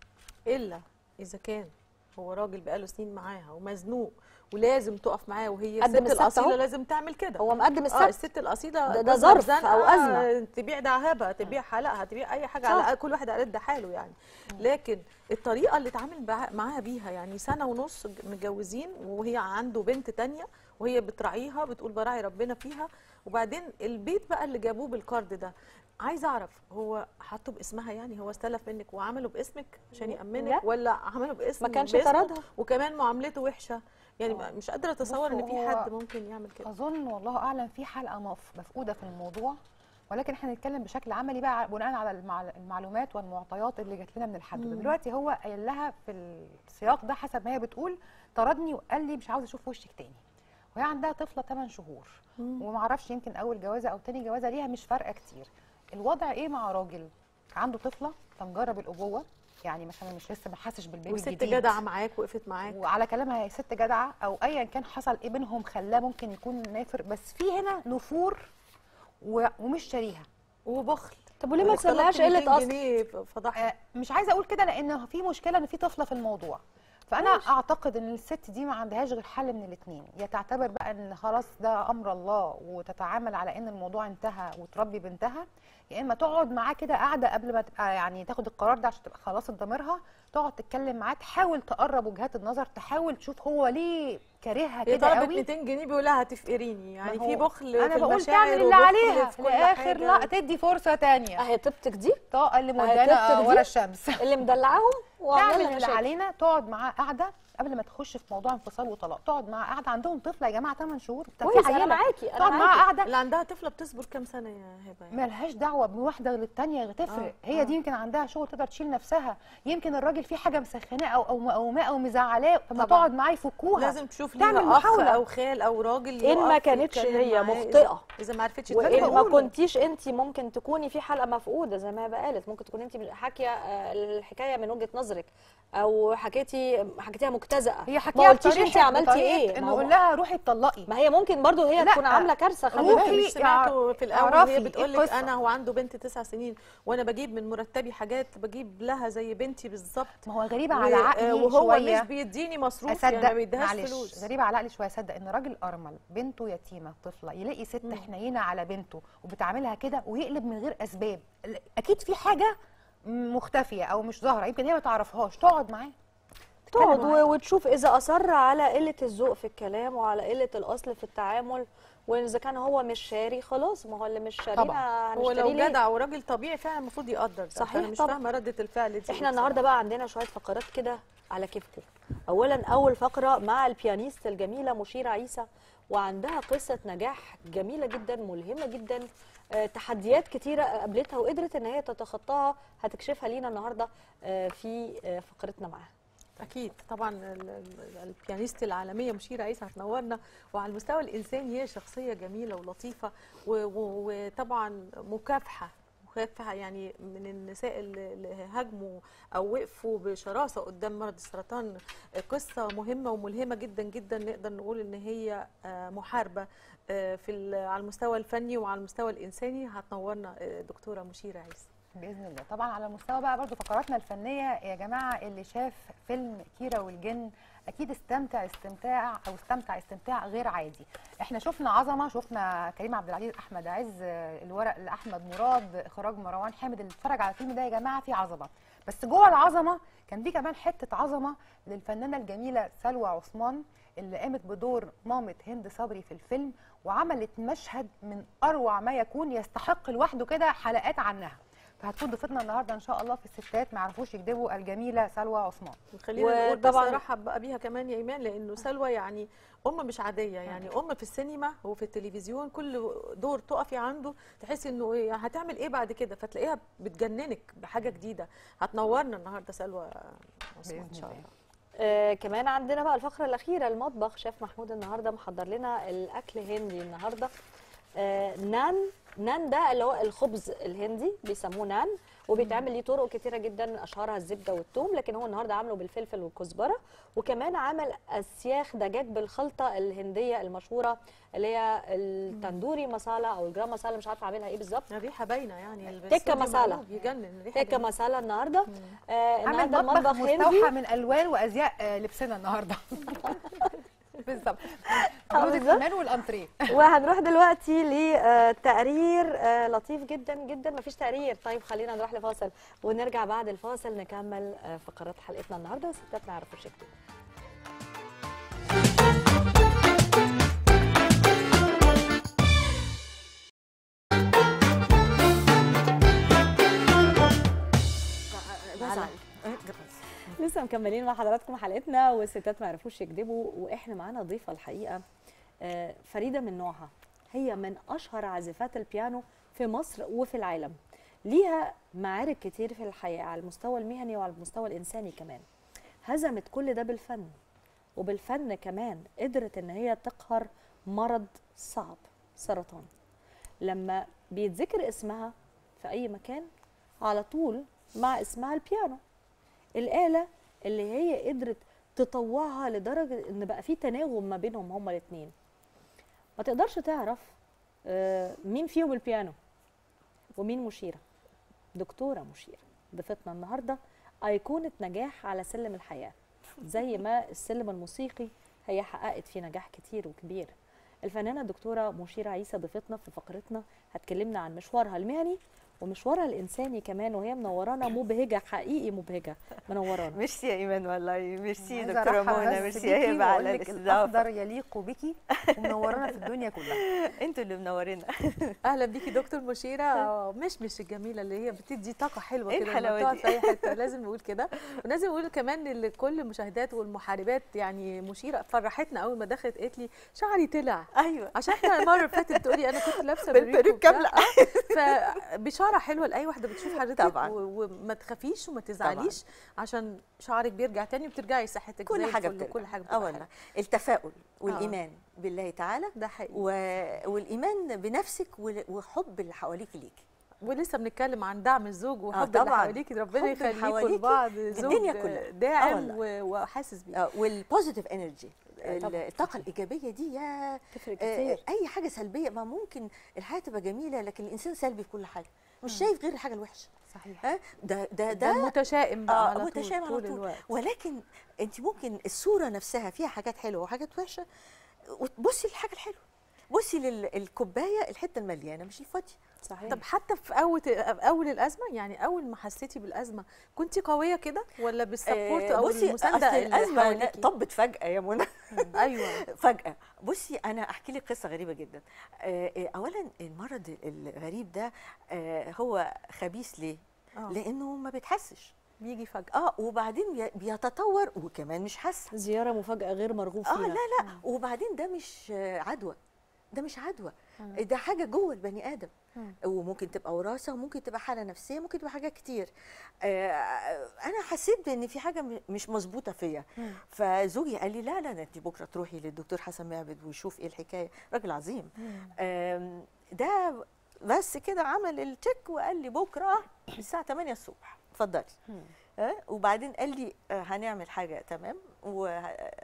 Speaker 2: الا اذا كان هو راجل بقاله سنين معاها ومزنوق ولازم تقف معاه، وهي الست
Speaker 1: قدم السبت
Speaker 2: الاصيله
Speaker 1: أهو.
Speaker 2: لازم تعمل كده.
Speaker 1: هو مقدم السبت.
Speaker 2: اه الست الاصيله
Speaker 1: ده- ده
Speaker 2: جوزها
Speaker 1: ظرف
Speaker 2: بزنقة،
Speaker 1: أو أزمة.
Speaker 2: تبيع دهبها، تبيع حلقها، تبيع اي حاجه،
Speaker 1: صح.
Speaker 2: على كل واحد على قد حاله يعني. لكن الطريقه اللي اتعامل بع- معاها بيها، يعني سنه ونص متجوزين وهي عنده بنت تانية وهي بتراعيها، بتقول براعي ربنا فيها، وبعدين البيت بقى اللي جابوه بالقرض ده، عايزه اعرف هو حطه باسمها؟ يعني هو استلف منك وعمله باسمك عشان
Speaker 1: لا.
Speaker 2: يامنك، ولا عمله باسم
Speaker 1: ما كانش
Speaker 2: باسمه
Speaker 1: طردها.
Speaker 2: وكمان معاملته وحشه؟ يعني مش قادره اتصور ان
Speaker 3: بصوا،
Speaker 2: في
Speaker 3: هو
Speaker 2: حد ممكن يعمل كده.
Speaker 3: اظن والله اعلم في حلقه مف- مفقوده في الموضوع، ولكن احنا هنتكلم بشكل عملي بقى بناء على المع- المعلومات والمعطيات اللي جات لنا من الحدود. دلوقتي هو قايل لها في السياق ده حسب ما هي بتقول طردني وقال لي مش عاوز اشوف وشك تاني، وهي عندها طفله ثمانية شهور ومعرفش يمكن اول جوازه او تاني جوازه ليها، مش فارقه كتير. الوضع ايه مع راجل عنده طفله فمجرب الابوه، يعني مثلا مش لسه ما حاسش بالبيبي
Speaker 2: وست
Speaker 3: الجديد،
Speaker 2: جدعه معاك وقفت معاك،
Speaker 3: وعلى كلامها هي ست جدعه او ايا كان حصل ايه بينهم خلاه ممكن يكون نافر، بس في هنا نفور و- ومش شاريها.
Speaker 2: وبخل.
Speaker 1: طب وليه ما
Speaker 2: طلبت
Speaker 1: تسميهاش
Speaker 2: مئتين
Speaker 1: قله اصل؟
Speaker 2: جنيه فضحها.
Speaker 3: آه، مش عايزه اقول كده لان في مشكله ان في طفله في الموضوع، فانا
Speaker 2: ماشي.
Speaker 3: اعتقد ان الست دي ما عندهاش غير حل من الاثنين، يا تعتبر بقى ان خلاص ده امر الله وتتعامل على ان الموضوع انتهى وتربي بنتها، يا اما تقعد معاه كده قاعده قبل ما تبقى يعني تاخد القرار ده عشان تبقى خلاص ضميرها، تقعد تتكلم معاه، تحاول تقرب وجهات النظر، تحاول تشوف هو ليه كارهها
Speaker 2: هي
Speaker 3: كده
Speaker 2: طلبت
Speaker 3: قوي.
Speaker 2: مئتين جنيه بيقول لها هتفقريني، يعني
Speaker 3: ما
Speaker 2: في
Speaker 3: هو
Speaker 2: بخل
Speaker 3: انا
Speaker 2: في
Speaker 3: بقول
Speaker 2: المشاعر
Speaker 3: تعمل اللي
Speaker 2: وبخل
Speaker 3: عليها
Speaker 2: في
Speaker 3: في
Speaker 2: كل
Speaker 3: الاخر،
Speaker 2: حاجة.
Speaker 3: لا تدي فرصه تانية.
Speaker 1: اهي طيبتك دي
Speaker 3: طاقه اللي
Speaker 1: أهي
Speaker 3: مودانا
Speaker 1: طيبتك دي
Speaker 3: ورا الشمس.
Speaker 1: اللي مدلعاهم وعامله
Speaker 3: تعمل
Speaker 1: لها
Speaker 3: اللي
Speaker 1: مشاكل.
Speaker 3: علينا، تقعد معاه قاعده قبل ما تخش في موضوع انفصال وطلاق، تقعد معاه قاعده، عندهم طفله يا جماعه ثمانية شهور، طب في
Speaker 1: كويس، انا
Speaker 3: عيلة.
Speaker 1: معاكي انا
Speaker 3: تقعد معاه
Speaker 1: معاكي
Speaker 3: قاعده،
Speaker 2: اللي عندها طفله بتصبر كام سنه يا هبه يعني؟
Speaker 3: مالهاش دعوه بواحده للتانيه تفرق.
Speaker 2: آه،
Speaker 3: هي
Speaker 2: آه.
Speaker 3: دي يمكن عندها شغل تقدر تشيل نفسها، يمكن الراجل في حاجه مسخناه او او مقوماه او مزعلاه، فما
Speaker 2: طبعاً.
Speaker 3: تقعد معاه يفكوها.
Speaker 2: لازم تشوف
Speaker 3: تعمل
Speaker 2: ليها اخ
Speaker 3: محاولة.
Speaker 2: او خال او راجل
Speaker 1: إن ما
Speaker 2: يقف
Speaker 1: كانتش
Speaker 2: يتكلم
Speaker 1: هي
Speaker 2: معاه.
Speaker 1: مخطئة.
Speaker 2: إذا- اذا ما عرفتش
Speaker 1: وان
Speaker 2: تفكر
Speaker 1: ما
Speaker 3: بقوله.
Speaker 1: كنتيش انت ممكن تكوني في حلقه مفقوده زي ما هي قالت، ممكن تكون انت حاكيه آه، الحكايه من وجهه نظرك او حكيتي حكيتيها مجتزأه،
Speaker 3: هي
Speaker 1: ما
Speaker 3: حكيها
Speaker 1: قلتيش انت
Speaker 3: بطريقة-
Speaker 1: عملتي
Speaker 3: بطريقة
Speaker 1: ايه.
Speaker 3: انه
Speaker 1: ما هو-
Speaker 3: يقول لها روحي اتطلقي.
Speaker 1: ما هي ممكن برضو هي
Speaker 3: لا،
Speaker 1: تكون عامله كارثه، خلي
Speaker 3: روحي
Speaker 1: بالك.
Speaker 2: مش سمعته في الاول
Speaker 3: اعرفي
Speaker 2: وهي
Speaker 3: إيه
Speaker 2: بتقول لك
Speaker 3: القصة؟
Speaker 2: انا هو عنده بنت تسع سنين وانا بجيب من مرتبي حاجات بجيب لها زي بنتي بالظبط،
Speaker 3: ما هو غريبه
Speaker 2: و-
Speaker 3: على عقلي
Speaker 2: وهو
Speaker 3: شويه،
Speaker 2: مش بيديني مصروف،
Speaker 3: اصدق
Speaker 2: يعني ما بيديهاش
Speaker 3: معلش
Speaker 2: فلوس.
Speaker 3: غريبه على عقلي شويه، اصدق ان راجل ارمل بنته يتيمه طفله يلاقي ست حنينه على بنته وبتعاملها كده ويقلب من غير اسباب، اكيد في حاجه مختفيه او مش ظاهره، يمكن هي ما تعرفهاش، تقعد معاه
Speaker 1: تقعد
Speaker 3: تتكلم معاه.
Speaker 1: و- وتشوف اذا اصر على قله الذوق في الكلام وعلى قله الاصل في التعامل، واذا كان هو مش شاري خلاص، ما هو اللي مش شارينا
Speaker 3: طبعاً.
Speaker 2: هو لو
Speaker 1: هنشتريه ليه؟
Speaker 2: جدع وراجل طبيعي فعلا المفروض يقدر ده.
Speaker 1: صحيح
Speaker 2: انا مش
Speaker 1: طبعاً.
Speaker 2: فاهمه رده الفعل دي.
Speaker 1: احنا النهارده بقى عندنا شويه فقرات كده على كيفكم. اولا اول فقره مع البيانيست الجميله مشيره عيسى، وعندها قصه نجاح جميله جدا ملهمه جدا، آه، تحديات كتيره قابلتها وقدرت ان هي تتخطاها، هتكشفها لينا النهارده آه، في آه، فقرتنا معاها.
Speaker 2: اكيد طبعا ال- ال- البيانيست العالميه مشيره عيسى هتنورنا، وعلى المستوى الانساني هي شخصيه جميله ولطيفه و- و- وطبعا مكافحه مكافحه، يعني من النساء اللي اللي هاجموا او وقفوا بشراسه قدام مرض السرطان. قصه مهمه وملهمه جدا جدا، نقدر نقول ان هي آه، محاربه آه، في ال- على المستوى الفني وعلى المستوى الانساني. هتنورنا آه، دكتوره مشيره عيسى.
Speaker 3: باذن الله. طبعا على مستوى بقى برضو فقراتنا الفنيه يا جماعه، اللي شاف فيلم كيرة والجن اكيد استمتع استمتاع او استمتع استمتاع غير عادي. احنا شفنا عظمه، شفنا كريم عبد العزيز، احمد عز، الورق لاحمد مراد، اخراج مروان حامد. اللي اتفرج على الفيلم ده يا جماعه فيه عظمه، بس جوه العظمه كان في كمان حته عظمه للفنانه الجميله سلوى عثمان اللي قامت بدور مامة هند صبري في الفيلم، وعملت مشهد من اروع ما يكون، يستحق لوحده كده حلقات عنها. فهتكون ضيفتنا النهارده ان شاء الله في الستات ما يعرفوش يكذبوا الجميله سلوى عثمان.
Speaker 2: خلينا نقول بس
Speaker 1: وطبعاً-
Speaker 2: ارحب بقى بيها كمان يا ايمان، لانه سلوى يعني ام مش عاديه، يعني ام في السينما وفي التلفزيون كل دور تقفي عنده تحسي انه إيه هتعمل ايه بعد كده، فتلاقيها بتجننك بحاجه جديده. هتنورنا النهارده سلوى عثمان ان شاء الله.
Speaker 1: آه كمان عندنا بقى الفقره الاخيره، المطبخ. شيف محمود النهارده محضر لنا الاكل هندي النهارده. آه نان نان ده اللي هو الخبز الهندي بيسموه نان، وبيتعمل ليه طرق كتيره جدا اشهرها الزبده والثوم، لكن هو النهارده عامله بالفلفل والكزبره. وكمان عمل اسياخ دجاج بالخلطه الهنديه المشهوره اللي هي التندوري مسالا او الجرام مسالا، مش عارفه اعملها ايه بالظبط.
Speaker 2: الريحه باينه يعني
Speaker 1: تكه
Speaker 2: الاستوديو
Speaker 1: مسالة.
Speaker 2: مقلوب، يجنن الريحه
Speaker 1: تكه
Speaker 2: جميلة.
Speaker 1: مسالا النهارده. آه
Speaker 3: عامل
Speaker 1: النهارده
Speaker 3: مطبخ
Speaker 1: المطبخ
Speaker 3: مستوحى
Speaker 1: هندي.
Speaker 3: من الوان وازياء آه، لبسنا النهارده. بالظبط.
Speaker 1: آه،
Speaker 3: جوز
Speaker 1: بالظبط.
Speaker 3: الكمان والانتريه.
Speaker 1: وهنروح دلوقتي لتقرير لطيف جدا جدا. مفيش تقرير، طيب خلينا نروح لفاصل ونرجع بعد الفاصل نكمل آه، فقرات حلقتنا النهارده وستات ما يعرفوش يكتبوا.
Speaker 4: بزعل.
Speaker 1: لسه مكملين مع حضراتكم حلقتنا والستات ما يعرفوش يكذبوا، واحنا معانا ضيفه الحقيقه آه، فريده من نوعها. هي من اشهر عازفات البيانو في مصر وفي العالم. ليها معارك كتير في الحياه على المستوى المهني وعلى المستوى الانساني كمان. هزمت كل ده بالفن، وبالفن كمان قدرت ان هي تقهر مرض صعب، سرطان. لما بيتذكر اسمها في اي مكان على طول مع اسمها البيانو، الآلة اللي هي قدرت تطوعها لدرجة ان بقى في تناغم ما بينهم هما الاثنين. ما تقدرش تعرف آه، مين فيهم البيانو ومين مشيرة. دكتورة مشيرة ضيفتنا النهاردة أيقونة نجاح على سلم الحياة، زي ما السلم الموسيقي هي حققت فيه نجاح كتير وكبير. الفنانة الدكتورة مشيرة عيسى ضيفتنا في فقرتنا، هتكلمنا عن مشوارها المهني ومشوارها الانساني كمان، وهي منورانا مبهجه، حقيقي مبهجه منورانا.
Speaker 4: ميرسي يا ايمان، والله ميرسي
Speaker 3: عايزة
Speaker 4: دكتوره
Speaker 3: أرحب
Speaker 4: منى،
Speaker 3: بس
Speaker 4: ميرسي يا
Speaker 3: بيكي
Speaker 4: هبه على
Speaker 3: وأقول لك
Speaker 4: الاستضافه.
Speaker 3: الاخضر يليق بيكي ومنورانا في الدنيا كلها.
Speaker 4: انتوا اللي منورينا.
Speaker 2: اهلا بيكي دكتور مشيره، مش مش الجميله اللي هي بتدي طاقه حلوه
Speaker 4: إيه
Speaker 2: كده
Speaker 4: الحلاوة
Speaker 2: لما تقعد
Speaker 4: دي؟
Speaker 2: في اي حته. لازم نقول كده، ولازم نقول كمان لكل المشاهدات والمحاربات، يعني مشيره فرحتنا اول ما دخلت قالت لي شعري طلع،
Speaker 4: ايوه
Speaker 2: عشان احنا المره اللي فاتت بتقولي انا كنت لابسه
Speaker 4: بالبريك كامله.
Speaker 2: فبشاره حلوه لاي واحده بتشوف حضرتك،
Speaker 4: طبعاً.
Speaker 2: و- وما تخافيش وما تزعليش عشان شعرك بيرجع تاني وبترجعي صحتك
Speaker 4: كل
Speaker 2: زي
Speaker 4: حاجه
Speaker 2: الفل،
Speaker 4: بترجع.
Speaker 2: وكل حاجه
Speaker 4: اه
Speaker 2: بتبقى
Speaker 4: والله
Speaker 2: حلوة.
Speaker 4: التفاؤل والايمان بالله تعالى،
Speaker 2: ده حقيقي.
Speaker 4: و... والايمان بنفسك وال- وحب اللي حواليك ليكي.
Speaker 2: ولسه بنتكلم عن دعم الزوج وحب
Speaker 4: آه،
Speaker 2: اللي
Speaker 4: طبعاً.
Speaker 2: حواليكي، ربنا
Speaker 4: حب اللي
Speaker 2: يخليكم
Speaker 4: حواليكي
Speaker 2: لبعض،
Speaker 4: الدنيا
Speaker 2: زوج
Speaker 4: كلها. آه
Speaker 2: داعم
Speaker 4: والله.
Speaker 2: و- وحاسس بيكي.
Speaker 4: آه، والبوزيتيف انرجي،
Speaker 1: طبعاً.
Speaker 4: الطاقه الايجابيه دي يا
Speaker 1: تفرق
Speaker 4: آه،
Speaker 1: كتير.
Speaker 4: اي حاجه سلبيه، ما ممكن الحياه تبقى جميله لكن الانسان سلبي في كل حاجه، مش شايف غير الحاجه الوحشه.
Speaker 3: صحيح.
Speaker 4: ها ده ده
Speaker 2: ده
Speaker 4: ده
Speaker 2: متشائم بقى
Speaker 4: آه،
Speaker 2: على طول
Speaker 4: متشائم على
Speaker 2: طول
Speaker 4: طول.
Speaker 2: الوقت.
Speaker 4: ولكن انت ممكن الصوره نفسها فيها حاجات حلوه وحاجات وحشه، وتبصي للحاجه الحلوه، بصي للكوبايه الحته المليانه مش الفاضيه.
Speaker 1: صحيح.
Speaker 2: طب حتى في اول اول الازمه، يعني اول ما حسيتي بالازمه كنتي قويه كده ولا بالسبورت
Speaker 4: آه،
Speaker 2: او
Speaker 4: بصي
Speaker 2: المسانده
Speaker 4: أصل
Speaker 2: اللي
Speaker 4: الازمه
Speaker 2: حواليكي؟
Speaker 4: طبت فجاه يا منى.
Speaker 2: ايوه
Speaker 4: فجأة. بصي أنا أحكي لك قصة غريبة جدا. آه، آه، أولا المرض الغريب ده آه، هو خبيث ليه؟
Speaker 2: آه.
Speaker 4: لأنه ما بيتحسش.
Speaker 2: بيجي فجاه.
Speaker 4: اه وبعدين بي- بيتطور وكمان مش حاسة.
Speaker 1: زياره مفاجاه غير مرغوب
Speaker 4: اه
Speaker 1: فيها.
Speaker 4: لا لا وبعدين ده مش آه، عدوى، ده مش عدوى، ده حاجة جوه البني آدم. وممكن تبقى وراثة وممكن تبقى حالة نفسية، ممكن تبقى حاجات كتير. آه، أنا حسيت بإن في حاجة م- مش مظبوطة فيا. فزوجي قال لي لا لا ده أنت بكرة تروحي للدكتور حسن معبد ويشوف إيه الحكاية، راجل عظيم. آم، ده بس كده عمل التشيك وقال لي بكرة الساعة ثمانية الصبح اتفضلي. آه، وبعدين قال لي آه، هنعمل حاجة تمام و-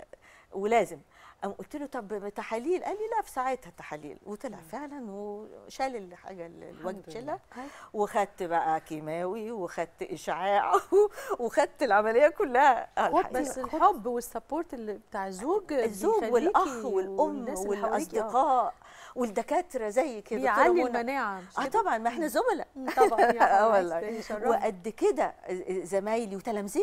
Speaker 4: ولازم. قام قلت له طب تحاليل؟ قال لي لا في ساعتها التحاليل، وطلع فعلا وشال الحاجه الوجه شالها، وخدت بقى كيماوي وخدت اشعاع وخدت العمليه كلها. آه، الحقيقة.
Speaker 2: بس الحب والسبورت اللي بتاع الزوج
Speaker 4: الزوج
Speaker 2: بيخليكي
Speaker 4: والاخ والام
Speaker 2: والناس اللي حواليكي، آه،
Speaker 4: والاصدقاء والدكاتره زي كده
Speaker 2: بيعلي
Speaker 4: دكتورة منى.
Speaker 2: المناعه مش
Speaker 4: اه
Speaker 2: كده؟
Speaker 4: طبعا ما احنا زملاء.
Speaker 2: طبعا
Speaker 4: اه
Speaker 2: يعني
Speaker 4: والله
Speaker 2: يشرفني.
Speaker 4: وقد كده زمايلي وتلامذتي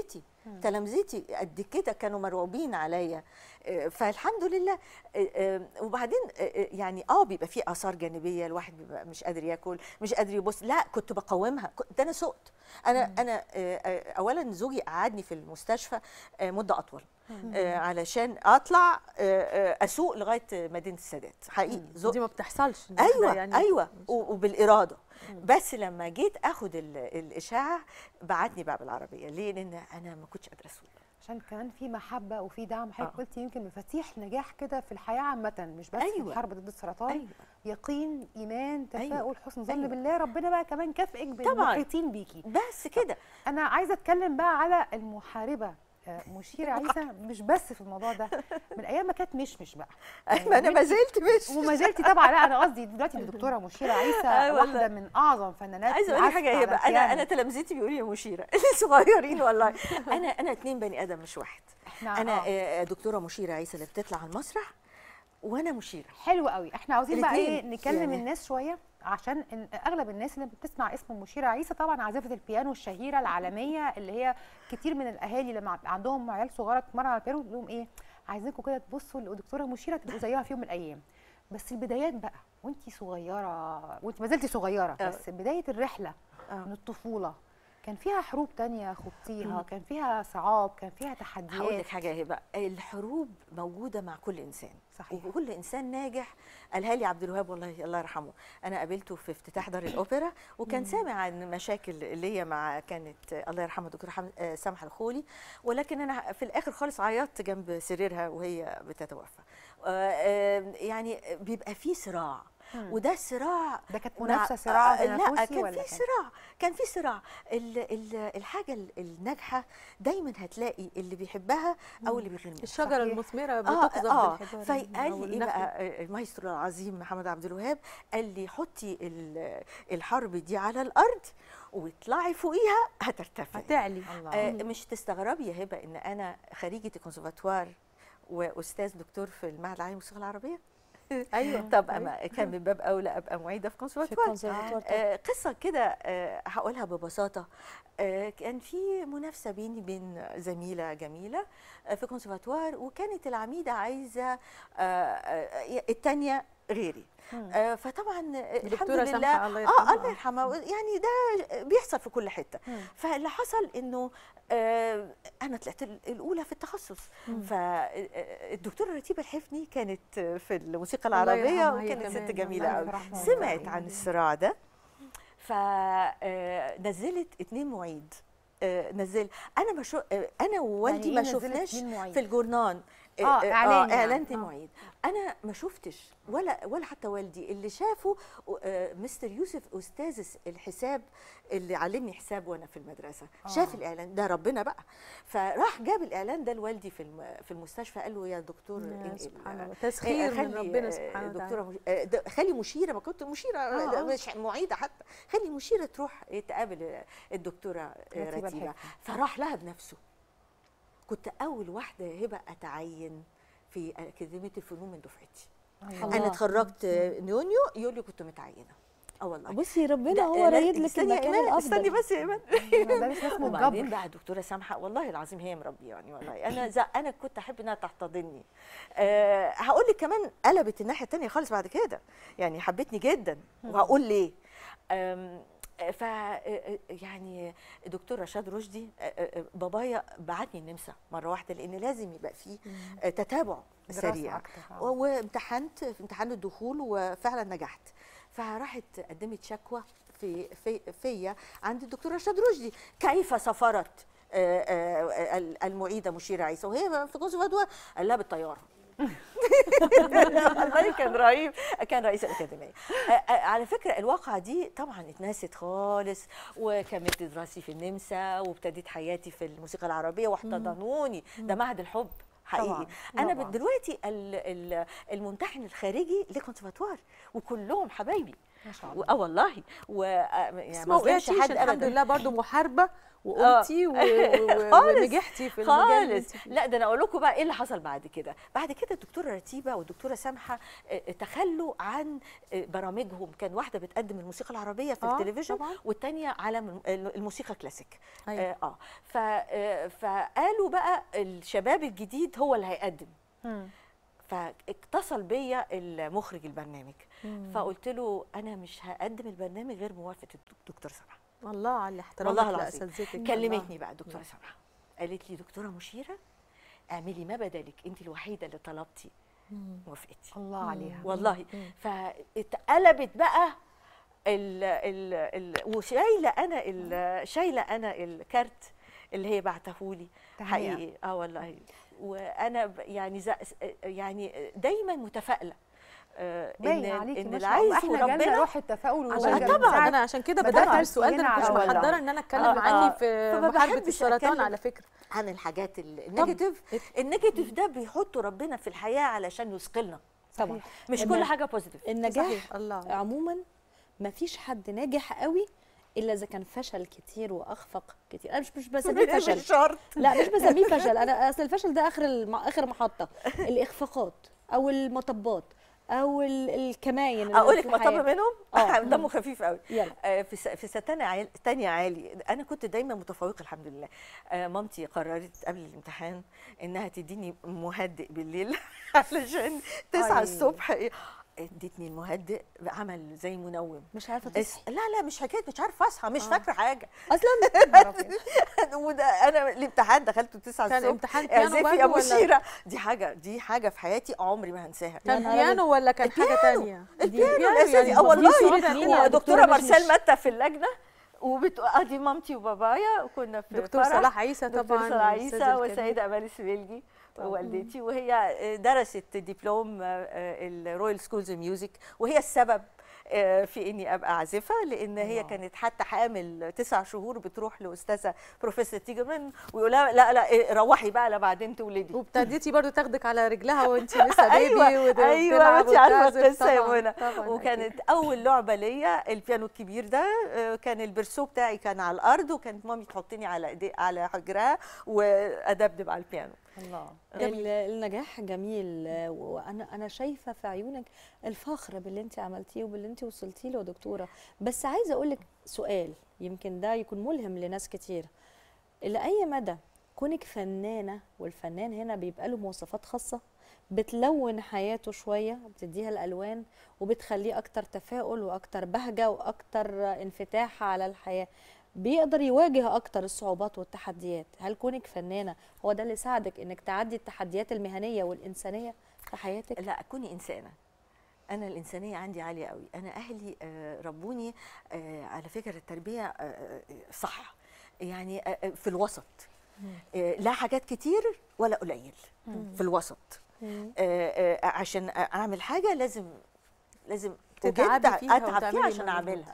Speaker 4: تلامذتي قد كده كانوا مرعوبين عليا. فالحمد لله. وبعدين يعني اه بيبقى في اثار جانبيه، الواحد بيبقى مش قادر ياكل، مش قادر يبص، لا كنت بقاومها. ده انا سقت. انا انا اولا زوجي قعدني في المستشفى مده اطول علشان اطلع اسوق لغايه مدينه السادات. حقيقي
Speaker 2: دي ما بتحصلش.
Speaker 4: ايوه يعني ايوه وبالاراده. بس لما جيت اخد الاشاعه بعتني بقى بالعربيه. ليه؟ لان انا ما كنتش قادره اسوق.
Speaker 3: عشان كمان في محبه وفي دعم. حضرتك آه. قلتي يمكن مفاتيح نجاح كده في الحياه عامه، مش بس أيوة. في الحرب ضد السرطان. أيوة. يقين، ايمان، تفاؤل، أيوة. حسن ظن أيوة. بالله. ربنا بقى كمان كافئك بالمحيطين بيكي.
Speaker 4: بس كده.
Speaker 3: انا عايزه اتكلم بقى على المحاربه مشيرة عيسى، مش بس في الموضوع ده، من ايام ما كانت مشمش بقى.
Speaker 4: ايوه انا ما زلت مش
Speaker 3: وما زلتي طبعا. لا انا قصدي دلوقتي الدكتوره مشيرة عيسى واحده من اعظم فنانات.
Speaker 4: عايزه اقول لك حاجه، هي انا انا تلامذتي بيقولوا لي مشيرة صغيرين والله. انا انا اتنين بني ادم مش واحد. انا آه. دكتوره مشيرة عيسى اللي بتطلع على المسرح، وانا مشيرة.
Speaker 3: حلو قوي. احنا عاوزين بقى ايه نكلم يعني االناس شويه، عشان اغلب الناس اللي بتسمع اسم مشيرة عيسى طبعا عازفه البيانو الشهيره العالميه، اللي هي كتير من الاهالي لما عندهم عيال صغيره تتمرن على البيانو تقول لهم ايه، عايزينكم كده تبصوا لدكتوره مشيرة تبقوا زيها في يوم من الايام. بس البدايات بقى وانتي صغيره، وانت ما زلتي صغيره، بس بدايه الرحله من الطفوله كان فيها حروب تانية خضتيها، كان فيها صعاب، كان فيها تحديات.
Speaker 4: هقول لك حاجه، هي بقى الحروب موجوده مع كل انسان. صحيح. وكل انسان ناجح. قالها لي عبد الوهاب والله الله يرحمه، انا قابلته في افتتاح دار الاوبرا وكان سامع عن مشاكل اللي هي مع كانت الله يرحمه الدكتوره سامحه الخولي، ولكن انا في الاخر خالص عيطت جنب سريرها وهي بتتوفى. يعني بيبقى في صراع، وده صراع.
Speaker 3: ده كانت منافسه صراع
Speaker 4: لا كان في صراع، كان في صراع. الحاجه الناجحه دايما هتلاقي اللي بيحبها او اللي بيغني.
Speaker 2: الشجره المثمره بتقذف
Speaker 4: اه بالحجاره. فقال لي ايه بقى المايسترو العظيم محمد عبد الوهاب، قال لي حطي الحرب دي على الارض واطلعي فوقيها هترتفعي
Speaker 2: هتعلي.
Speaker 4: آه مش تستغربي يا هبه ان انا خريجه الكونسرفاتوار واستاذ دكتور في المعهد العالي للموسيقى العربيه.
Speaker 2: ايوه
Speaker 4: طب أما كان من باب اولى ابقى معيده في كونسرفاتوار. آه قصه كده آه هقولها ببساطه. آه كان في منافسه بيني بين زميله جميله آه في كونسرفاتوار، وكانت العميده عايزه آه آه الثانيه غيري. آه فطبعا الحمد لله الله يرحمها. اه الله يرحمها. يعني ده بيحصل في كل حته. مم. فاللي حصل انه آه انا طلعت الاولى في التخصص. فالدكتوره رتيبه الحفني كانت في الموسيقى العربيه وكانت ست جميله قوي. سمعت عن الصراع ده فنزلت اتنين معيد. آه نزل انا بشو انا ووالدي يعني ما شفناش في الجورنان
Speaker 3: اه اعلان
Speaker 4: آه اعلان معيد. انا ما شفتش ولا ولا حتى والدي اللي شافه. آه مستر يوسف استاذ الحساب اللي علمني حساب وانا في المدرسه آه. شاف الاعلان ده، ربنا بقى، فراح جاب الاعلان ده لوالدي في في المستشفى، قال له يا دكتور
Speaker 2: سبحان الله تسخير من ربنا سبحانه وتعالى.
Speaker 4: دكتوره خلي مشيره، ما كنت مشيره آه. مش معيده حتى، خلي مشيره تروح تقابل الدكتوره رتيبه. فراح لها بنفسه. كنت اول واحده هبه اتعين في اكاديميه الفنون من دفعتي. انا اتخرجت يونيو يوليو كنت متعينه. اه والله
Speaker 1: بصي ربنا هو رايد لك المكان الافضل.
Speaker 4: استني بس يا ايمان.
Speaker 3: ده مش اسمه
Speaker 4: وبعدين بقى الدكتوره سامحه والله العظيم هي مربياني والله. انا انا كنت احب انها تحتضنني. أه هقول لك كمان قلبت الناحيه الثانيه خالص بعد كده، يعني حبتني جدا وهقول ليه. ف يعني الدكتور رشاد رشدي بابايا بعتني النمسا مره واحده لان لازم يبقى فيه تتابع سريع، وامتحنت في امتحان الدخول وفعلا نجحت. فراحت قدمت شكوى في في فيا عند الدكتور رشاد رشدي كيف سافرت المعيده مشيرة عيسى وهي في كونسرفاتوار. قال لها بالطياره. والله كان رهيب، كان رئيس الأكاديمية. على فكرة الواقعة دي طبعا اتنست خالص، وكملت دراستي في النمسا وابتديت حياتي في الموسيقى العربية واحتضنوني. ده معهد الحب حقيقي. طبعا. انا طبعا. دلوقتي الممتحن الخارجي لكونسرفاتوار وكلهم حبايبي
Speaker 3: ما شاء الله.
Speaker 4: اه والله. و
Speaker 2: يعني ما وقعتيش الحمد لله برضو محاربه وقمتي و- و-
Speaker 4: خالص.
Speaker 2: ونجحتي في المجال اللي
Speaker 4: خالص.
Speaker 2: انت فيه.
Speaker 4: لا ده انا اقول لكم بقى ايه اللي حصل بعد كده. بعد كده الدكتوره رتيبه والدكتوره سامحه آه، تخلوا عن آه، برامجهم. كان واحده بتقدم الموسيقى العربيه في
Speaker 2: آه،
Speaker 4: التلفزيون
Speaker 2: طبعاً.
Speaker 4: والثانيه عالم الموسيقى كلاسيك.
Speaker 2: أيوة.
Speaker 4: اه, آه. ف- آه، فقالوا بقى الشباب الجديد هو اللي هيقدم.
Speaker 3: مم.
Speaker 4: فاتصل بيا المخرج البرنامج فقلت له انا مش هقدم البرنامج غير موافقه الدكتور سامحه.
Speaker 2: والله على احترامك
Speaker 4: والله العظيم.
Speaker 2: لاساتذتك.
Speaker 4: كلمتني
Speaker 2: والله.
Speaker 4: بقى الدكتوره سامحه قالت لي دكتوره مشيره اعملي ما بدالك، انت الوحيده اللي طلبتي
Speaker 2: مم.
Speaker 4: موافقتي.
Speaker 3: الله عليها.
Speaker 4: والله
Speaker 2: مم.
Speaker 4: فاتقلبت بقى ال ال ال وشايله انا ال- شايله انا الكارت اللي هي بعتهولي
Speaker 3: تهنئة.
Speaker 4: حقيقي. اه والله. وانا ب- يعني ز- يعني دايما متفائله آه،
Speaker 3: باين عليكي
Speaker 4: ان
Speaker 3: ما
Speaker 4: اللي
Speaker 3: شاء الله.
Speaker 4: عايزه
Speaker 3: احنا جالنا
Speaker 4: ربنا
Speaker 3: روح التفاؤل
Speaker 2: عشان
Speaker 3: والوجع
Speaker 2: طبعا
Speaker 3: بتاعك.
Speaker 2: انا عشان كده
Speaker 3: بدأت
Speaker 2: بدات
Speaker 3: ترسلين
Speaker 2: السؤال ده، ما كنتش
Speaker 3: على الأول.
Speaker 2: محضره ان انا اتكلم
Speaker 4: آه،
Speaker 2: عني
Speaker 4: آه.
Speaker 2: في
Speaker 4: فما
Speaker 2: محاربه
Speaker 4: بحبش
Speaker 2: السرطان
Speaker 4: أتكلم
Speaker 2: على فكره.
Speaker 4: عن الحاجات ال- النيجاتيف. النيجاتيف ده بيحطوا ربنا في الحياه علشان يثقلنا،
Speaker 1: طبعا
Speaker 4: مش
Speaker 1: إن
Speaker 4: كل حاجه بوزيتيف.
Speaker 1: النجاح
Speaker 2: صحيح. الله.
Speaker 1: عموما ما فيش حد ناجح قوي الا اذا كان فشل كتير واخفق كتير. انا مش مش بسميه فشل،
Speaker 4: مش شرط.
Speaker 1: لا مش بسميه فشل. انا اصل الفشل ده اخر الم... اخر محطه. الاخفاقات او المطبات او ال- الكماين اللي
Speaker 4: اقول
Speaker 1: في
Speaker 4: لك مطب
Speaker 1: الحياة.
Speaker 4: منهم
Speaker 1: آه.
Speaker 4: دمه خفيف قوي.
Speaker 1: يلا.
Speaker 4: آه، في س- في ستانية عالي تانية عالي انا كنت دايما متفوقه الحمد لله. آه، مامتي قررت قبل الامتحان انها تديني مهدئ بالليل علشان تسعة
Speaker 3: أي.
Speaker 4: الصبح ايه ادتني المهدئ عمل زي منوم.
Speaker 1: مش عارفه
Speaker 4: اس-
Speaker 1: تصحي
Speaker 4: لا لا مش حكايه مش عارفه اصحى مش فاكره حاجه.
Speaker 1: اصلا.
Speaker 4: وده انا الامتحان دخلته تسعة
Speaker 2: كان
Speaker 4: الصبح.
Speaker 2: امتحان بيانو
Speaker 4: اعزفي
Speaker 2: برضه
Speaker 4: يا ابو
Speaker 2: ولا-
Speaker 4: شيره. دي حاجه دي حاجه في حياتي عمري ما هنساها.
Speaker 2: كان
Speaker 1: نهار
Speaker 2: بيانو ولا كان حاجه
Speaker 4: البيانو.
Speaker 2: تانية؟
Speaker 4: البيانو
Speaker 2: بيانو
Speaker 4: الاساسي.
Speaker 2: يعني
Speaker 4: اه
Speaker 2: بسيط
Speaker 4: والله
Speaker 1: صوت لينا يا
Speaker 4: دكتوره
Speaker 1: دكتورة مشمش.
Speaker 4: مارسيل متى في اللجنه وبت ادي مامتي وبابايا وكنا في
Speaker 2: دكتور
Speaker 4: فرح.
Speaker 2: صلاح عيسى
Speaker 4: دكتور
Speaker 2: طبعا
Speaker 4: صلاح
Speaker 2: الأستاذ
Speaker 4: عيسى
Speaker 2: الكبير.
Speaker 4: والسيده امال السبيلجي والدتي، وهي درست دبلوم الرويال سكولز ميوزك وهي السبب آه، في اني ابقى اعزفه، لان هي
Speaker 3: الله.
Speaker 4: كانت حتى حامل تسع شهور بتروح لاستاذه بروفيسور تيجرمان ويقول لها لا لا إيه، روحي بقى لا بعدين تولدي.
Speaker 2: وابتديتي برضو تاخدك على رجلها وانت لسه بيبي
Speaker 4: ايوه
Speaker 2: وت-
Speaker 4: ايوه
Speaker 2: وتلعب
Speaker 4: انت عارفه
Speaker 2: وتعزف.
Speaker 4: القصه يا
Speaker 2: طبعاً،
Speaker 4: منى.
Speaker 2: طبعاً
Speaker 4: وكانت اول لعبه ليا البيانو الكبير ده. آه، كان البرسو بتاعي كان على الارض وكانت مامي تحطني على ايدي على حجرها وادبدب على البيانو.
Speaker 3: الله.
Speaker 1: ال- النجاح جميل، آه، وانا انا شايفه في عيونك الفخر باللي انت عملتيه وباللي انت وصلتي له يا دكتوره. بس عايزه اقول لك سؤال يمكن ده يكون ملهم لناس كتير. الى اي مدى كونك فنانه، والفنان هنا بيبقى له مواصفات خاصه بتلون حياته شويه، بتديها الالوان وبتخليه اكتر تفاؤل واكتر بهجه واكتر انفتاح على الحياه، بيقدر يواجه اكتر الصعوبات والتحديات. هل كونك فنانه هو ده اللي ساعدك انك تعدي التحديات المهنيه والانسانيه في حياتك؟
Speaker 4: لا كوني انسانه. انا الانسانيه عندي عاليه قوي. انا اهلي آه، ربوني آه، على فكره التربيه آه، آه، صح يعني آه، آه، في الوسط. آه، لا حاجات كتير ولا قليل، في الوسط.
Speaker 1: مم.
Speaker 4: آه، آه، عشان اعمل حاجه لازم لازم
Speaker 2: تتعبي
Speaker 4: أجد
Speaker 2: فيها
Speaker 4: اتعب فيها
Speaker 2: وتعملي
Speaker 4: عشان
Speaker 2: مجهود.
Speaker 4: اعملها.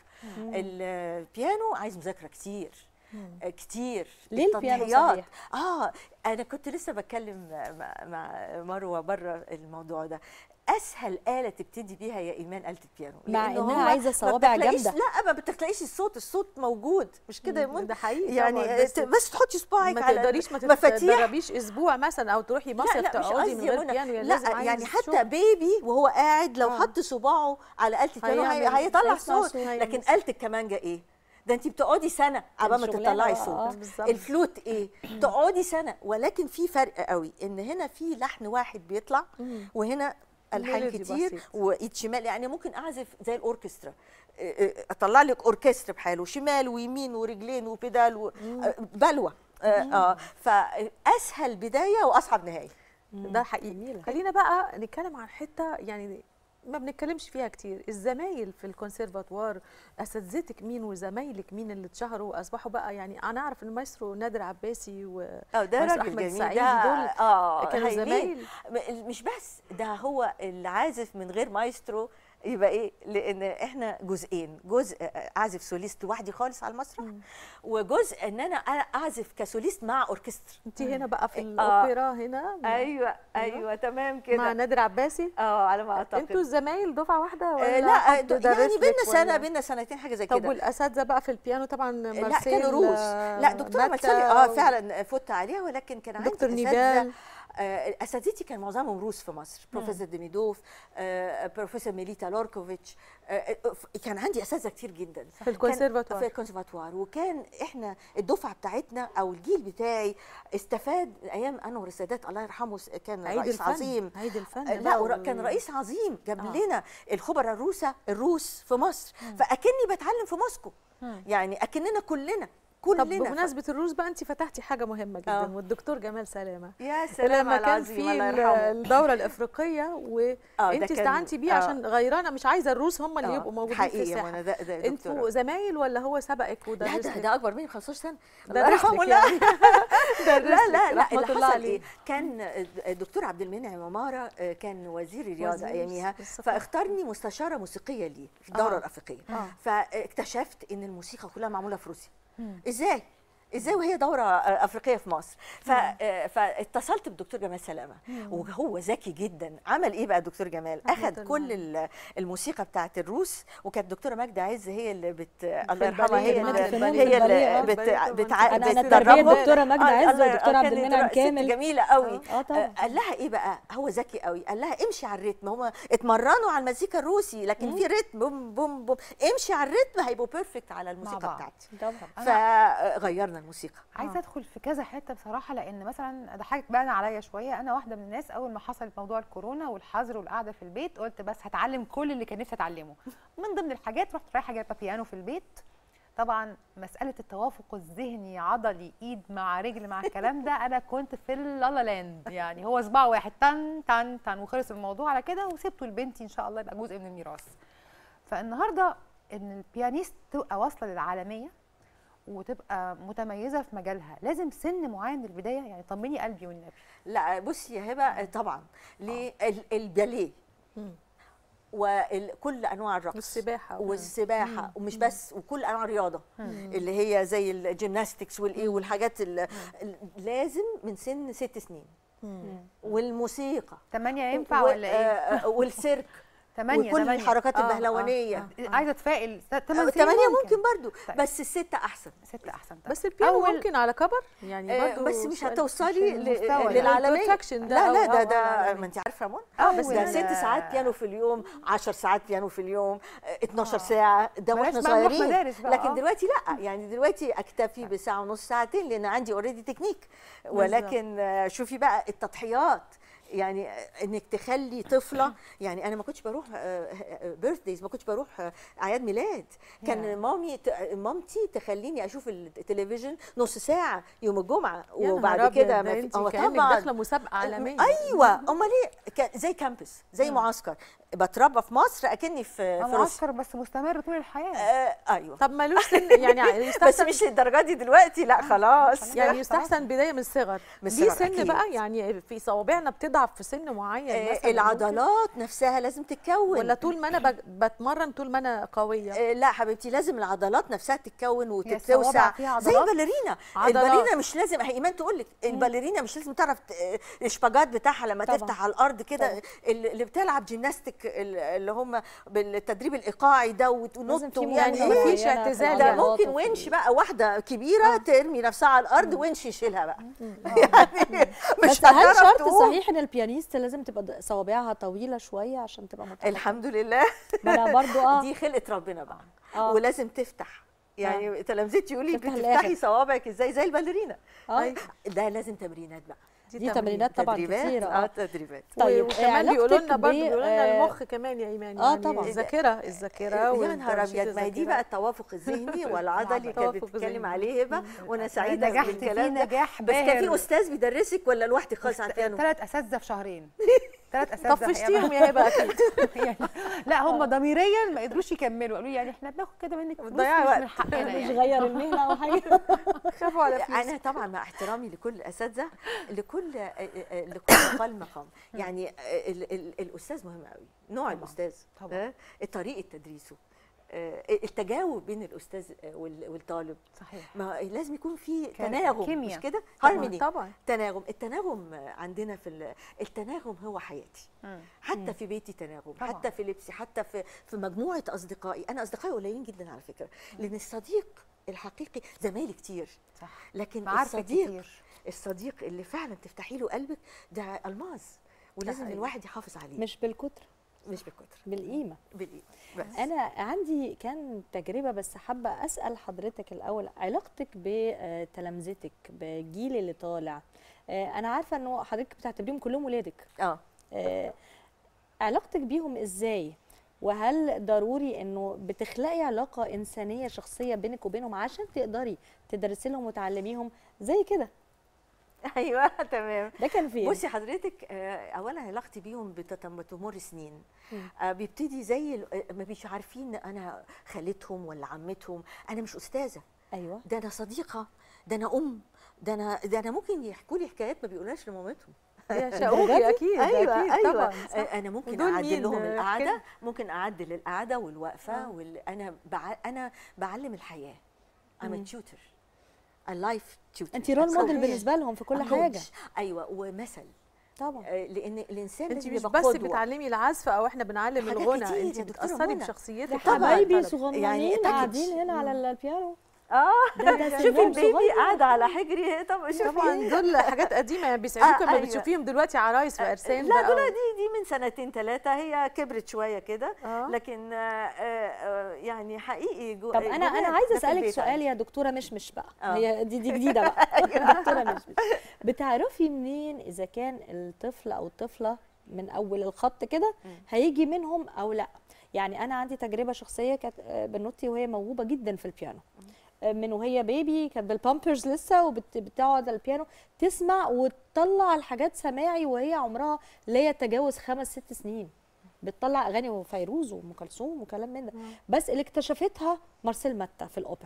Speaker 4: البيانو عايز مذاكره كتير آه، كتير.
Speaker 1: ليه البيانو
Speaker 4: التضحيات.
Speaker 1: صحيح؟
Speaker 4: اه انا كنت لسه بتكلم مع, مع مروه بره الموضوع ده. اسهل اله تبتدي بيها يا ايمان آلة البيانو،
Speaker 1: مع
Speaker 4: لأن
Speaker 1: إنها
Speaker 4: هو
Speaker 1: عايزة
Speaker 4: ما
Speaker 1: صوابع
Speaker 4: بتلاقيش-
Speaker 1: جامدة.
Speaker 4: لا ما بتلاقيش الصوت، الصوت موجود مش كده يا منى؟
Speaker 2: ده حقيقي
Speaker 4: يعني
Speaker 2: طبعاً،
Speaker 4: بس, بس تحطي صباعك
Speaker 2: ما
Speaker 4: على
Speaker 2: تقدريش ما
Speaker 4: مفاتيح.
Speaker 2: تتدربيش اسبوع مثلا او تروحي مصيف
Speaker 4: لا لا مش
Speaker 2: تقعدي من
Speaker 4: قصدي يا
Speaker 2: غير
Speaker 4: منى.
Speaker 2: بيانو، يعني لازم
Speaker 4: لا
Speaker 2: عايز
Speaker 4: يعني حتى
Speaker 2: شغل.
Speaker 4: بيبي وهو قاعد لو
Speaker 2: آه.
Speaker 4: حط صباعه على آلة البيانو هي-
Speaker 2: هيعمل-
Speaker 4: هيطلع
Speaker 1: هيسمع
Speaker 4: صوت.
Speaker 1: صوت.
Speaker 4: لكن آلة الكمانجة ايه؟ ده انت بتقعدي سنه عبال ما
Speaker 1: الشغلانة،
Speaker 4: تطلعي
Speaker 1: آه،
Speaker 4: صوت.
Speaker 1: آه.
Speaker 2: بالظبط.
Speaker 4: الفلوت ايه؟ تقعدي سنه. ولكن في فرق قوي ان هنا في لحن واحد بيطلع
Speaker 2: مم.
Speaker 4: وهنا الحان
Speaker 2: ميلودي
Speaker 4: كتير
Speaker 2: بسيط.
Speaker 4: وايد شمال. يعني ممكن اعزف زي الاوركسترا، إيه إيه، اطلع لك اوركسترا بحاله شمال ويمين ورجلين وبدال و- آه، بلوى. آه، اه فاسهل بدايه واصعب نهايه.
Speaker 2: ده حقيقي.
Speaker 1: جميلة.
Speaker 2: خلينا بقى نتكلم عن حته يعني ما بنتكلمش فيها كتير، الزمايل في الكونسيرفاتوار، اساتذتك مين وزمايلك مين اللي اتشهروا واصبحوا بقى، يعني انا اعرف ان المايسترو نادر عباسي و
Speaker 4: اه ده
Speaker 2: مايسترو
Speaker 4: راجل
Speaker 2: أحمد
Speaker 4: جميل
Speaker 2: السعيدي
Speaker 4: ده.
Speaker 2: دول
Speaker 4: اه
Speaker 2: كانوا
Speaker 4: هايلين.
Speaker 2: زمايل.
Speaker 4: م- مش بس ده هو العازف من غير مايسترو يبقى ايه؟ لان احنا جزئين، جزء اعزف سوليست لوحدي خالص على المسرح، وجزء ان انا اعزف كسوليست مع اوركسترا.
Speaker 2: انت هنا بقى في الاوبرا هنا مع-
Speaker 4: ايوه ايوه تمام كده
Speaker 2: مع نادر عباسي.
Speaker 4: اه على ما اعتقد.
Speaker 2: انتوا زمايل دفعه واحده ولا
Speaker 4: آه لا
Speaker 2: حد
Speaker 4: د-
Speaker 2: درس
Speaker 4: يعني
Speaker 2: لك
Speaker 4: بينا سنه
Speaker 2: ولا؟
Speaker 4: بينا سنتين حاجه زي
Speaker 2: طب
Speaker 4: كده.
Speaker 2: والاساتذه بقى في البيانو طبعا
Speaker 4: لا
Speaker 2: مارسيل
Speaker 4: كانوا روس.
Speaker 2: آه،
Speaker 4: لا دكتوره
Speaker 2: ماتا
Speaker 4: مرسلي اه
Speaker 2: و-
Speaker 4: فعلا فت عليها، ولكن كان عندي
Speaker 2: دكتور
Speaker 4: أساتذة-
Speaker 2: نيبال.
Speaker 4: آه، اساتذتي كان معظمهم روس في مصر، بروفيسور ديميدوف، آه، بروفيسور ميليتا لوركوفيتش، آه، آه، كان عندي اساتذه كتير جدا
Speaker 2: في الكونسيرفاتوار.
Speaker 4: في الكونسرفاتوار. وكان احنا الدفعه بتاعتنا او الجيل بتاعي استفاد من ايام انور السادات الله يرحمه، كان
Speaker 2: عيد
Speaker 4: رئيس
Speaker 2: الفن.
Speaker 4: عظيم.
Speaker 2: عيد الفن
Speaker 4: لا
Speaker 2: بقى
Speaker 4: ورا-
Speaker 2: و-
Speaker 4: كان رئيس عظيم جاب
Speaker 2: آه.
Speaker 4: لنا الخبراء الروسه الروس في مصر، فاكني بتعلم في موسكو، يعني اكننا كلنا
Speaker 2: طب
Speaker 4: كلنا
Speaker 2: بمناسبه الروس بقى انت فتحتي حاجه مهمه جدا،
Speaker 4: آه.
Speaker 2: والدكتور جمال سلامه
Speaker 4: يا سلام
Speaker 2: لما
Speaker 4: على
Speaker 2: كان
Speaker 4: العظيم
Speaker 2: في
Speaker 4: الله
Speaker 2: ال-
Speaker 4: يرحمه.
Speaker 2: الدوره الافريقيه
Speaker 4: آه، ده
Speaker 2: وانت
Speaker 4: كان-
Speaker 2: استعنتي بيه
Speaker 4: آه.
Speaker 2: عشان غيرانه مش عايزه الروس هم اللي
Speaker 4: آه،
Speaker 2: يبقوا موجودين في
Speaker 4: حقيقي
Speaker 2: الساحه.
Speaker 4: وانا ده ده دكتورة.
Speaker 2: انتوا زمايل ولا هو سبقك
Speaker 4: لا
Speaker 2: ودرس
Speaker 4: ده,
Speaker 2: لك؟
Speaker 4: ده اكبر مني ب خمستاشر سنه
Speaker 2: ده
Speaker 4: الله
Speaker 2: درس
Speaker 4: يرحمه.
Speaker 2: لك
Speaker 4: لا
Speaker 2: يعني. درس
Speaker 4: لا لا
Speaker 2: لك،
Speaker 4: لا
Speaker 2: رحمة
Speaker 4: اللي
Speaker 2: الله
Speaker 4: حصل
Speaker 2: عليه.
Speaker 4: ايه؟ كان الدكتور عبد المنعم عماره آه، كان وزير الرياضه
Speaker 2: وزير
Speaker 4: اياميها،
Speaker 2: الثقافة.
Speaker 4: فاختارني مستشاره موسيقيه ليه في الدوره
Speaker 2: آه.
Speaker 4: الافريقيه.
Speaker 2: آه.
Speaker 4: فاكتشفت ان الموسيقى كلها معموله في روسيا. ازاي؟ ازاي وهي دوره آه، افريقيه في مصر؟ ف... آه، فاتصلت بالدكتور جمال سلامه، وهو ذكي جدا. عمل ايه بقى الدكتور جمال؟
Speaker 2: رحمة
Speaker 4: اخذ
Speaker 2: الله
Speaker 4: كل
Speaker 2: عليه.
Speaker 4: ال- الموسيقى بتاعت الروس، وكانت الدكتوره ماجده عز هي اللي بت الله
Speaker 2: الباليه،
Speaker 4: يرحمها، هي
Speaker 2: جماعة
Speaker 4: اللي
Speaker 2: الفنون
Speaker 4: هي
Speaker 1: الباليه،
Speaker 4: اللي
Speaker 1: آه.
Speaker 4: بت...
Speaker 2: الباليه
Speaker 4: بتع...
Speaker 2: طبعاً.
Speaker 1: انا انا
Speaker 4: بتدربهم.
Speaker 1: تربيه دكتوره ماجده
Speaker 4: آه،
Speaker 1: عز
Speaker 4: الله-
Speaker 1: ودكتوره
Speaker 4: آه،
Speaker 1: عبد
Speaker 4: كانت
Speaker 1: المنعم
Speaker 4: ست
Speaker 1: كامل.
Speaker 4: جميله قوي.
Speaker 1: اه طبعا.
Speaker 4: قال لها ايه بقى؟ هو ذكي قوي، قال لها امشي على الريتم، هم اتمرنوا على المزيكا الروسي لكن في ريتم بوم بوم بوم، امشي على الريتم هيبقوا بيرفكت على الموسيقى
Speaker 3: بعض.
Speaker 4: بتاعتي.
Speaker 1: طبعا.
Speaker 4: فغيرنا الموسيقى.
Speaker 3: عايزه ادخل في كذا حته بصراحه، لان مثلا ده حاجه بقى عليا شويه. انا واحده من الناس اول ما حصل موضوع الكورونا والحظر والقعده في البيت قلت بس هتعلم كل اللي كان نفسي اتعلمه. من ضمن الحاجات رحت رايحه جايبه بيانو في البيت. طبعا مساله التوافق الذهني عضلي ايد مع رجل مع الكلام ده انا كنت في اللالا لاند، يعني هو صباع واحد تن تن تن وخلص الموضوع على كده، وسبته لبنتي ان شاء الله يبقى جزء من الميراث. فالنهارده ان البيانيست تبقى واصله للعالميه وتبقى متميزه في مجالها لازم سن معين للبدايه، يعني طمني قلبي والنبي.
Speaker 4: لا بصي يا هبه طبعا ليه ال- الباليه وكل انواع الرقص
Speaker 2: والسباحه
Speaker 4: والسباحه ومش بس، وكل انواع الرياضه اللي هي زي الجيمناستكس والايه والحاجات ال- ال- لازم من سن ست سنين. والموسيقى
Speaker 3: ثمانية ينفع
Speaker 4: و-
Speaker 3: ولا ايه؟
Speaker 4: آه، والسيرك
Speaker 3: ثمانية
Speaker 4: وكل
Speaker 3: ثمانية.
Speaker 4: الحركات
Speaker 3: آه،
Speaker 4: البهلوانيه.
Speaker 3: آه، آه. عايزه اتفائل ثمان سنين
Speaker 4: ثمانية ممكن برضو،
Speaker 3: طيب.
Speaker 4: بس الستة أحسن.
Speaker 3: ستة احسن. طيب.
Speaker 2: بس البيانو
Speaker 3: أول-
Speaker 2: ممكن على كبر يعني
Speaker 4: آه،
Speaker 2: برضو
Speaker 4: بس مش
Speaker 2: سؤال-
Speaker 4: هتوصلي
Speaker 3: مش
Speaker 4: ل-
Speaker 3: المستوى ده.
Speaker 4: للعالمية.
Speaker 2: البرودكشن ده
Speaker 4: لا لا
Speaker 2: أو-
Speaker 4: ده
Speaker 2: أو
Speaker 4: ده
Speaker 2: العالمية.
Speaker 4: ما انت عارفه يا منى،
Speaker 3: اه
Speaker 4: بس ده ست ساعات بيانو في اليوم، عشر ساعات بيانو في اليوم، آه، اتناشر ساعة، ده
Speaker 3: بلاش
Speaker 4: واحنا
Speaker 3: بقى نروح
Speaker 4: صغيرين.
Speaker 3: مدارس بقى،
Speaker 4: لكن
Speaker 3: آه.
Speaker 4: دلوقتي لا، يعني دلوقتي اكتفي بساعة ونص ساعتين لان عندي اوريدي تكنيك. ولكن آه، شوفي بقى التضحيات، يعني انك تخلي طفله، يعني انا ما كنتش بروح بيرث دايز، ما كنتش بروح آه، اعياد ميلاد. كان مامي ت- مامتي تخليني اشوف التلفزيون نص ساعه يوم الجمعه،
Speaker 2: يا نهار
Speaker 4: وبعد
Speaker 2: أبيض،
Speaker 4: كده
Speaker 2: ده
Speaker 4: ما في
Speaker 2: انت
Speaker 4: هو
Speaker 2: كأنك
Speaker 4: طبعا
Speaker 2: داخله مسابقه عالميه.
Speaker 4: ايوه امال ايه، كان زي كامبس زي معسكر، بتربى في مصر اكني في في روسيا.
Speaker 3: معسكر بس مستمر طول الحياه.
Speaker 4: آه ايوه،
Speaker 2: طب مالوش سن يعني
Speaker 4: بس
Speaker 2: يستحسن
Speaker 4: مش للدرجه دي دلوقتي، لا خلاص.
Speaker 2: يعني يستحسن بدايه من الصغر.
Speaker 4: من
Speaker 2: دي
Speaker 4: الصغر
Speaker 2: سن
Speaker 4: أكيد.
Speaker 2: بقى يعني في صوابعنا بتضعف في سن معين
Speaker 4: آه
Speaker 2: مثلا
Speaker 4: العضلات نفسها لازم تتكون،
Speaker 2: ولا طول ما انا بج- بتمرن طول ما انا قويه؟
Speaker 4: آه، لا حبيبتي لازم العضلات نفسها تتكون
Speaker 3: الصوابع
Speaker 4: وتتوسع
Speaker 3: فيها
Speaker 4: زي
Speaker 3: عضلات؟
Speaker 4: الباليرينا.
Speaker 2: عضلات.
Speaker 4: الباليرينا مش لازم، هي ايمان تقول لك الباليرينا مش لازم تعرف ت- الشباجات بتاعها لما
Speaker 1: طبعاً.
Speaker 4: تفتح على الارض كده.
Speaker 1: طبعاً.
Speaker 4: اللي بتلعب جيمناستيك اللي هم بالتدريب الايقاعي ده
Speaker 1: لازم
Speaker 4: وتنط
Speaker 1: في
Speaker 4: يعني
Speaker 1: مرونة
Speaker 4: ايه،
Speaker 2: مفيش
Speaker 1: معينة في
Speaker 2: اعتزال
Speaker 4: ده
Speaker 2: يعني.
Speaker 1: العضلات
Speaker 4: ممكن
Speaker 1: وفي-
Speaker 4: ونش بقى واحده كبيره ترمي نفسها على الارض ونش يشيلها بقى. يعني مش
Speaker 1: بس هل
Speaker 4: هتعرف
Speaker 1: شرط
Speaker 4: تقوم.
Speaker 1: صحيح ان البيانيست لازم تبقى د- صوابعها طويله شويه عشان تبقى متحركه؟
Speaker 4: الحمد لله
Speaker 1: ما انا برضو اه
Speaker 4: دي خلقه ربنا بقى.
Speaker 1: آه.
Speaker 4: ولازم تفتح، يعني تلامذتي يقولوا لي
Speaker 1: تفتح
Speaker 4: بتفتحي
Speaker 1: الآخر.
Speaker 4: صوابعك ازاي زي الباليرينا.
Speaker 1: اه
Speaker 4: ده لازم تمرينات بقى،
Speaker 1: دي تمرينات طبعا
Speaker 4: تدريبات.
Speaker 1: كتيره
Speaker 4: اه
Speaker 1: اه
Speaker 4: تدريبات.
Speaker 1: طيب
Speaker 2: وكمان
Speaker 1: علاقتك
Speaker 2: بيقولوا لنا برضه
Speaker 1: ب-
Speaker 2: بيقولوا لنا
Speaker 1: آه،
Speaker 2: المخ كمان يا ايمان،
Speaker 1: آه
Speaker 2: يعني
Speaker 1: طبعاً.
Speaker 2: الذاكره الذاكره
Speaker 4: يا نهار
Speaker 2: والتنشيط
Speaker 4: ابيض، ما هي دي بقى
Speaker 2: الذاكرة.
Speaker 4: التوافق الذهني والعضلي كانت
Speaker 2: التوافق
Speaker 4: بتتكلم
Speaker 2: الذهني.
Speaker 4: عليه هبه، وانا سعيده
Speaker 3: نجحت فيه
Speaker 4: بالكلام ده.
Speaker 3: نجاح
Speaker 4: بس كان في
Speaker 3: باهر.
Speaker 4: استاذ بيدرسك ولا لوحدك خالص على البيانو؟
Speaker 3: ثلاث اساتذه في شهرين. ثلاث اساتذه
Speaker 2: طفشتيهم يا هبه اكيد.
Speaker 3: يعني لا هم ضميريا ما قدروش يكملوا، قالوا لي يعني احنا بناخد كده منك فلوس
Speaker 2: بتضيعي
Speaker 3: مش
Speaker 2: وقت.
Speaker 3: من حقنا
Speaker 1: مش
Speaker 3: يعني.
Speaker 1: غير المهنه او حاجه.
Speaker 2: خافوا على فلوس.
Speaker 4: انا طبعا مع احترامي لكل الاساتذه، لكل لكل قال مقام. يعني ال- ال- الاستاذ مهم قوي، نوع
Speaker 3: طبعاً.
Speaker 4: الاستاذ،
Speaker 3: طبعاً.
Speaker 4: آه، طريقه تدريسه، آه، التجاوب بين الاستاذ وال- والطالب.
Speaker 3: صحيح.
Speaker 4: ما لازم يكون في
Speaker 3: كان-
Speaker 4: تناغم،
Speaker 3: كيمياء.
Speaker 4: مش كده؟
Speaker 2: طبعاً،
Speaker 4: هارموني،
Speaker 2: طبعا
Speaker 4: تناغم. التناغم عندنا في ال- التناغم هو حياتي.
Speaker 3: مم.
Speaker 4: حتى في بيتي تناغم،
Speaker 3: طبعاً.
Speaker 4: حتى في لبسي، حتى في في مجموعه اصدقائي. انا اصدقائي قليلين جدا على فكره، لان الصديق الحقيقي زمايلي كتير،
Speaker 3: صح.
Speaker 4: لكن
Speaker 3: معارفك
Speaker 4: الصديق
Speaker 3: كتير.
Speaker 4: الصديق اللي فعلا تفتحي له قلبك ده الماظ، ولازم
Speaker 2: حقيقي.
Speaker 4: الواحد يحافظ عليه.
Speaker 1: مش بالكتر،
Speaker 4: مش بالكتر،
Speaker 1: بالقيمه.
Speaker 4: بالايد بس.
Speaker 1: انا عندي كان تجربه، بس حابه اسال حضرتك الاول علاقتك بتلامذتك بالجيل اللي طالع. آه، انا عارفه انه حضرتك بتعتبريهم كلهم ولادك.
Speaker 4: اه
Speaker 1: آه، علاقتك بيهم ازاي؟ وهل ضروري انه بتخلقي علاقه انسانيه شخصيه بينك وبينهم عشان تقدري تدرسي لهم وتعلميهم زي كده؟
Speaker 4: ايوه تمام.
Speaker 1: ده كان فين؟
Speaker 4: بصي حضرتك، آه، اولا علاقتي بيهم بتت- بتمر سنين.
Speaker 1: مم.
Speaker 4: آه، بيبتدي زي ال- آه، ما بيش عارفين انا خالتهم ولا عمتهم، انا مش استاذه،
Speaker 1: ايوه
Speaker 4: ده انا صديقه، ده انا ام، ده انا ده انا ممكن يحكوا لي حكايات ما بيقولهاش لمامتهم.
Speaker 2: يا شقوقي اكيد
Speaker 4: ايوه
Speaker 2: اكيد
Speaker 4: ايوه
Speaker 2: طبعا
Speaker 4: آه،
Speaker 2: صح.
Speaker 4: انا ممكن
Speaker 2: ودول
Speaker 4: اعدل
Speaker 2: مين؟
Speaker 4: لهم
Speaker 2: آه،
Speaker 4: القعده،
Speaker 2: كده؟
Speaker 4: ممكن اعدل القعده والوقفه
Speaker 2: آه.
Speaker 4: وال... انا بع... انا بعلم الحياه. I'm
Speaker 2: مم.
Speaker 4: a tutor. a life tutor.
Speaker 1: انت رول
Speaker 4: That's
Speaker 1: موديل
Speaker 4: all.
Speaker 1: بالنسبه لهم في كل
Speaker 4: coach.
Speaker 1: حاجه.
Speaker 4: ايوه، ومثل.
Speaker 1: طبعا.
Speaker 4: آه، لان الانسان
Speaker 2: انت
Speaker 4: لازم
Speaker 2: مش
Speaker 4: يبقى
Speaker 2: بس
Speaker 4: قدوة.
Speaker 2: بتعلمي العزف او احنا بنعلم
Speaker 4: حاجات
Speaker 2: الغنى،
Speaker 4: كتير
Speaker 2: انت
Speaker 4: يا دكتورة
Speaker 2: بتاثري
Speaker 4: منى.
Speaker 2: بشخصيتك
Speaker 4: طبعاً.
Speaker 2: على
Speaker 1: حبايبي
Speaker 2: الطلبة.
Speaker 1: صغننين
Speaker 4: يعني
Speaker 1: قاعدين هنا على البيانو.
Speaker 4: اه
Speaker 1: ده ده
Speaker 4: شوفي
Speaker 1: سنهم
Speaker 4: البيبي
Speaker 1: صغير.
Speaker 4: قاعده على حجري. طب شوفي
Speaker 2: طبعا دول حاجات قديمه يعني بيسعدوك
Speaker 4: آه،
Speaker 2: لما
Speaker 4: أيوة.
Speaker 2: بتشوفيهم دلوقتي عرايس في ارسام
Speaker 4: لا
Speaker 2: بقى
Speaker 4: دول
Speaker 2: و-
Speaker 4: دي دي من سنتين ثلاثه، هي كبرت شويه كده،
Speaker 2: آه.
Speaker 4: لكن آه، آه، يعني حقيقي جو
Speaker 1: طب انا انا
Speaker 4: جمال.
Speaker 1: عايزه
Speaker 4: ده في
Speaker 1: اسالك
Speaker 4: البيت
Speaker 1: سؤال
Speaker 4: عندي.
Speaker 1: يا دكتوره مشمش بقى.
Speaker 4: آه.
Speaker 1: هي دي دي جديده بقى. دكتوره مشمش، بتعرفي منين اذا كان الطفل او الطفله من اول الخط كده
Speaker 4: مم.
Speaker 1: هيجي منهم او لا؟ يعني انا عندي تجربه شخصيه، كانت آه، بنوتي وهي موهوبه جدا في البيانو. آه، من وهي بيبي كانت بالبامبرز لسه، وبتقعد على البيانو تسمع وتطلع الحاجات سماعي وهي عمرها لا يتجاوز خمس ست سنين. بتطلع اغاني وفيروز وام كلثوم وكلام من ده. بس اللي اكتشفتها مارسيل ماتا في الاوبرا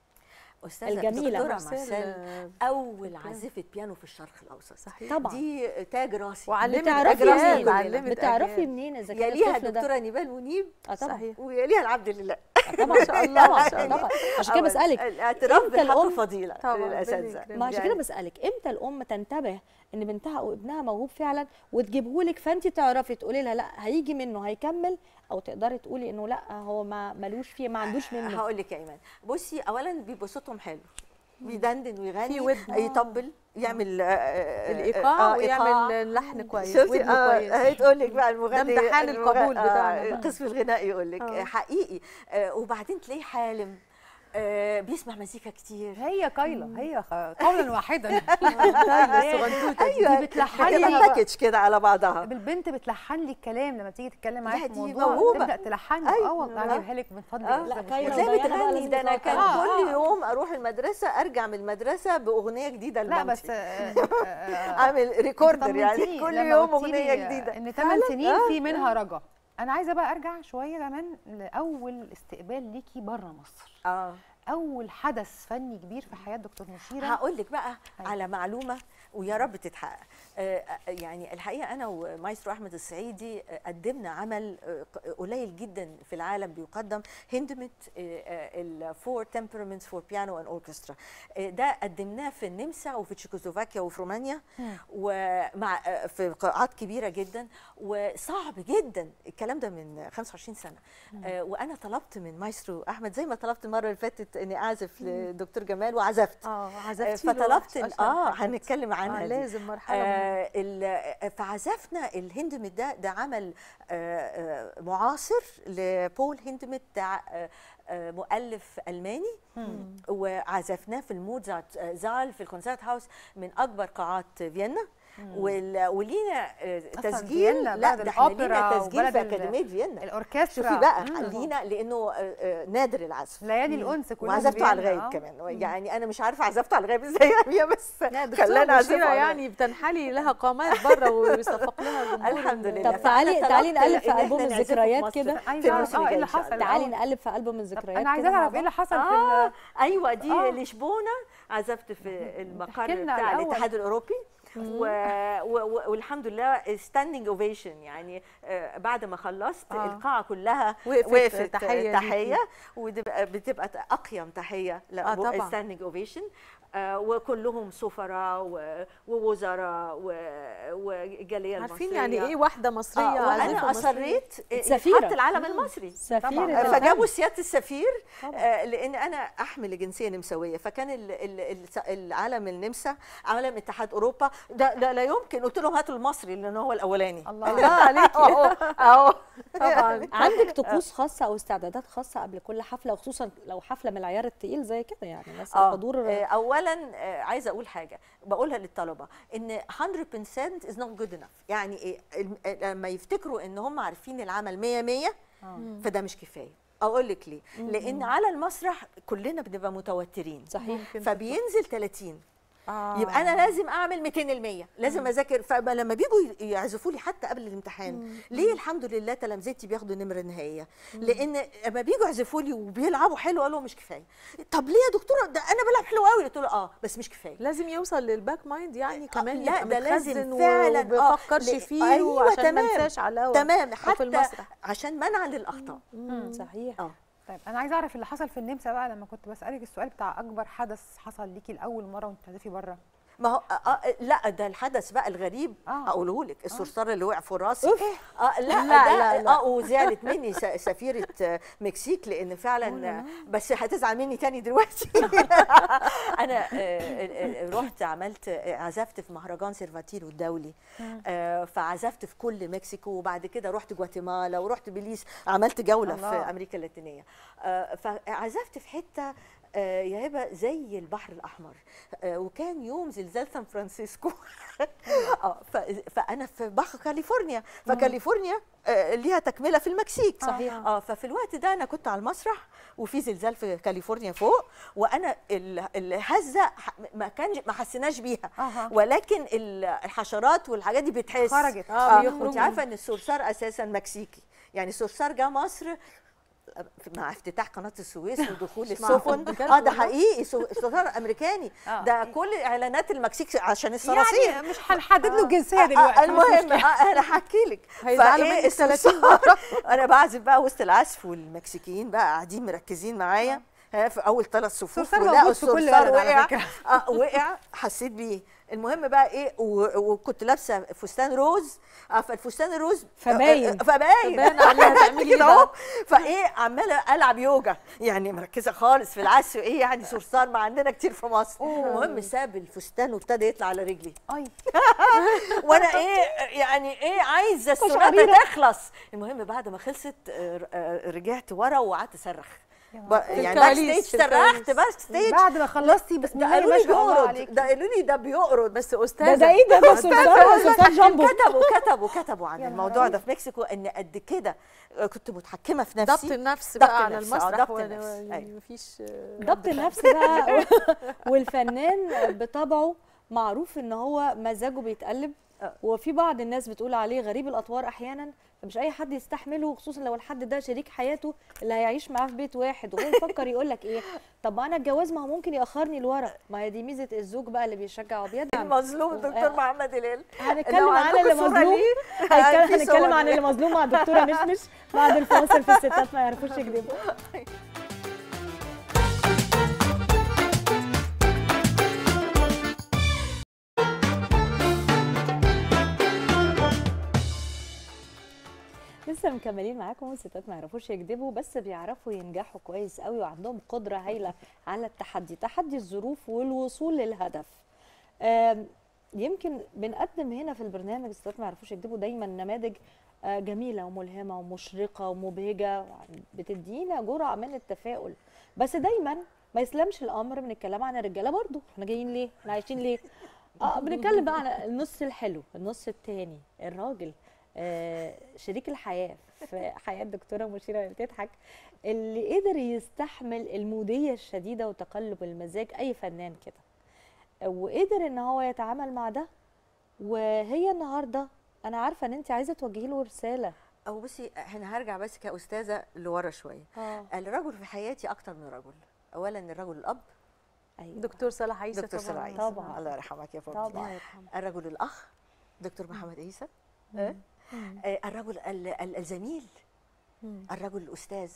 Speaker 4: استاذه
Speaker 1: الجميلة.
Speaker 4: دكتوره
Speaker 2: مارسيل،
Speaker 4: مارسيل
Speaker 2: آه،
Speaker 4: اول عازفه بيانو في الشرق الاوسط.
Speaker 2: صحيح.
Speaker 1: طبعا.
Speaker 4: دي تاج راسي.
Speaker 2: وعلمت
Speaker 1: بتعرفي
Speaker 2: أجيال،
Speaker 1: منين؟
Speaker 2: علمت
Speaker 1: بتعرفي
Speaker 2: أجيال.
Speaker 1: منين اذا كان
Speaker 4: يليها
Speaker 1: الطفل ده؟
Speaker 4: دكتوره نيفال منيب،
Speaker 1: اه طبعا.
Speaker 2: صحيح.
Speaker 4: ويليها العبد لله.
Speaker 1: طبعا ما شاء الله
Speaker 2: ما شاء الله.
Speaker 1: طبعا. عشان كده بسالك
Speaker 4: الاعتراف
Speaker 1: إمتى
Speaker 4: بالحق
Speaker 1: الأم-
Speaker 4: فضيله
Speaker 2: طبعاً،
Speaker 4: للاساتذه.
Speaker 2: ربنا
Speaker 1: ما عشان كده بسالك امتى الام تنتبه ان بنتها او ابنها موهوب فعلا وتجيبهولك، فانت تعرفي تقولي لها لا هيجي منه هيكمل، او تقدري تقولي انه لا هو ما ملوش فيه ما عندوش منه.
Speaker 4: هقول لك يا ايمان، بصي اولا بيبقى صوتهم حلو، بيدندن ويغني،
Speaker 2: في ودن.
Speaker 4: يطبل، يعمل آه، آه،
Speaker 2: الايقاع
Speaker 4: آه،
Speaker 2: ويعمل لحن كويس،
Speaker 4: شفتي
Speaker 2: ودنه
Speaker 4: اه
Speaker 2: كويس.
Speaker 4: هتقول لك بقى المغني
Speaker 2: ده امتحان
Speaker 4: المغ-
Speaker 2: القبول
Speaker 4: آه،
Speaker 2: بتاعنا بقى.
Speaker 4: القسم الغنائي يقول لك
Speaker 2: آه.
Speaker 4: حقيقي. آه، وبعدين تلاقيه حالم، آه، بيسمع مزيكا كتير.
Speaker 3: هي قايله، هي خ- قولا واحدا.
Speaker 2: الصغنطوطه دي.
Speaker 4: ايوه
Speaker 3: دي بتلحن
Speaker 4: بتبقى
Speaker 3: لي
Speaker 4: باكج كده على بعضها.
Speaker 3: بالبنت بتلحن لي الكلام لما تيجي تتكلم معايا
Speaker 4: لا،
Speaker 3: في
Speaker 4: دي
Speaker 3: موضوع
Speaker 4: موهوبة.
Speaker 3: تبدا تلحن لي.
Speaker 4: أيوة.
Speaker 3: اه والله
Speaker 4: آه.
Speaker 3: هجيبها لك من فضلك.
Speaker 4: آه.
Speaker 1: لا،
Speaker 3: بس مش
Speaker 1: كايلة
Speaker 3: مشكلة.
Speaker 4: وتلاقي
Speaker 1: وبيانة بقى
Speaker 4: بتغني.
Speaker 1: لازم
Speaker 4: ده انا
Speaker 1: يطلعوا.
Speaker 4: كان
Speaker 3: آه،
Speaker 4: كل
Speaker 3: آه.
Speaker 4: يوم اروح المدرسه ارجع من المدرسه باغنيه جديده
Speaker 3: لا
Speaker 4: لمامتي.
Speaker 3: بس آه، آه،
Speaker 4: اعمل ريكوردر يعني
Speaker 3: طمنتيني
Speaker 4: كل
Speaker 3: لما
Speaker 4: يوم
Speaker 3: قلتي
Speaker 4: اغنيه
Speaker 3: لي
Speaker 4: جديده.
Speaker 3: ان ثمان سنين
Speaker 4: آه.
Speaker 3: في منها رجا. انا عايزه بقى ارجع شويه كمان لاول استقبال ليكي بره مصر،
Speaker 4: اه
Speaker 3: اول حدث فني كبير في حياه دكتور مشيره.
Speaker 4: هقول لك بقى
Speaker 3: أيوة.
Speaker 4: على معلومه ويا رب تتحقق. آه، آه، يعني الحقيقه انا ومايسترو احمد السعيدي آه، قدمنا عمل آه، قليل جدا في العالم بيقدم، هندمت الفور تمبرمنتس فور بيانو اند اوركسترا. ده قدمناه في النمسا وفي تشيكوسلوفاكيا وفي رومانيا،
Speaker 3: مم.
Speaker 4: ومع آه، في قاعات كبيره جدا، وصعب جدا. الكلام ده من خمسة وعشرين سنه. آه، وانا طلبت من مايسترو احمد زي ما طلبت المره اللي فاتت اني اعزف لدكتور جمال وعزفت.
Speaker 2: اه
Speaker 4: آه،
Speaker 2: عزفتي له
Speaker 4: فطلبت
Speaker 2: عشان
Speaker 4: ال- اه
Speaker 2: حاجات.
Speaker 4: هنتكلم عنها
Speaker 2: آه
Speaker 4: دي.
Speaker 2: لازم مرحله مهمة.
Speaker 4: آه ال- فعزفنا الهندمت ده ده عمل آه آه معاصر لبول هندمت، ده آه آه مؤلف الماني، وعزفناه في الموزارت زال في الكونسرت هاوس من اكبر قاعات فيينا. وال- ولينا آه،
Speaker 3: أصلاً
Speaker 4: تسجيل.
Speaker 3: فيينا
Speaker 4: لا
Speaker 3: بلد
Speaker 4: ده احنا
Speaker 3: الأوبرا
Speaker 4: لينا تسجيل
Speaker 3: وبلد
Speaker 4: في
Speaker 3: ال-
Speaker 4: اكاديميه فيينا.
Speaker 3: الاوركسترا.
Speaker 4: شوفي بقى
Speaker 3: مم.
Speaker 4: لينا لانه آه، آه، نادر العزف.
Speaker 3: ليالي الانس كلها
Speaker 4: وعزفته على
Speaker 3: فيينا،
Speaker 4: الغايب
Speaker 3: آه.
Speaker 4: كمان، يعني انا مش عارفه عزفته على الغايب ازاي هي، بس
Speaker 2: لا دكتوره
Speaker 4: خلاني اعزفه
Speaker 2: مشيره
Speaker 4: على
Speaker 2: يعني بتنحلي لها قامات بره ويصفق لها جمهور.
Speaker 4: الحمد لله.
Speaker 1: طب تعالي
Speaker 4: فأنا
Speaker 1: تعالي
Speaker 4: طلبت
Speaker 1: نقلب في
Speaker 4: إن إحنا
Speaker 1: ألبوم
Speaker 4: نعزفه في
Speaker 1: الذكريات
Speaker 4: مصر
Speaker 1: كده.
Speaker 4: في
Speaker 3: عايزة
Speaker 4: الموسم
Speaker 3: أعرف، آه، إيه
Speaker 4: الجاي
Speaker 3: اللي
Speaker 4: إن شاء
Speaker 3: حصل؟
Speaker 4: الله.
Speaker 1: تعالي
Speaker 3: آه.
Speaker 1: نقلب في ألبوم
Speaker 3: طب
Speaker 1: الذكريات
Speaker 3: انا عايزه
Speaker 1: كده مع
Speaker 3: اعرف ايه اللي
Speaker 1: بعض.
Speaker 3: حصل في
Speaker 4: آه
Speaker 3: ال-
Speaker 4: ايوه دي
Speaker 3: آه.
Speaker 4: لشبونه، عزفت في المقر
Speaker 3: احكي لنا
Speaker 4: بتاع
Speaker 3: الأول.
Speaker 4: الاتحاد الاوروبي و... و... والحمد لله ستاندنج اوفيشن، يعني آه، بعد ما خلصت
Speaker 2: آه.
Speaker 4: القاعه كلها
Speaker 2: وقفت
Speaker 4: وقفت
Speaker 2: تحية
Speaker 4: تحيه، وبتبقى بتبقى اقيم تحيه
Speaker 2: آه، طبعاً.
Speaker 4: ستاندنج اوفيشن. وكلهم سفراء و- ووزراء و- والجاليه المصريه.
Speaker 2: عارفين يعني ايه واحده مصريه
Speaker 4: آه
Speaker 2: عازفة
Speaker 4: وانا
Speaker 2: مصرية؟
Speaker 4: اصريت
Speaker 1: سفيرة.
Speaker 4: يتحط العلم المصري.
Speaker 1: سفيرة
Speaker 4: آه،
Speaker 1: الفن.
Speaker 4: فجابوا سياده السفير
Speaker 1: طبعاً.
Speaker 4: آه، لان انا احمل جنسيه نمساويه، فكان ال- ال- ال- العلم النمسا علم اتحاد اوروبا، ده, ده لا يمكن. قلت لهم هاتوا المصري لان هو الاولاني.
Speaker 3: الله.
Speaker 4: الله عليك اهو اهو
Speaker 2: طبعا.
Speaker 1: عندك طقوس خاصة أو استعدادات خاصة قبل كل حفلة، وخصوصا لو حفلة من العيار التقيل زي كده، يعني مثلا
Speaker 4: آه،
Speaker 1: حضور
Speaker 4: آه، اولا آه، عايزه اقول حاجه بقولها للطلبه، ان مية بالمية is not good enough. يعني ايه؟ الم- آه، لما يفتكروا ان هم عارفين العمل مية مية فده مش كفايه. اقول لك ليه؟ لان على المسرح كلنا بنبقى متوترين،
Speaker 1: صحيح.
Speaker 2: ممكن
Speaker 4: فبينزل ثلاثين،
Speaker 2: آه.
Speaker 4: يبقى انا لازم اعمل ميتين بالمية، لازم اذاكر. فلما بيجوا يعزفوا لي حتى قبل الامتحان، ليه الحمد لله تلامذتي بياخدوا نمره نهائيه؟ لان لما بيجوا يعزفوا لي وبيلعبوا حلو قالوا مش كفايه. طب ليه يا دكتوره؟ ده انا بلعب حلو قوي. قلت له اه بس مش كفايه.
Speaker 2: لازم يوصل للباك مايند يعني كمان،
Speaker 4: لا
Speaker 2: يبقى
Speaker 4: ده لازم
Speaker 2: متخزن
Speaker 4: فعلا
Speaker 2: وما بيفكرش
Speaker 4: ل-
Speaker 2: فيه
Speaker 4: أيوة
Speaker 2: عشان ما
Speaker 4: تمام.
Speaker 2: ننساش على الهوا
Speaker 4: تمام،
Speaker 2: أو في
Speaker 4: حتى
Speaker 2: المسرح.
Speaker 4: عشان منع للاخطاء.
Speaker 1: مم. صحيح.
Speaker 4: اه
Speaker 3: طيب انا عايزه اعرف اللي حصل في النمسا بقى، لما كنت بسالك السؤال بتاع اكبر حدث حصل ليكي لاول مره وانت بتعزفي بره.
Speaker 4: ما هو آه آه لا ده الحدث بقى الغريب
Speaker 3: آه.
Speaker 4: اقوله لك، الصرصار اللي وقع في راسي.
Speaker 1: أوف.
Speaker 4: اه لا
Speaker 2: لا،
Speaker 4: ده
Speaker 2: لا، لا.
Speaker 4: اه وزعلت مني س- سفيره آه، مكسيك، لان فعلا آه، بس هتزعل مني تاني دلوقتي. انا آه، آه، آه، رحت عملت آه، عزفت في مهرجان سيرفاتيرو الدولي، آه، فعزفت في كل مكسيكو، وبعد كده رحت جواتيمالا ورحت بيليس، عملت جوله
Speaker 3: الله.
Speaker 4: في امريكا اللاتينيه. آه، فعزفت في حته آه، يا هبه زي البحر الاحمر، آه، وكان يوم زلزال سان فرانسيسكو. اه ف- فانا في بحر كاليفورنيا، فكاليفورنيا آه، ليها تكمله في المكسيك.
Speaker 1: صحيح.
Speaker 4: اه ففي الوقت ده انا كنت على المسرح وفي زلزال في كاليفورنيا فوق، وانا ال- الهزه ح- ما كانش ما حسيناش بيها،
Speaker 3: أها.
Speaker 4: ولكن ال- الحشرات والحاجات دي بتحس.
Speaker 3: خرجت.
Speaker 2: آه،
Speaker 4: اه
Speaker 2: بيخرجوا.
Speaker 4: انت عارفه ان الصرصار اساسا مكسيكي، يعني الصرصار جه مصر مع افتتاح قناه السويس ودخول
Speaker 2: مش معقول
Speaker 4: السفن.
Speaker 2: بجد
Speaker 4: اه ده
Speaker 2: والله؟
Speaker 4: حقيقي، سو- الصرصار امريكاني.
Speaker 3: آه.
Speaker 4: ده كل اعلانات المكسيك عشان الصراصير.
Speaker 3: يعني مش هنحدد له الجنسيه
Speaker 4: آه،
Speaker 3: دلوقتي.
Speaker 4: آه،
Speaker 3: مش
Speaker 4: المهم
Speaker 3: مشكلة.
Speaker 4: آه، انا هحكي لك.
Speaker 2: هيزعلوا
Speaker 4: فإيه
Speaker 2: منك ثلاثين
Speaker 4: الصرصار- انا بعزف بقى وسط العزف والمكسيكيين بقى قاعدين مركزين معايا ها، في اول ثلاث صفوف
Speaker 3: الصرصار
Speaker 4: ولقوا
Speaker 3: موجود في كل
Speaker 4: الصرصار
Speaker 3: بلد على
Speaker 4: وقع.
Speaker 3: فكرة.
Speaker 4: اه وقع، حسيت بيه. المهم بقى ايه، و- وكنت لابسه فستان روز، اه فالفستان الروز
Speaker 1: فباين.
Speaker 4: آه، فباين
Speaker 2: فباين عليها تعملي
Speaker 4: كده
Speaker 2: إيه
Speaker 4: اهو.
Speaker 2: بقى؟
Speaker 4: فايه عماله العب يوجا، يعني مركزه خالص في العزف. ايه يعني صرصار ما عندنا كتير في مصر. المهم ساب الفستان وابتدى يطلع على رجلي،
Speaker 3: اي
Speaker 4: وانا ايه يعني ايه عايزه السوناته
Speaker 1: عريضة.
Speaker 4: تخلص. المهم بعد ما خلصت آه، آه، رجعت ورا وقعدت اصرخ،
Speaker 3: يا
Speaker 4: ب- يعني باك
Speaker 2: الكواليس،
Speaker 4: ستيج
Speaker 2: في الكواليس.
Speaker 4: صرخت باك ستيج.
Speaker 3: بعد ما خلصتي بسم
Speaker 4: ده
Speaker 3: الله
Speaker 4: قالوا
Speaker 3: ما
Speaker 4: لي
Speaker 3: شاء الله
Speaker 4: بيقرض،
Speaker 3: عليك.
Speaker 4: ده قالوا لي ده بيقرض.
Speaker 2: بس
Speaker 1: ده
Speaker 2: استاذه
Speaker 1: ده ايه ده؟ ده صرصار صرصار جامبو.
Speaker 4: كتبوا كتبوا كتبوا عن
Speaker 3: يا
Speaker 4: الموضوع
Speaker 3: نهار
Speaker 4: ده في مكسيكو، ان قد كده كنت متحكمه في
Speaker 2: ضبط
Speaker 4: نفسي.
Speaker 2: النفس
Speaker 4: ضبط
Speaker 2: بقى على
Speaker 4: النفس، آه،
Speaker 2: المسرح
Speaker 4: ضبط النفس،
Speaker 2: يعني
Speaker 4: أيوة.
Speaker 2: مفيش
Speaker 1: ضبط النفس بقى. والفنان بطبعه معروف ان هو مزاجه بيتقلب،
Speaker 4: آه.
Speaker 1: وفي بعض الناس بتقول عليه غريب الاطوار احيانا، فمش اي حد يستحمله، خصوصا لو الحد ده شريك حياته اللي هيعيش معاه في بيت واحد، وهو يفكر يقول لك ايه، طب ما انا الجواز ما هو ممكن ياخرني لورا. ما هي دي ميزه الزوج بقى اللي بيشجع وبيدعم.
Speaker 4: المظلوم
Speaker 1: آه.
Speaker 4: دكتور محمد هلال.
Speaker 1: هنتكلم
Speaker 4: لو
Speaker 1: عن
Speaker 4: عندكم
Speaker 1: اللي
Speaker 4: صورة
Speaker 1: مظلوم،
Speaker 4: ليه،
Speaker 1: هنتكلم
Speaker 4: في صور
Speaker 1: هنتكلم عن
Speaker 4: ليه.
Speaker 1: اللي مظلوم مع الدكتوره مشمش بعد الفاصل في الستات ما يعرفوش يكذبوا. لسه مكملين معاكم، الستات ما يعرفوش يكذبوا بس بيعرفوا ينجحوا كويس قوي، وعندهم قدره هايله على التحدي، تحدي الظروف والوصول للهدف. آم، يمكن بنقدم هنا في البرنامج الستات ما يعرفوش يكذبوا دايما نماذج آه، جميله وملهمه ومشرقه ومبهجه، بتدينا جرعه من التفاؤل. بس دايما ما يسلمش الامر من الكلام عن الرجاله برضو. احنا جايين ليه؟ احنا عايشين ليه؟ اه بنتكلم بقى على النص الحلو، النص التاني، الراجل آه شريك الحياه في حياه دكتوره مشيره اللي بتضحك، اللي قدر يستحمل الموديه الشديده وتقلب المزاج اي فنان كده، وقدر ان هو يتعامل مع ده. وهي النهارده انا عارفه ان انت عايزه توجهي له رساله.
Speaker 4: او بصي، انا هرجع بس كاستاذه لورا شويه.
Speaker 1: اه
Speaker 4: الرجل في حياتي اكتر من رجل. اولا الرجل الاب،
Speaker 1: ايوه
Speaker 2: دكتور صلاح عيسى
Speaker 4: دكتور
Speaker 2: طبعا.
Speaker 4: صلاح عيسى،
Speaker 1: طبعاً.
Speaker 4: الله يرحمك يا فندم.
Speaker 1: طبعا
Speaker 2: الله يرحمه.
Speaker 4: الرجل الاخ دكتور محمد عيسى. آه. آه، الرجل ال- ال- الزميل،
Speaker 2: مم.
Speaker 4: الرجل الاستاذ،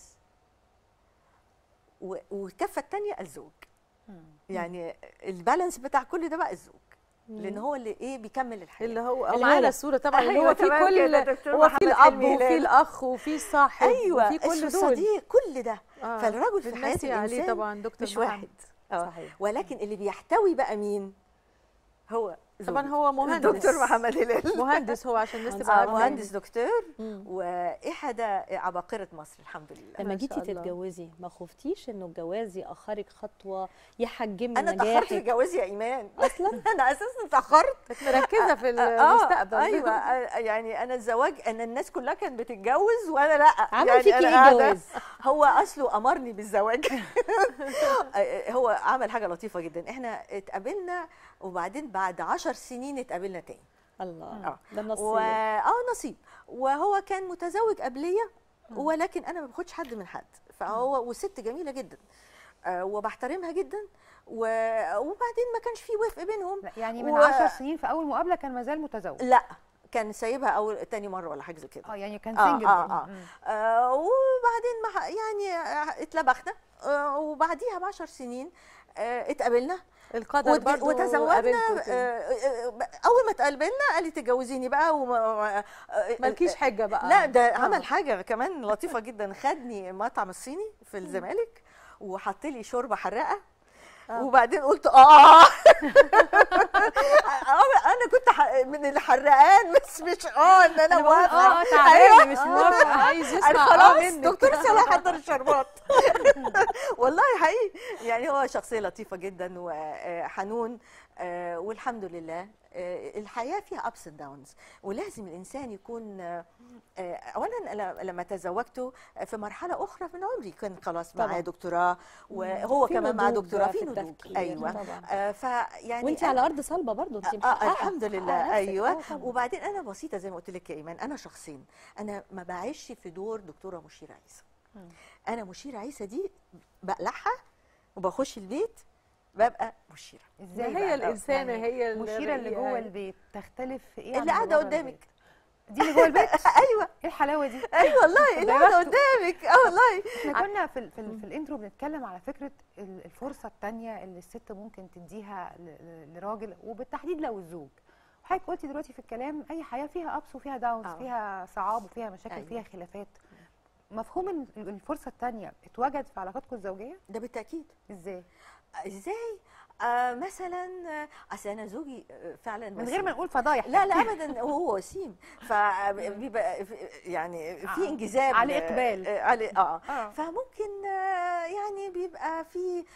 Speaker 4: و- والكفه الثانيه الزوج. يعني البالانس بتاع كل ده بقى الزوج، لان هو اللي ايه بيكمل الحياه.
Speaker 2: اللي هو
Speaker 1: اللي
Speaker 2: معانا
Speaker 1: هو-
Speaker 2: الصوره طبعا، اللي
Speaker 4: أيوة
Speaker 2: هو في
Speaker 4: تمام كده،
Speaker 2: كل،
Speaker 4: دكتور
Speaker 2: هو
Speaker 4: محمد
Speaker 2: في الاب
Speaker 4: حلمي
Speaker 2: وفي
Speaker 4: هلال.
Speaker 2: الاخ وفي الصاحب
Speaker 4: ايوه
Speaker 2: وفي كل دول.
Speaker 4: الصديق، كل ده.
Speaker 2: آه.
Speaker 4: فالرجل في حياه
Speaker 2: بنمسي عليه
Speaker 4: الانسان
Speaker 2: طبعا دكتور
Speaker 4: مش
Speaker 2: محمد.
Speaker 4: واحد. آه.
Speaker 1: صحيح.
Speaker 4: ولكن اللي بيحتوي بقى مين؟ هو
Speaker 2: طبعا
Speaker 4: زوجي.
Speaker 2: هو مهندس.
Speaker 4: دكتور محمد هلال.
Speaker 2: مهندس هو، عشان الناس
Speaker 1: مهندس
Speaker 2: تبقى
Speaker 4: آه،
Speaker 2: عارفة.
Speaker 4: مهندس دكتور،
Speaker 1: مم.
Speaker 4: واحدى عباقره مصر الحمد لله.
Speaker 1: لما
Speaker 2: ما
Speaker 1: جيتي
Speaker 2: شاء الله.
Speaker 1: تتجوزي ما خفتيش انه الجواز ياخرك خطوه، يحجم
Speaker 4: انا اتاخرت في
Speaker 1: نجاحك
Speaker 4: جوازي يا ايمان اصلا. انا اساسا اتاخرت.
Speaker 2: كانت مركزه في
Speaker 4: اه
Speaker 2: المستقبل.
Speaker 4: ايوه. آه، يعني انا الزواج، انا الناس كلها كانت بتتجوز وانا لا.
Speaker 1: عمل
Speaker 4: يعني
Speaker 1: فيكي
Speaker 4: أنا
Speaker 1: ايه
Speaker 4: قاعدة-
Speaker 1: الجواز؟
Speaker 4: هو اصله امرني بالزواج. آه، هو عمل حاجه لطيفه جدا. احنا اتقابلنا وبعدين بعد عشر سنين اتقابلنا تاني.
Speaker 1: الله
Speaker 4: اه
Speaker 1: ده النصيب.
Speaker 4: و... اه نصيب. وهو كان متزوج قبليه، ولكن انا ما باخدش حد من حد. فهو وست جميله جدا، آه وبحترمها جدا، و... وبعدين ما كانش في وفق بينهم.
Speaker 3: لا، يعني من
Speaker 4: و-
Speaker 3: عشر سنين في اول مقابله كان مازال متزوج.
Speaker 4: لا، كان سايبها اول تاني مره ولا حاجه زي كده.
Speaker 3: اه يعني كان
Speaker 4: آه،
Speaker 3: سنجل.
Speaker 4: آه، آه. آه وبعدين ما ح- يعني آه، اتلبخنا، آه وبعديها بعشر سنين آه اتقابلنا
Speaker 2: القدر
Speaker 4: وت-
Speaker 2: برضو
Speaker 4: وتزوجنا.
Speaker 2: قابلكوا
Speaker 4: آه
Speaker 2: تاني.
Speaker 4: آه، اول ما اتقابلنا قال لي تجوزيني بقى وما آه، آه،
Speaker 2: مالكيش حجه بقى.
Speaker 4: لا، ده
Speaker 2: آه.
Speaker 4: عمل حاجه كمان لطيفه جدا. خدني مطعم الصيني في الزمالك وحط لي شوربه حراقه،
Speaker 2: آه.
Speaker 4: وبعدين قلت اه انا كنت ح- من الحرقان، بس مش اه ان انا موافقه.
Speaker 3: اه تعبانه مش موافقه.
Speaker 2: عايز
Speaker 4: أنا
Speaker 2: يسمع اه
Speaker 4: خلاص
Speaker 2: منك.
Speaker 4: دكتور صلاح حضر الشربات. والله حقيقي، يعني هو شخصيه لطيفه جدا وحنون، آه، والحمد لله. آه، الحياه فيها ابس اند داونز، ولازم الانسان يكون آه، آه، اولا أنا لما تزوجته في مرحله اخرى من عمري، كان خلاص معاه
Speaker 1: طبعاً.
Speaker 4: دكتوراه وهو
Speaker 1: في
Speaker 4: كمان معاه
Speaker 1: نضوج
Speaker 4: دكتوراه
Speaker 1: في
Speaker 4: في نضوج.
Speaker 1: التفكير.
Speaker 4: ايوه.
Speaker 1: طبعاً.
Speaker 4: آه، فيعني
Speaker 1: وانت
Speaker 4: أنا-
Speaker 1: على ارض صلبه برضه، انت
Speaker 4: آه
Speaker 1: محققه
Speaker 4: الحمد لله.
Speaker 1: محققة نفسك.
Speaker 4: ايوه.
Speaker 1: آه، طبعاً.
Speaker 4: وبعدين انا بسيطه زي ما قلت لك يا ايمان، انا شخصين. انا ما بعيش في دور دكتوره مشيره عيسى. انا مشيره عيسى دي بقلعها وبخش البيت ببقى مشيره.
Speaker 3: ازاي
Speaker 2: هي
Speaker 3: بقى؟
Speaker 2: الانسانه،
Speaker 3: يعني
Speaker 2: هي
Speaker 3: المشيره اللي
Speaker 2: الرقيقة.
Speaker 3: جوه البيت تختلف في ايه عن
Speaker 4: اللي قاعده
Speaker 3: بره
Speaker 4: قدامك.
Speaker 3: البيت؟ دي اللي جوه البيت؟
Speaker 4: ايوه
Speaker 3: ايه الحلاوه دي؟
Speaker 4: ايوه والله اللي قاعده قدامك. اه والله.
Speaker 3: احنا كنا في ال في, ال في الانترو بنتكلم على فكره ال- الفرصه الثانيه اللي الست ممكن تديها ل- ل- لراجل، وبالتحديد لو الزوج. وحضرتك قلتي دلوقتي في الكلام اي حياه فيها ابس وفيها داونز،
Speaker 4: آه.
Speaker 3: فيها صعاب وفيها مشاكل،
Speaker 4: أيوة.
Speaker 3: فيها خلافات. مفهوم ال- الفرصه الثانيه اتوجد في علاقاتكم الزوجيه
Speaker 4: ده بالتاكيد.
Speaker 3: ازاي؟
Speaker 4: ازاي؟ آه مثلا، آه، اصل انا زوجي آه، فعلا
Speaker 3: من غير
Speaker 4: وسيم.
Speaker 3: ما نقول فضايح.
Speaker 4: لا لا ابدا، وهو وسيم، فبيبقى يعني في
Speaker 3: آه.
Speaker 4: انجذاب
Speaker 3: عليه إقبال.
Speaker 4: آه، عليه اه
Speaker 3: آه.
Speaker 4: فممكن آه، يعني بيبقى في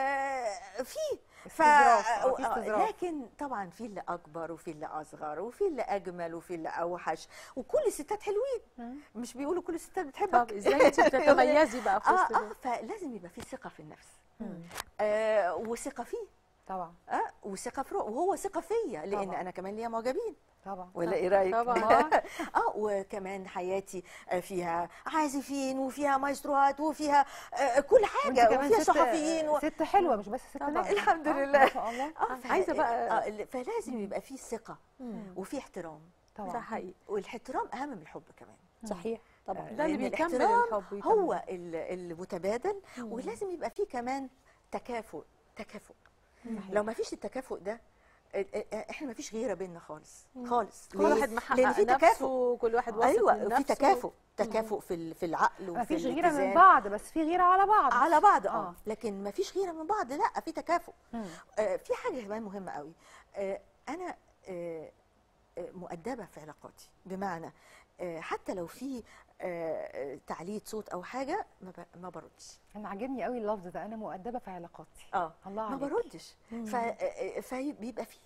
Speaker 4: آه، في ف
Speaker 3: استظراف. آه، في
Speaker 4: آه،
Speaker 3: استظراف.
Speaker 4: لكن طبعا في اللي اكبر وفي اللي اصغر وفي اللي اجمل وفي اللي اوحش، وكل الستات حلوين.
Speaker 3: مم.
Speaker 4: مش بيقولوا كل الستات
Speaker 2: طب
Speaker 4: بتحبك؟
Speaker 2: ازاي انت بتتميزي بقى في
Speaker 4: اه
Speaker 2: وسط
Speaker 4: اه
Speaker 2: دول؟
Speaker 4: فلازم يبقى في ثقه في النفس،
Speaker 3: مم.
Speaker 4: آه وثقه فيه،
Speaker 3: طبعا
Speaker 4: اه وثقه في روح، وهو ثقه فيا، لان
Speaker 3: طبعاً.
Speaker 4: انا كمان ليا معجبين.
Speaker 3: طبعا
Speaker 4: ولا ايه رايك؟
Speaker 2: طبعا.
Speaker 4: اه وكمان حياتي آه، فيها عازفين وفيها مايستروهات وفيها آه، كل
Speaker 3: وانت
Speaker 4: حاجه
Speaker 3: كمان
Speaker 4: وفيها
Speaker 3: ست-
Speaker 4: صحفيين و...
Speaker 3: ست حلوه مش بس ست
Speaker 2: طبعاً.
Speaker 3: ناجحة.
Speaker 4: الحمد
Speaker 3: آه،
Speaker 4: لله.
Speaker 3: ما شاء الله.
Speaker 4: اه ف-
Speaker 2: عايزة بقى-
Speaker 4: آه فلازم يبقى في ثقه
Speaker 2: مم.
Speaker 4: وفي احترام،
Speaker 2: ده
Speaker 3: طبعا
Speaker 2: حقيقي.
Speaker 4: والاحترام اهم من الحب كمان.
Speaker 1: صحيح طبعا.
Speaker 2: ده اللي
Speaker 4: لأن
Speaker 2: بيكمل
Speaker 4: الاحترام
Speaker 2: الحب ويكمل.
Speaker 4: هو ال- المتبادل، ولازم يبقى فيه كمان تكافؤ. تكافؤ لو ما فيش التكافؤ ده، ال- ال- احنا ما فيش غيره بيننا خالص خالص.
Speaker 2: كل
Speaker 4: ليه؟
Speaker 2: واحد
Speaker 4: لان
Speaker 2: محقق
Speaker 4: في تكافؤ.
Speaker 2: نفسه، كل واحد واثق
Speaker 4: ايوه
Speaker 2: من
Speaker 4: في
Speaker 2: نفسه.
Speaker 4: تكافؤ، تكافؤ في ال- في العقل وفي
Speaker 3: ما فيش غيره من
Speaker 4: الاتزان.
Speaker 3: بعض، بس في غيره على بعض.
Speaker 4: على بعض اه,
Speaker 3: آه.
Speaker 4: لكن ما فيش غيره من بعض، لا في تكافؤ.
Speaker 3: مم.
Speaker 4: آه في حاجه كمان مهمه قوي. آه انا آه آه، مؤدبه في علاقاتي، بمعنى آه حتى لو في آه تعليق صوت او حاجه ما ب- ما بردش.
Speaker 3: انا عاجبني قوي اللفظ ده، انا مؤدبه في علاقاتي.
Speaker 4: اه
Speaker 3: الله
Speaker 4: ما
Speaker 3: عليك.
Speaker 4: بردش. ف- آه، فبيبقى فيه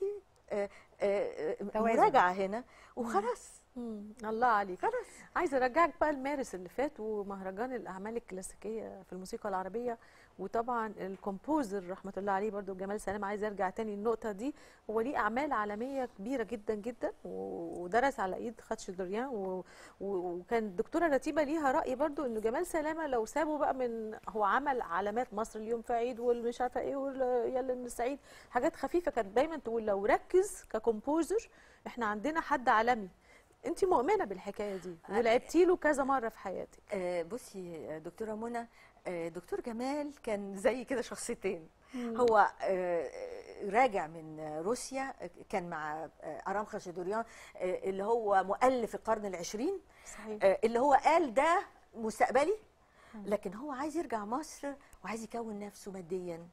Speaker 4: آه، آه،
Speaker 3: توازن.
Speaker 4: مراجعه هنا وخلاص.
Speaker 2: مم. الله عليك.
Speaker 4: خلاص.
Speaker 2: عايزه ارجعك بقى لمارس اللي فات ومهرجان الاعمال الكلاسيكيه في الموسيقى العربيه، وطبعا الكومبوزر رحمه الله عليه برضو جمال سلام. عايزه ارجع تاني النقطه دي. هو ليه اعمال عالميه كبيره جدا جدا، ودرس على ايد خاتشدوريان، و- و- وكان الدكتوره رتيبه ليها راي برضو انه جمال سلامه لو سابه بقى من هو عمل علامات مصر اليوم في عيد والمش عارفه ايه ويلا من السعيد، حاجات خفيفه، كانت دايما تقول لو ركز ككومبوزر احنا عندنا حد عالمي. انت مؤمنه بالحكايه دي ولعبتي له كذا مره في حياتك.
Speaker 4: آه، بصي آه، دكتوره منى، آه، دكتور جمال كان زي كده شخصيتين. هو آه، راجع من روسيا، كان مع آه، ارام خاشدوريان آه، اللي هو مؤلف القرن العشرين،
Speaker 2: صحيح.
Speaker 4: آه، اللي هو قال ده مستقبلي، لكن هو عايز يرجع مصر وعايز يكون نفسه ماديا.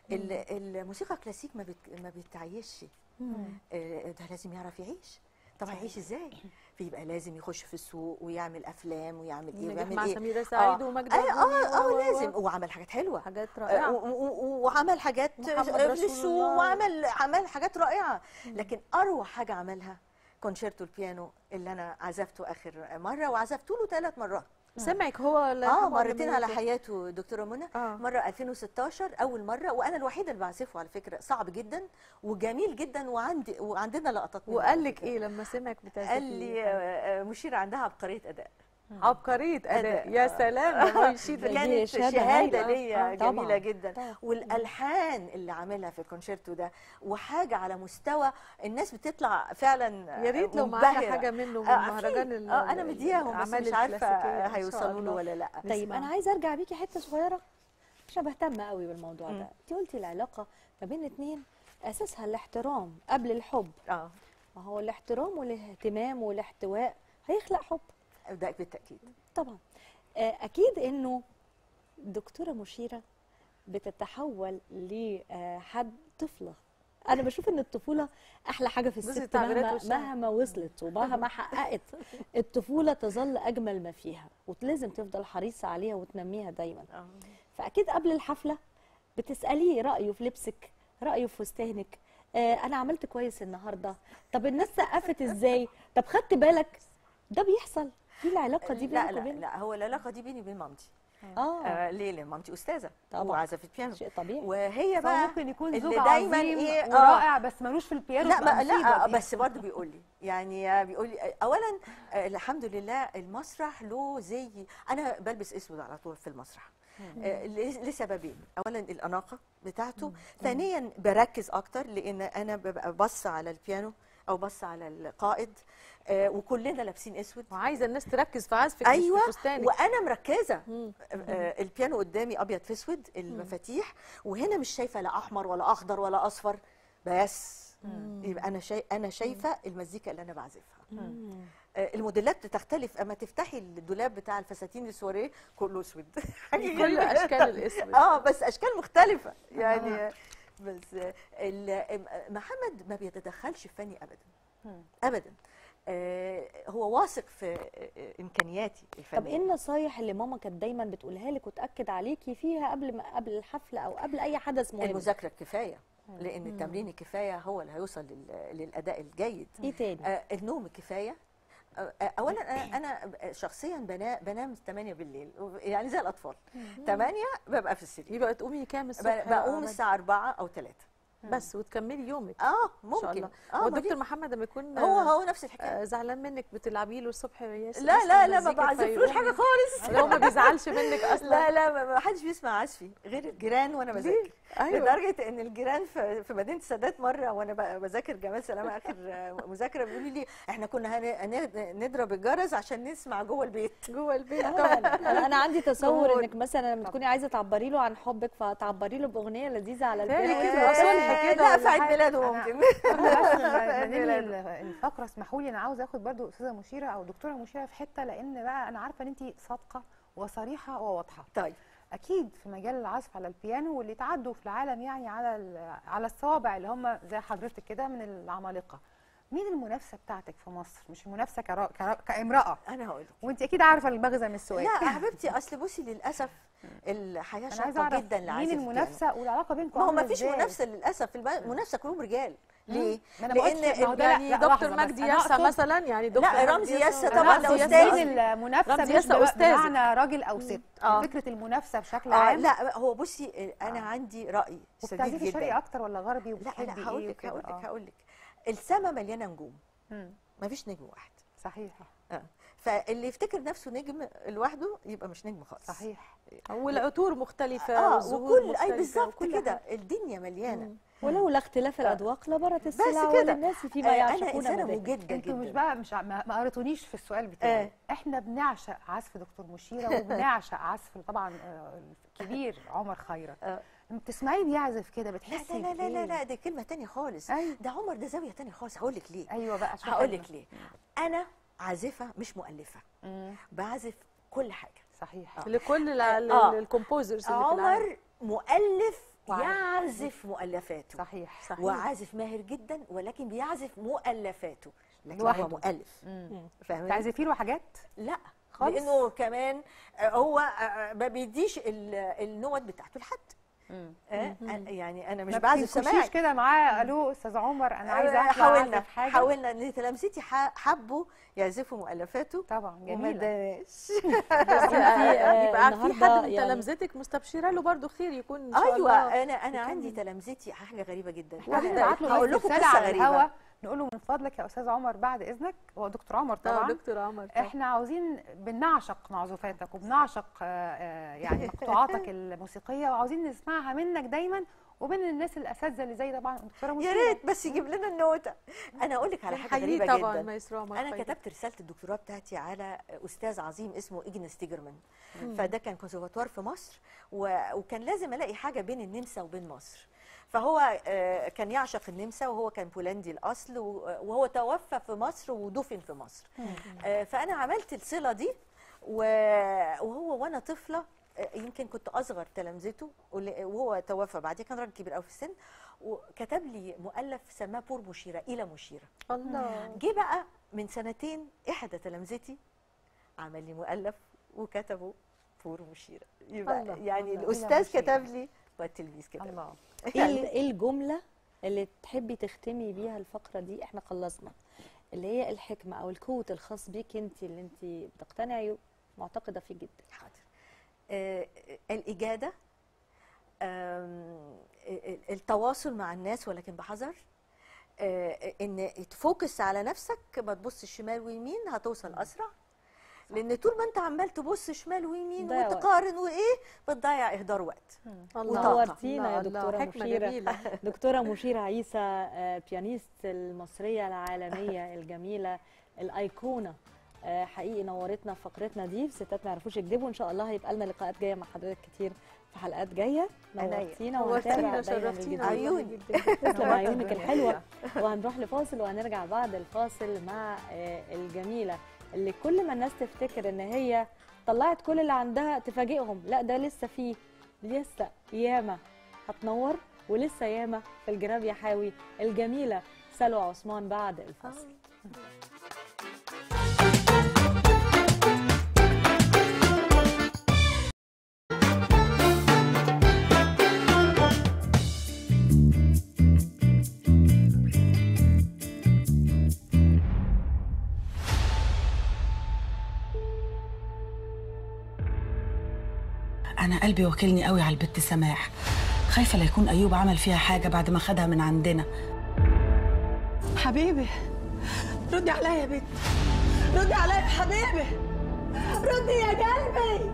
Speaker 4: ال- الموسيقى الكلاسيك ما بت- ما بتعيشش، آه، ده لازم يعرف يعيش. طب هيعيش ازاي؟ فيبقى لازم يخش في السوق ويعمل افلام ويعمل ايه
Speaker 2: نجح
Speaker 4: ويعمل
Speaker 2: مع
Speaker 4: ايه.
Speaker 2: سميرة سعيد
Speaker 4: آه.
Speaker 2: ومجد
Speaker 4: اه
Speaker 2: الرومي
Speaker 4: اه اه
Speaker 2: و- و-
Speaker 4: لازم، وعمل حاجات حلوه،
Speaker 2: حاجات
Speaker 4: آه،
Speaker 2: رائعه.
Speaker 4: و- و- وعمل حاجات
Speaker 2: محمد
Speaker 4: في
Speaker 2: رسول
Speaker 4: السوق،
Speaker 2: الله.
Speaker 4: وعمل عمل حاجات رائعه. لكن اروع حاجه عملها كونشيرتو البيانو اللي انا عزفته اخر مره، وعزفته له ثلاث مرات.
Speaker 2: سمعك هو ولا
Speaker 4: اه
Speaker 2: يرحمه ولا
Speaker 4: مرتين
Speaker 2: مين
Speaker 4: على
Speaker 2: ده؟
Speaker 4: حياته دكتوره منى.
Speaker 2: آه.
Speaker 4: مره ألفين وستاشر اول مره، وانا الوحيده اللي بعزفه على فكره، صعب جدا وجميل جدا، وعندي وعندنا لقطات منه
Speaker 2: وقال
Speaker 4: على
Speaker 2: لك
Speaker 4: فكرة.
Speaker 2: ايه لما سمعك بتعزفي؟
Speaker 4: قال لي آه، آه، مشيره عندها عبقريه اداء.
Speaker 2: عبقريه اداء.
Speaker 4: أداء.
Speaker 2: يا سلام يا منشيده.
Speaker 1: دي
Speaker 4: كانت
Speaker 1: شهادة
Speaker 4: شهاده
Speaker 1: هايلة.
Speaker 4: ليا
Speaker 1: آه،
Speaker 4: جميله
Speaker 1: طبعاً.
Speaker 4: جدا.
Speaker 1: طبعاً.
Speaker 4: والالحان اللي عاملها في الكونشيرتو ده، وحاجه على مستوى الناس بتطلع فعلا
Speaker 2: يا ريت لو معانا
Speaker 4: منبهرة.
Speaker 2: حاجه منه من
Speaker 4: آه،
Speaker 2: مهرجان
Speaker 4: أكيد.
Speaker 2: ال-
Speaker 4: اه انا مدياهم، بس
Speaker 2: الأعمال
Speaker 4: مش عارفه
Speaker 2: الكلاسيكية إن شاء
Speaker 4: هيوصلوا له
Speaker 2: الله.
Speaker 4: ولا لا.
Speaker 1: طيب
Speaker 2: نسمع.
Speaker 1: انا عايزه ارجع بيكي حته صغيره عشان بهتم قوي بالموضوع
Speaker 4: مم.
Speaker 1: ده. انت قلتي العلاقه ما بين اتنين اساسها الاحترام قبل الحب.
Speaker 4: اه
Speaker 1: ما هو الاحترام والاهتمام والاحتواء هيخلق حب
Speaker 4: ده بالتاكيد.
Speaker 1: طبعا. آه، اكيد انه دكتوره مشيره بتتحول لحد طفله. انا بشوف ان الطفوله احلى حاجه في
Speaker 2: بصي
Speaker 1: الست،
Speaker 2: تعبيرات
Speaker 1: مهما,
Speaker 2: وشها.
Speaker 1: مهما وصلت ومهما حققت الطفوله تظل اجمل ما فيها، ولازم تفضل حريصه عليها وتنميها دايما.
Speaker 4: اه
Speaker 1: فاكيد قبل الحفله بتساليه رايه في لبسك، رايه في فستانك. آه انا عملت كويس النهارده، طب الناس سقفت ازاي، طب خدت بالك؟ ده بيحصل في العلاقه دي
Speaker 4: لا
Speaker 1: بينك
Speaker 4: لا
Speaker 1: وبين
Speaker 4: لا، هو العلاقه دي بيني وبين مامتي.
Speaker 1: اه
Speaker 4: آه ليه؟ لان مامتي استاذه
Speaker 1: طبعاً.
Speaker 4: وعزفت بيانو،
Speaker 1: شيء طبيعي.
Speaker 4: وهي
Speaker 3: فهو
Speaker 4: بقى
Speaker 3: ممكن يكون
Speaker 4: اللي
Speaker 3: زوج
Speaker 4: دايماً
Speaker 3: عظيم
Speaker 4: إيه، آه.
Speaker 3: ورائع بس ملوش في البيانو.
Speaker 4: لا
Speaker 3: تبقى
Speaker 4: ما
Speaker 3: مصيبة
Speaker 4: لا
Speaker 3: دي.
Speaker 4: بس برضه بيقول لي يعني بيقول لي اولا آه، الحمد لله المسرح له زي، انا بلبس اسود على طول في المسرح آه، ل- لسببين. اولا الاناقه بتاعته، ثانيا بركز اكتر لان انا ببقى بص على البيانو او بص على القائد، آه، وكلنا لابسين اسود.
Speaker 2: وعايزه الناس تركز في عزفك
Speaker 4: ايوه
Speaker 2: مش في فستانك.
Speaker 4: وانا مركزه.
Speaker 2: مم.
Speaker 4: آه، البيانو قدامي ابيض في اسود، المفاتيح، وهنا مش شايفه لا احمر ولا اخضر ولا اصفر، بس يبقى انا شايف انا شايفه المزيكا اللي انا بعزفها. آه، الموديلات بتختلف، اما تفتحي الدولاب بتاع الفساتين السواريه كله اسود. حاجة
Speaker 2: كل
Speaker 4: غريبة.
Speaker 2: اشكال الاسود.
Speaker 4: اه بس اشكال مختلفه يعني. بس آه، ال- محمد ما بيتدخلش في فني ابدا ابدا. آه، هو واثق في آه، امكانياتي الفنيه.
Speaker 1: طب ايه النصايح اللي ماما كانت دايما بتقولها لك وتاكد عليكي فيها قبل ما قبل الحفله او قبل اي حدث مهم؟
Speaker 4: المذاكره الكفايه، لان التمرين الكفايه هو اللي هيوصل لل- للاداء الجيد.
Speaker 1: ايه تاني؟
Speaker 4: آه، النوم كفايه. آه، آه، اولا انا انا شخصيا بنا- بنام ثمانية بالليل، يعني زي الاطفال. ثمانية ببقى في السرير،
Speaker 2: يبقى تقومي كام الصبح؟
Speaker 4: ب- بقوم الساعه أربعة او ثلاثة.
Speaker 2: بس وتكملي يومك.
Speaker 4: اه
Speaker 2: ان شاء
Speaker 4: ممكن.
Speaker 2: الله.
Speaker 4: اه
Speaker 2: هو
Speaker 4: ما
Speaker 2: الدكتور
Speaker 4: دي-
Speaker 2: محمد لما يكون
Speaker 4: هو هو نفس الحكايه.
Speaker 2: آه، زعلان منك بتلعبي له الصبح ياس-
Speaker 4: لا
Speaker 2: يسمع
Speaker 4: لا لا ما
Speaker 2: مزيكا
Speaker 4: بعزفلوش
Speaker 2: فيقوم.
Speaker 4: حاجه خالص.
Speaker 2: لو ما بيزعلش منك اصلا.
Speaker 4: لا لا ما ما حدش بيسمع عزفي غير الجيران وانا بذاكر.
Speaker 2: ايوه.
Speaker 4: لدرجه ان الجيران في في مدينه السادات مره وانا ب- بذاكر جمال سلامه اخر مذاكره بيقولوا لي احنا كنا هن- هن- نضرب الجرس عشان نسمع جوه البيت.
Speaker 2: جوه البيت.
Speaker 1: انا أنا عندي تصور
Speaker 2: جمهور.
Speaker 1: انك مثلا لما تكوني عايزه تعبري له عن حبك فتعبري له باغنيه لذيذه على
Speaker 2: تاني
Speaker 1: البيانو.
Speaker 2: كده صلح كده
Speaker 4: لا
Speaker 2: ولا
Speaker 4: في عيد
Speaker 2: حاجة.
Speaker 4: ميلاده
Speaker 3: أنا-
Speaker 4: ممكن.
Speaker 3: قبل ما ننهي ال- الفقره اسمحوا لي، انا عاوزه اخد برضو استاذه مشيره او دكتوره مشيره في حته، لان بقى انا عارفه ان انت صادقه وصريحه وواضحه.
Speaker 4: طيب
Speaker 3: اكيد في مجال العزف على البيانو واللي تعدوا في العالم يعني على ال- على الصوابع اللي هم زي حضرتك كده من العمالقه. مين المنافسه بتاعتك في مصر؟ مش المنافسه كرا... كرا... كامراه،
Speaker 4: انا هقول لك.
Speaker 3: وانت اكيد عارفه المغزى من السؤال.
Speaker 4: لا يا حبيبتي، اصل بصي للاسف الحياه
Speaker 3: انا عايزه
Speaker 4: شاقه
Speaker 3: اعرف
Speaker 4: جدا
Speaker 3: مين
Speaker 4: لعازف
Speaker 3: المنافسه والعلاقه بينكم
Speaker 4: ما هو
Speaker 3: عاملة
Speaker 4: ما فيش
Speaker 3: إزاي؟
Speaker 4: منافسه للاسف، المنافسه كلهم رجال. ليه؟
Speaker 3: ما أنا ما قلتش- ما هو ده لا-
Speaker 2: يعني
Speaker 3: لا،
Speaker 2: دكتور
Speaker 3: لحظة بس،
Speaker 2: مجدي
Speaker 3: أنا
Speaker 2: ياسا
Speaker 3: أقصد-
Speaker 2: مثلا، يعني دكتور
Speaker 4: لا،
Speaker 2: مجدي
Speaker 4: رمزي ياسا
Speaker 2: أنا
Speaker 4: طبعا
Speaker 2: رمزي
Speaker 4: ده
Speaker 2: ياسا
Speaker 4: أستاذ.
Speaker 3: بين المنافسه
Speaker 2: رمزي
Speaker 3: مش
Speaker 2: ياسا
Speaker 3: بم-
Speaker 2: أستاذ.
Speaker 3: بمعنى راجل او ست،
Speaker 2: آه.
Speaker 3: فكره المنافسه بشكل
Speaker 4: اه
Speaker 3: عام.
Speaker 4: لا، هو بصي انا
Speaker 3: آه.
Speaker 4: عندي راي شديد
Speaker 3: وبتعزفي شرقي
Speaker 4: جدا.
Speaker 3: اكتر ولا غربي؟
Speaker 4: لا
Speaker 3: وبتحبي
Speaker 4: لا، هقول
Speaker 3: ايه
Speaker 4: لك
Speaker 3: وكده؟
Speaker 4: هقول لك
Speaker 3: آه.
Speaker 4: هقول لك السما مليانه نجوم،
Speaker 3: مم.
Speaker 4: ما فيش نجم واحد.
Speaker 3: صحيح
Speaker 4: اه فاللي يفتكر نفسه نجم لوحده يبقى مش نجم خالص.
Speaker 3: صحيح.
Speaker 2: والعطور مختلفه
Speaker 4: اه
Speaker 2: والزهور
Speaker 4: وكل اي
Speaker 2: مختلفة
Speaker 4: بالظبط
Speaker 2: وكل
Speaker 4: كده
Speaker 2: حاجة.
Speaker 4: الدنيا مليانه.
Speaker 1: ولولا اختلاف الاذواق لبرت
Speaker 4: بس
Speaker 1: السلع
Speaker 4: كده.
Speaker 1: وللناس فيما
Speaker 4: آه انا
Speaker 1: يعشقون
Speaker 4: انسانه
Speaker 1: مذاهب.
Speaker 4: مجده
Speaker 3: انتوا مش
Speaker 4: جدا.
Speaker 3: بقى مش ع- ما ما قريتونيش في السؤال بتاعي.
Speaker 4: آه.
Speaker 3: احنا بنعشق عزف دكتور مشيره وبنعشق عزف طبعا آه، الكبير عمر خيرت.
Speaker 4: آه.
Speaker 3: لما بتسمعيه بيعزف كده
Speaker 4: لا
Speaker 3: بتحسي
Speaker 4: لا لا لا
Speaker 3: بإيه؟
Speaker 4: لا دي كلمه تانية خالص.
Speaker 3: أيوة.
Speaker 4: ده عمر ده زاويه تانية خالص. هقول لك ليه.
Speaker 3: ايوه بقى عشان
Speaker 4: هقول
Speaker 3: حلوة.
Speaker 4: لك ليه. انا عازفه مش مؤلفه،
Speaker 3: مم.
Speaker 4: بعزف كل حاجه.
Speaker 3: صحيح.
Speaker 2: لكل
Speaker 4: آه.
Speaker 2: الكومبوزرز اللي في العالم.
Speaker 4: عمر مؤلف
Speaker 3: وعارف.
Speaker 4: يعزف مؤلفاته،
Speaker 3: صحيح.
Speaker 2: صحيح.
Speaker 4: وعازف ماهر جدا، ولكن بيعزف مؤلفاته لكن
Speaker 3: لوحده.
Speaker 4: هو مؤلف.
Speaker 3: مم.
Speaker 4: فاهمين؟
Speaker 3: تعزفي له حاجات؟
Speaker 4: لا
Speaker 3: خالص؟
Speaker 4: لانه كمان آه، هو آه، ما بيديش ال- النوت بتاعته لحد.
Speaker 3: مم.
Speaker 4: آه، أنا- يعني انا مش
Speaker 3: ما
Speaker 4: بعزف
Speaker 3: بتنكشيش
Speaker 4: سماعي.
Speaker 3: كده معاه الو استاذ عمر انا عايزه
Speaker 4: آه،
Speaker 3: اطلع
Speaker 4: حاولنا
Speaker 3: اعزف حاجه؟
Speaker 4: حاولنا ان تلامذتي ح- حبوا يعزفوا مؤلفاته
Speaker 3: طبعا
Speaker 4: وما
Speaker 3: جميله.
Speaker 4: اداناش.
Speaker 2: بس
Speaker 1: آه،
Speaker 2: يبقى في حد
Speaker 1: النهاردة
Speaker 2: من
Speaker 1: يعني-
Speaker 2: تلامذتك مستبشره له برضه خير يكون ان شاء
Speaker 4: ايوه
Speaker 2: الله.
Speaker 4: انا انا
Speaker 2: يكمل.
Speaker 4: عندي تلامذتي حاجه غريبه جدا.
Speaker 3: احنا
Speaker 4: أنا
Speaker 3: هنبعت له
Speaker 4: هقول
Speaker 3: بس
Speaker 4: لكم
Speaker 3: رساله
Speaker 4: قصه
Speaker 3: على الهوا
Speaker 4: غريبه.
Speaker 3: نقول له من فضلك يا استاذ عمر بعد اذنك، هو دكتور عمر
Speaker 2: طبعا
Speaker 3: طبعا
Speaker 2: دكتور عمر طبعاً.
Speaker 3: احنا عاوزين بنعشق معزوفاتك وبنعشق آه، آه، يعني مقطوعاتك الموسيقيه وعاوزين نسمعها منك دايما وبين الناس الاساتذه اللي زي طبعا الدكتوره
Speaker 4: يا
Speaker 3: مشيرة.
Speaker 4: ريت بس يجيب لنا النوته. انا اقول لك على حاجه
Speaker 2: بنحييه
Speaker 4: غريبه
Speaker 2: طبعا
Speaker 4: جدا.
Speaker 2: مايسترو عمر
Speaker 4: انا
Speaker 2: خيري.
Speaker 4: كتبت رساله الدكتوراه بتاعتي على استاذ عظيم اسمه ايجنس تيجرمان، فده كان كونسرفاتوار في مصر، و... وكان لازم الاقي حاجه بين النمسا وبين مصر. فهو آه، كان يعشق النمسا، وهو كان بولندي الاصل، و- وهو توفى في مصر ودفن في مصر. آه، فانا عملت الصله دي، و- وهو وانا طفله آه، يمكن كنت اصغر تلامذته، ول- وهو توفى بعدين، كان راجل كبير قوي في السن، وكتب لي مؤلف سماه بور مشيره الى مشيره.
Speaker 2: الله.
Speaker 4: جه بقى من سنتين احدى تلامذتي عمل لي مؤلف وكتبه بور مشيره، يبقى
Speaker 2: الله،
Speaker 4: يعني
Speaker 2: الله.
Speaker 4: الاستاذ
Speaker 3: مشيرة.
Speaker 4: كتب لي والتلميذ كتب لي.
Speaker 3: الله.
Speaker 1: ايه ال- إيه الجمله اللي تحبي تختمي بيها الفقره دي؟ احنا خلصنا اللي هي الحكمه او الكوت الخاص بيك انت اللي انت بتقتنعي معتقده فيه جدا.
Speaker 4: حاضر. آه الإجادة، آم، ال- التواصل مع الناس ولكن بحذر، آه ان تفوكس على نفسك، ما تبص شمال ويمين، هتوصل اسرع. لان طول ما انت عمال تبص شمال ويمين
Speaker 1: ضيع وقت.
Speaker 4: وتقارن وايه، بتضيع اهدار وقت.
Speaker 2: الله.
Speaker 1: نورتينا يا
Speaker 2: الله،
Speaker 1: دكتوره
Speaker 2: حكمة
Speaker 1: مشيره.
Speaker 2: جميلة.
Speaker 1: دكتوره مشيره عيسى، آه، بيانيست المصريه العالميه الجميله الايقونه، آه، حقيقي نورتنا في فقرتنا دي. ستات ما يعرفوش يكذبوا. ان شاء الله هيبقى لنا لقاءات جايه مع حضرتك كتير في حلقات جايه.
Speaker 4: عينيا.
Speaker 1: نورتينا
Speaker 2: نورتينا
Speaker 1: وهنتابع دايما
Speaker 2: شرفتينا
Speaker 1: الجديد.
Speaker 2: والله
Speaker 4: عيوني.
Speaker 2: جدا.
Speaker 1: تسلم عيونك الحلوه. وهنروح لفاصل وهنرجع بعد الفاصل مع آه، الجميله اللي كل ما الناس تفتكر ان هي طلعت كل اللي عندها تفاجئهم، لا ده لسه فيه، لسه ياما هتنور، ولسه ياما في الجناب يا حاوي. الجميله سلوى عثمان بعد الفاصل.
Speaker 5: أنا قلبي واكلني قوي على البت سماح، خايفة لا يكون أيوب عمل فيها حاجة بعد ما خدها من عندنا.
Speaker 6: حبيبي ردي عليا يا بنت، ردي عليا يا حبيبي، ردي يا قلبي.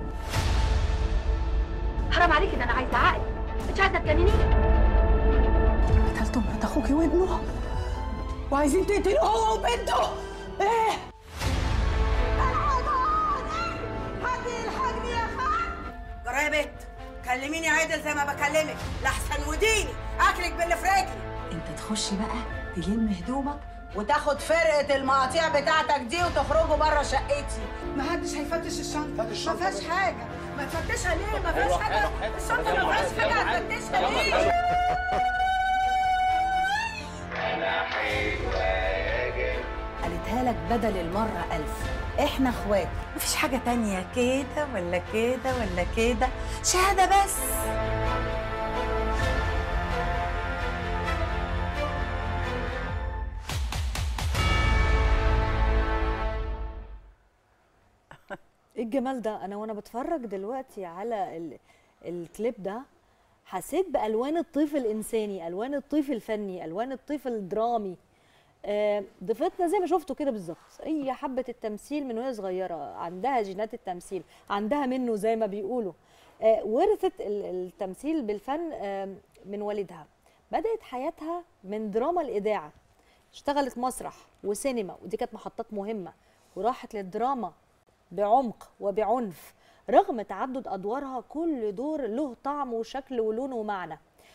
Speaker 7: حرام عليكي، ده انا عايزه عقل، مش عايزه تجننيني.
Speaker 6: قتلتوا مرات اخوكي وابنه وعايزين تقتلوا هو وبنته. ايه؟ الحقوني، حد يلحقني يا خال. جرى يا بنت، كلميني عدل زي ما بكلمك، لحسن وديني اكلك باللي في رجلي.
Speaker 5: أنت تخشي بقى تلم هدومك
Speaker 6: وتاخد فرقه المقاطيع بتاعتك دي وتخرجوا بره شقتي. ما حدش هيفتش الشنطه، ما فيهاش حاجه. ما تفتشها ليه؟ ما فيهاش حاجه. الشنطه ما فيهاش حاجه، هتفتشها ليه؟
Speaker 5: قالتها لك بدل المرة ألف، إحنا إخوات، مفيش حاجة تانية كده ولا كده ولا كده، شهادة بس.
Speaker 1: ايه الجمال ده؟ انا وانا بتفرج دلوقتي على ال... الكليب ده حسيت بالوان الطيف الانساني، الوان الطيف الفني، الوان الطيف الدرامي. آه، ضيفتنا زي ما شفتوا كده بالظبط، هي حبه التمثيل من وهي صغيره، عندها جينات التمثيل، عندها منه زي ما بيقولوا. آه، ورثت التمثيل بالفن آه، من والدها. بدات حياتها من دراما الاذاعه، اشتغلت مسرح وسينما ودي كانت محطات مهمه، وراحت للدراما بعمق وبعنف. رغم تعدد ادوارها كل دور له طعم وشكل ولون ومعنى.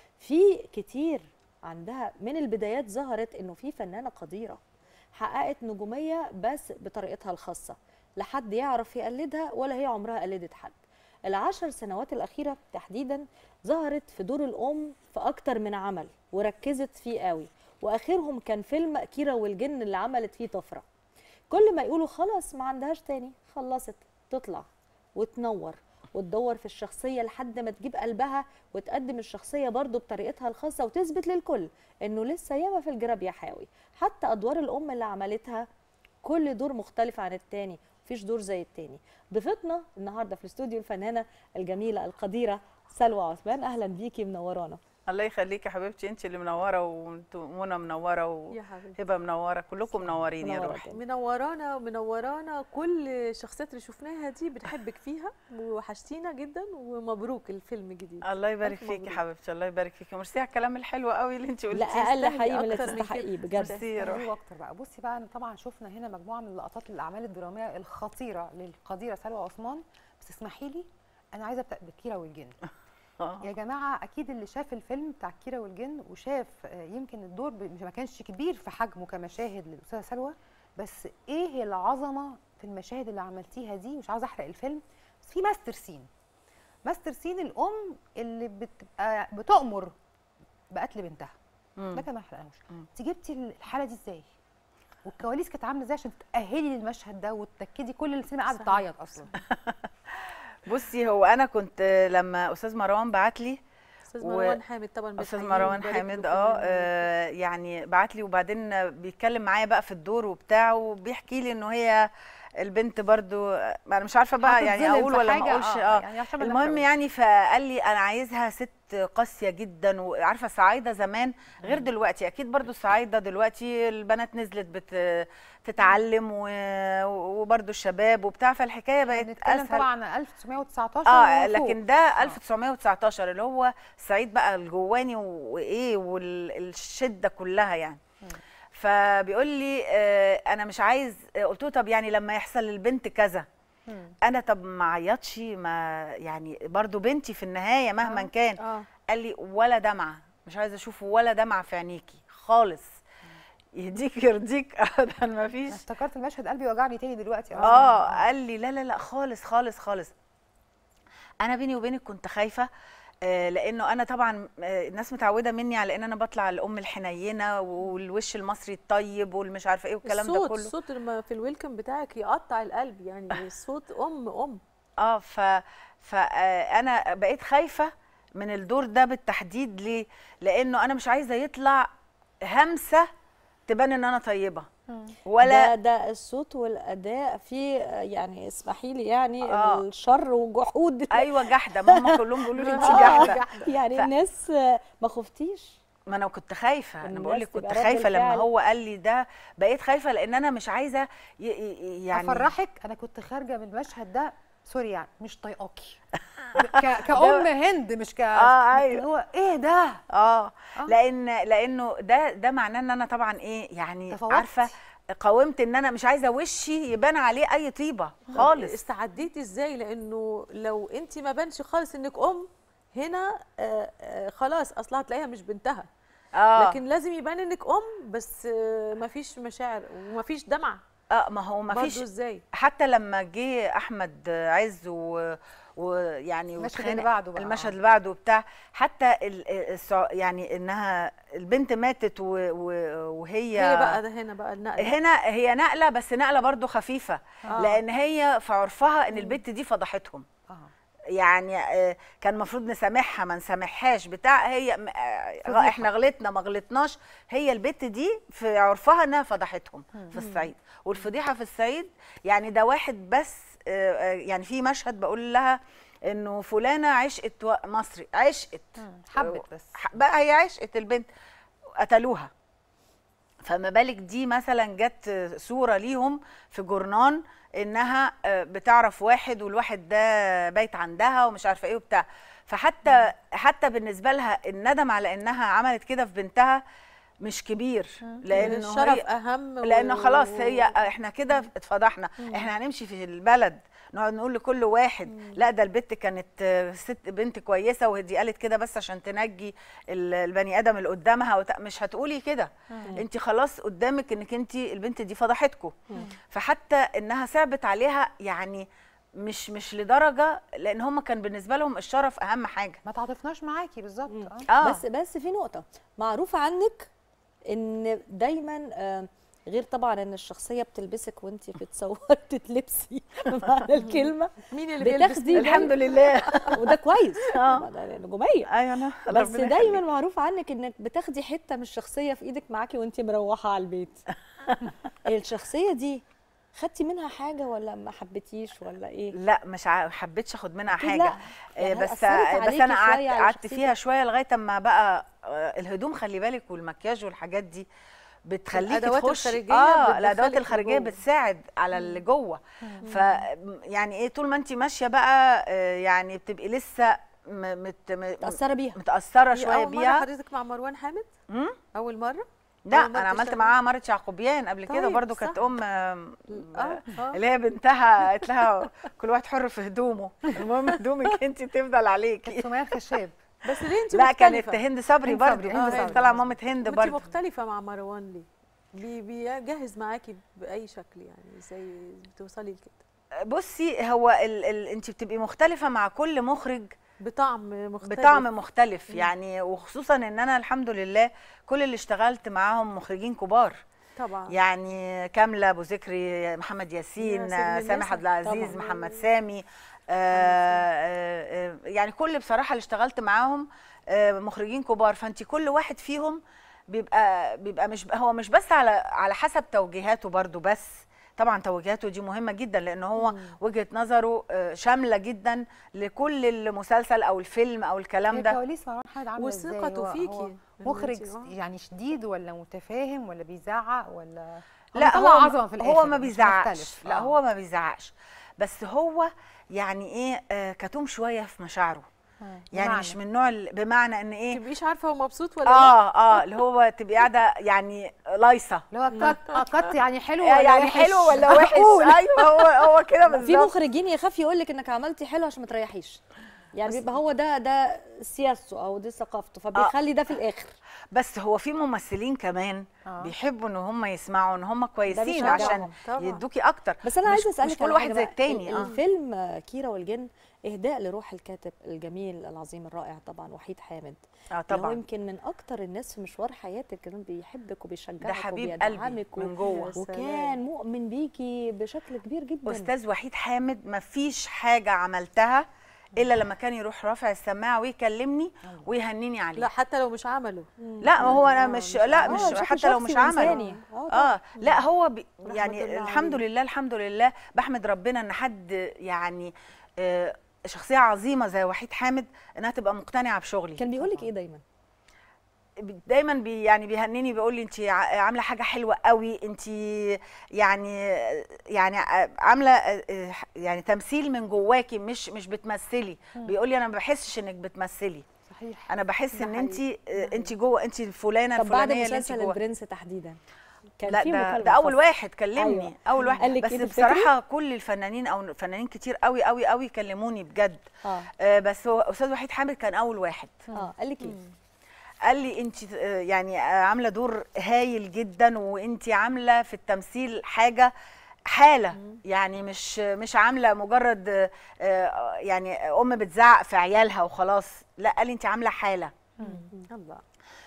Speaker 1: في كتير عندها من البدايات ظهرت انه في فنانه قديره حققت نجوميه بس بطريقتها الخاصه، لا حد يعرف يقلدها ولا هي عمرها قلدت حد. العشر سنوات الاخيره تحديدا ظهرت في دور الام في اكتر من عمل وركزت فيه قوي، واخرهم كان فيلم كيرة والجن اللي عملت فيه طفره. كل ما يقولوا خلاص ما عندهاش تاني، خلصت تطلع وتنور وتدور في الشخصيه لحد ما تجيب قلبها وتقدم الشخصيه برضو بطريقتها الخاصه وتثبت للكل انه لسه ياما في الجراب يا حاوي. حتى ادوار الام اللي عملتها كل دور مختلف عن التاني، مفيش دور زي التاني. ضيفتنا النهارده في الاستوديو الفنانه الجميله القديره سلوى عثمان. اهلا بيكي، منورانا.
Speaker 8: الله يخليكي يا حبيبتي، انت اللي منوره ومنى منوره وهبه منوره، كلكم منورين يا روحي.
Speaker 2: منورانا منورانا كل الشخصيات اللي شفناها دي بنحبك فيها ووحشتينا جدا، ومبروك الفيلم الجديد.
Speaker 8: الله يبارك فيكي يا حبيبتي، الله يبارك فيكي، ميرسي على الكلام الحلو قوي اللي انت قلتيه.
Speaker 1: لا اقل حقيقي من اللي تستحقيه بجد.
Speaker 3: ميرسي اكتر بقى. بصي بقى، انا طبعا شفنا هنا مجموعه من اللقطات الاعمال الدراميه الخطيره للقديره سلوى عثمان، بس اسمحي لي انا عايزه ابدا بكيرة والجن. يا جماعه اكيد اللي شاف الفيلم بتاع كيرة والجن وشاف يمكن الدور مش ما كانش كبير في حجمه كمشاهد للاستاذه سلوى، بس ايه العظمه في المشاهد اللي عملتيها دي. مش عاوزه احرق الفيلم، بس في ماستر سين ماستر سين الام اللي بتبقى بتؤمر بقتل بنتها. ده كان ما احرقهوش. انت جبتي الحاله دي ازاي؟ والكواليس كانت عامله ازاي عشان تتاهلي للمشهد ده وتاكدي كل السينما قاعده تعيط اصلا؟
Speaker 8: بصي، هو انا كنت لما استاذ مروان بعت لي،
Speaker 2: استاذ مروان حامد طبعا،
Speaker 8: استاذ مروان حامد اه, آه يعني بعت لي، وبعدين بيتكلم معايا بقى في الدور وبتاع، وبيحكي لي انه هي البنت برضو، انا مش عارفه بقى يعني اقول ولا ما اقولش. اه, آه يعني المهم يعني، فقال لي انا عايزها ست قاسيه جدا. وعارفه الصعايده زمان غير دلوقتي، اكيد برضو الصعايده دلوقتي البنات نزلت بتتعلم وبرضو الشباب وبتاع، فالحكايه بقت اسهل.
Speaker 3: طبعا ألف وتسعمية وتسعتاشر
Speaker 8: اه لكن ده ألف وتسعمية وتسعتاشر اللي هو الصعيد بقى الجواني وايه والشده كلها يعني. فبيقول لي آه انا مش عايز، قلت له طب يعني لما يحصل للبنت كذا، انا طب ما عيطش، ما يعني برضو بنتي في النهايه مهما آه. كان. آه. قال لي ولا دمعه، مش عايزه اشوف ولا دمعه في عينيكي خالص، يهديك يرضيك ابدا ما فيش.
Speaker 3: افتكرت المشهد قلبي وجعني تاني دلوقتي.
Speaker 8: اه, آه. قال لي لا لا لا خالص خالص خالص. انا بيني وبينك كنت خايفه، آه لانه انا طبعا آه الناس متعوده مني على ان انا بطلع الام الحنينه والوش المصري الطيب والمش عارفه ايه والكلام ده كله.
Speaker 2: الصوت الصوت لما في الويلكم بتاعك يقطع القلب يعني، الصوت ام ام
Speaker 8: اه ف فانا بقيت خايفه من الدور ده بالتحديد. ليه؟ لانه انا مش عايزه يطلع همسه تبان ان انا طيبه
Speaker 1: ولا ده, ده الصوت والاداء فيه يعني، اسمحي لي يعني آه. الشر وجحود.
Speaker 8: ايوه جحده، ما هم كلهم بيقولوا لي انت جحده.
Speaker 1: يعني ف... الناس ما خفتيش؟
Speaker 8: ما انا كنت خايفه، انا بقول لك كنت خايفه لما هو قال لي ده، بقيت خايفه لان انا مش عايزه ي... يعني
Speaker 3: افرحك. انا كنت خارجه من المشهد ده سوري يعني مش طايقاكي ك... كأم هند، مش ك
Speaker 8: اه ايوه
Speaker 3: هو ايه ده.
Speaker 8: اه, آه. لان لانه ده ده معناه ان انا طبعا ايه يعني تفوقت. عارفه قاومت ان انا مش عايزه وشي يبان عليه اي طيبه خالص.
Speaker 2: استعديتي ازاي؟ لانه لو انت ما بانش خالص انك ام هنا آآ آآ خلاص اصلها هتلاقيها مش بنتها. آه. لكن لازم يبان انك ام، بس ما فيش مشاعر وما فيش دمعه.
Speaker 8: اه ما هو ما فيش
Speaker 2: ازاي.
Speaker 8: حتى لما جه احمد عز و ويعني
Speaker 3: المشهد اللي بعده بقى
Speaker 8: المشهد اللي بعده وبتاع، حتى ال يعني انها البنت ماتت وهي
Speaker 2: هي بقى ده هنا بقى النقله،
Speaker 8: هنا هي نقله، بس نقله برضو خفيفه. آه. لان هي في عرفها ان البنت دي فضحتهم. آه. يعني كان المفروض نسامحها ما نسامحهاش بتاع، هي احنا غلطنا ما غلطناش، هي البت دي في عرفها انها فضحتهم في الصعيد. والفضيحه في الصعيد يعني ده واحد بس آه، يعني في مشهد بقول لها انه فلانه عشقت و- مصري، عشقت
Speaker 3: حبت بس
Speaker 8: ح- بقى هي عشقت البنت، قتلوها. فما بالك دي مثلا جت صوره ليهم في جورنان انها آه، بتعرف واحد والواحد ده بايت عندها ومش عارفه ايه وبتاع. فحتى حتى بالنسبه لها الندم على انها عملت كده في بنتها مش كبير، لانه
Speaker 2: الشرف
Speaker 8: هي
Speaker 2: اهم
Speaker 8: لانه
Speaker 2: و-
Speaker 8: خلاص هي احنا كده اتفضحنا، احنا هنمشي في البلد نقعد نقول لكل واحد لا ده البت كانت آه، ست بنت كويسه ودي قالت كده بس عشان تنجي ال- البني ادم اللي قدامها وت... مش هتقولي كده. انت خلاص قدامك انك انت البنت دي فضحتكم. فحتى انها صعبت عليها يعني مش مش لدرجه، لان هم كان بالنسبه لهم الشرف اهم حاجه.
Speaker 3: ما تعاطفناش معاكي بالظبط. اه
Speaker 8: اه
Speaker 1: بس بس في نقطه معروفه عنك ان دايما آه، غير طبعا ان الشخصيه بتلبسك وانت بتصوري تتلبسي بمعنى الكلمه،
Speaker 2: مين اللي بيلبس
Speaker 1: بتاخدي
Speaker 8: الحمد لله.
Speaker 1: وده كويس
Speaker 8: آه.
Speaker 1: ده نجوميه.
Speaker 8: ايوه انا
Speaker 1: بس
Speaker 8: ربنا
Speaker 1: دايما
Speaker 8: يخليك.
Speaker 1: معروف عنك انك بتاخدي حته من الشخصيه في ايدك معاكي وانت مروحه على البيت. الشخصيه دي خدتي منها حاجه ولا ما حبيتيش ولا ايه؟
Speaker 8: لا مش ع- حبيتش اخد منها
Speaker 1: أكيد
Speaker 8: حاجه.
Speaker 1: لا.
Speaker 8: آه،
Speaker 1: يعني
Speaker 8: بس
Speaker 1: أثرت
Speaker 8: بس
Speaker 1: عليكي
Speaker 8: انا
Speaker 1: شوية
Speaker 8: قعدت
Speaker 1: على
Speaker 8: قعدت
Speaker 1: شخصيتك؟
Speaker 8: فيها شويه لغايه اما بقى آه، الهدوم خلي بالك والمكياج والحاجات دي بتخليكي
Speaker 2: الأدوات
Speaker 8: تخشي
Speaker 2: الخارجية
Speaker 8: اه الادوات
Speaker 2: بتدخلك
Speaker 8: الخارجيه
Speaker 2: لجوه.
Speaker 8: بتساعد على اللي جوه. ف يعني ايه طول ما انت ماشيه بقى آه، يعني بتبقي لسه م- مت م-
Speaker 1: تاثري بيها.
Speaker 8: متاثره
Speaker 2: هي
Speaker 8: شويه
Speaker 2: أول مرة
Speaker 8: بيها.
Speaker 2: حضرتك مع مروان حامد؟
Speaker 8: مم؟
Speaker 2: أول مرة؟
Speaker 8: لا
Speaker 2: أول مرة
Speaker 8: انا عملت
Speaker 2: تشتغلي؟
Speaker 8: معاها مره يعقوبيان قبل كده
Speaker 2: طيب،
Speaker 8: برضو
Speaker 2: صح.
Speaker 8: كانت ام آم،
Speaker 2: اه اه
Speaker 8: اللي هي بنتها قالت لها كل واحد حر في هدومه، المهم هدومك انت تفضل عليكي.
Speaker 3: سمية الخشاب.
Speaker 2: بس ليه انت
Speaker 8: لا كانت
Speaker 2: مختلفة؟
Speaker 8: هند صبري
Speaker 3: هند
Speaker 8: برضو،
Speaker 3: صبري، هند
Speaker 8: آه،
Speaker 3: صبري.
Speaker 8: طالعه مامة هند
Speaker 2: انت
Speaker 8: برضو.
Speaker 2: مختلفة مع مروان ليه؟ بي- بيجهز معاكي بأي شكل يعني زي بتوصلي لكده
Speaker 8: بصي هو ال ال انت بتبقي مختلفه مع كل مخرج
Speaker 2: بطعم مختلف
Speaker 8: بطعم مختلف يعني، وخصوصا ان انا الحمد لله كل اللي اشتغلت معاهم مخرجين كبار
Speaker 2: طبعا
Speaker 8: يعني، كامله ابو ذكري، محمد ياسين،
Speaker 2: يا سيدنا
Speaker 8: سامح
Speaker 2: الناس.
Speaker 8: عبد العزيز،
Speaker 2: طبعاً.
Speaker 8: محمد سامي، آه آه آه يعني كل بصراحه اللي اشتغلت معاهم آه مخرجين كبار. فانت كل واحد فيهم بيبقى بيبقى مش هو مش بس على على حسب توجيهاته برضو، بس طبعا توجيهاته دي مهمه جدا لان هو وجهه نظره آه، شامله جدا لكل المسلسل او الفيلم او الكلام
Speaker 3: هي
Speaker 8: ده.
Speaker 3: كواليس مروان حامد عامله ازاي؟
Speaker 2: وثقته
Speaker 3: هو-
Speaker 2: فيكي
Speaker 3: هو
Speaker 2: إن
Speaker 3: مخرج
Speaker 2: أنتي- آه.
Speaker 3: يعني شديد ولا متفاهم ولا بيزعق ولا
Speaker 8: لا
Speaker 3: بيطلع
Speaker 8: هو
Speaker 3: عظمه في الاخر
Speaker 8: هو ما
Speaker 3: مش
Speaker 8: بيزعقش،
Speaker 3: مختلف.
Speaker 8: لا
Speaker 3: آه.
Speaker 8: هو ما بيزعقش، بس هو يعني ايه آه كتوم شويه في مشاعره،
Speaker 3: آه.
Speaker 8: يعني
Speaker 3: بمعنى.
Speaker 8: مش من نوع ال- بمعنى ان ايه
Speaker 2: تبقيش عارفة هو مبسوط ولا لا
Speaker 8: اه اه اللي هو تبقي قاعده يعني لايصه
Speaker 3: اللي هو كات آه، كات يعني حلو ولا
Speaker 8: يعني
Speaker 3: وحش؟
Speaker 8: حلو ولا وحش. ايوه هو هو كده
Speaker 1: في
Speaker 8: بالظبط.
Speaker 1: مخرجين يخاف يقول لك انك عملتي حلو عشان ما تريحيش، يعني بيبقى هو ده ده سياسته او دي ثقافته فبيخلي ده في الاخر.
Speaker 8: بس هو في ممثلين كمان
Speaker 3: آه.
Speaker 8: بيحبوا ان هم يسمعوا ان هم كويسين
Speaker 1: بيشجعهم.
Speaker 8: عشان
Speaker 2: طبعاً.
Speaker 8: يدوكي اكتر.
Speaker 1: بس انا
Speaker 8: مش-
Speaker 1: عايزه اسالك
Speaker 8: مش كل
Speaker 1: على
Speaker 8: واحد
Speaker 1: حاجة
Speaker 8: زي
Speaker 1: بقى.
Speaker 8: التاني.
Speaker 1: ال-
Speaker 8: اه
Speaker 1: الفيلم آه، كيرة والجن اهداء لروح الكاتب الجميل العظيم الرائع طبعا وحيد حامد،
Speaker 8: اه
Speaker 1: اللي هو
Speaker 8: طبعا
Speaker 1: يمكن من اكتر الناس في مشوار حياتك كمان بيحبك وبيشجعك
Speaker 8: ده حبيب قلبي
Speaker 1: وبيدعمك
Speaker 8: من جوه.
Speaker 1: وكان مؤمن بيكي بشكل كبير جدا.
Speaker 8: استاذ وحيد حامد ما فيش حاجه عملتها الا لما كان يروح رافع السماعه ويكلمني ويهنيني عليها.
Speaker 2: لا حتى لو مش عمله
Speaker 8: لا ما هو انا
Speaker 2: آه،
Speaker 8: مش
Speaker 2: مش
Speaker 8: لا
Speaker 1: آه،
Speaker 8: مش
Speaker 1: بشكل
Speaker 8: حتى لو
Speaker 1: شخصي
Speaker 8: مش عمله.
Speaker 1: وإنساني. اه طبعاً.
Speaker 8: اه لا هو بي
Speaker 2: رحمة
Speaker 8: يعني
Speaker 2: الله
Speaker 8: الحمد
Speaker 2: عليه.
Speaker 8: لله الحمد لله بحمد ربنا ان حد يعني آه شخصيه عظيمه زي وحيد حامد انها تبقى مقتنعه بشغلي.
Speaker 1: كان بيقول لك ايه دايما؟
Speaker 8: دايما بي يعني بيهنيني بيقول لي انت عامله حاجه حلوه قوي، انت يعني يعني عامله يعني تمثيل من جواكي مش مش بتمثلي. بيقول لي انا ما بحسش انك بتمثلي،
Speaker 3: صحيح.
Speaker 8: انا بحس
Speaker 2: ده
Speaker 8: ان انت
Speaker 2: حقيقي.
Speaker 8: انت جوه، انت الفلانه
Speaker 1: طب بعد
Speaker 8: الفلانيه اللي انت
Speaker 1: مسلسل
Speaker 8: جوه.
Speaker 1: البرنس تحديدا كان
Speaker 8: لا
Speaker 1: في
Speaker 8: ده,
Speaker 1: مكالمة
Speaker 8: ده اول
Speaker 1: خاصة.
Speaker 8: واحد كلمني.
Speaker 1: أيوة.
Speaker 8: اول واحد
Speaker 1: قال لك
Speaker 8: بس
Speaker 1: إيه تفتكري؟
Speaker 8: بصراحه كل الفنانين او فنانين كتير قوي قوي قوي كلموني بجد.
Speaker 1: اه
Speaker 8: آه بس هو استاذ وحيد حامد كان اول واحد.
Speaker 1: اه قال لك ايه؟
Speaker 8: قال لي انت يعني عامله دور هايل جدا، وانت عامله في التمثيل حاجه حاله، يعني مش مش عامله مجرد آه، يعني ام بتزعق في عيالها وخلاص، لا قال لي انت عامله حاله.
Speaker 2: الله.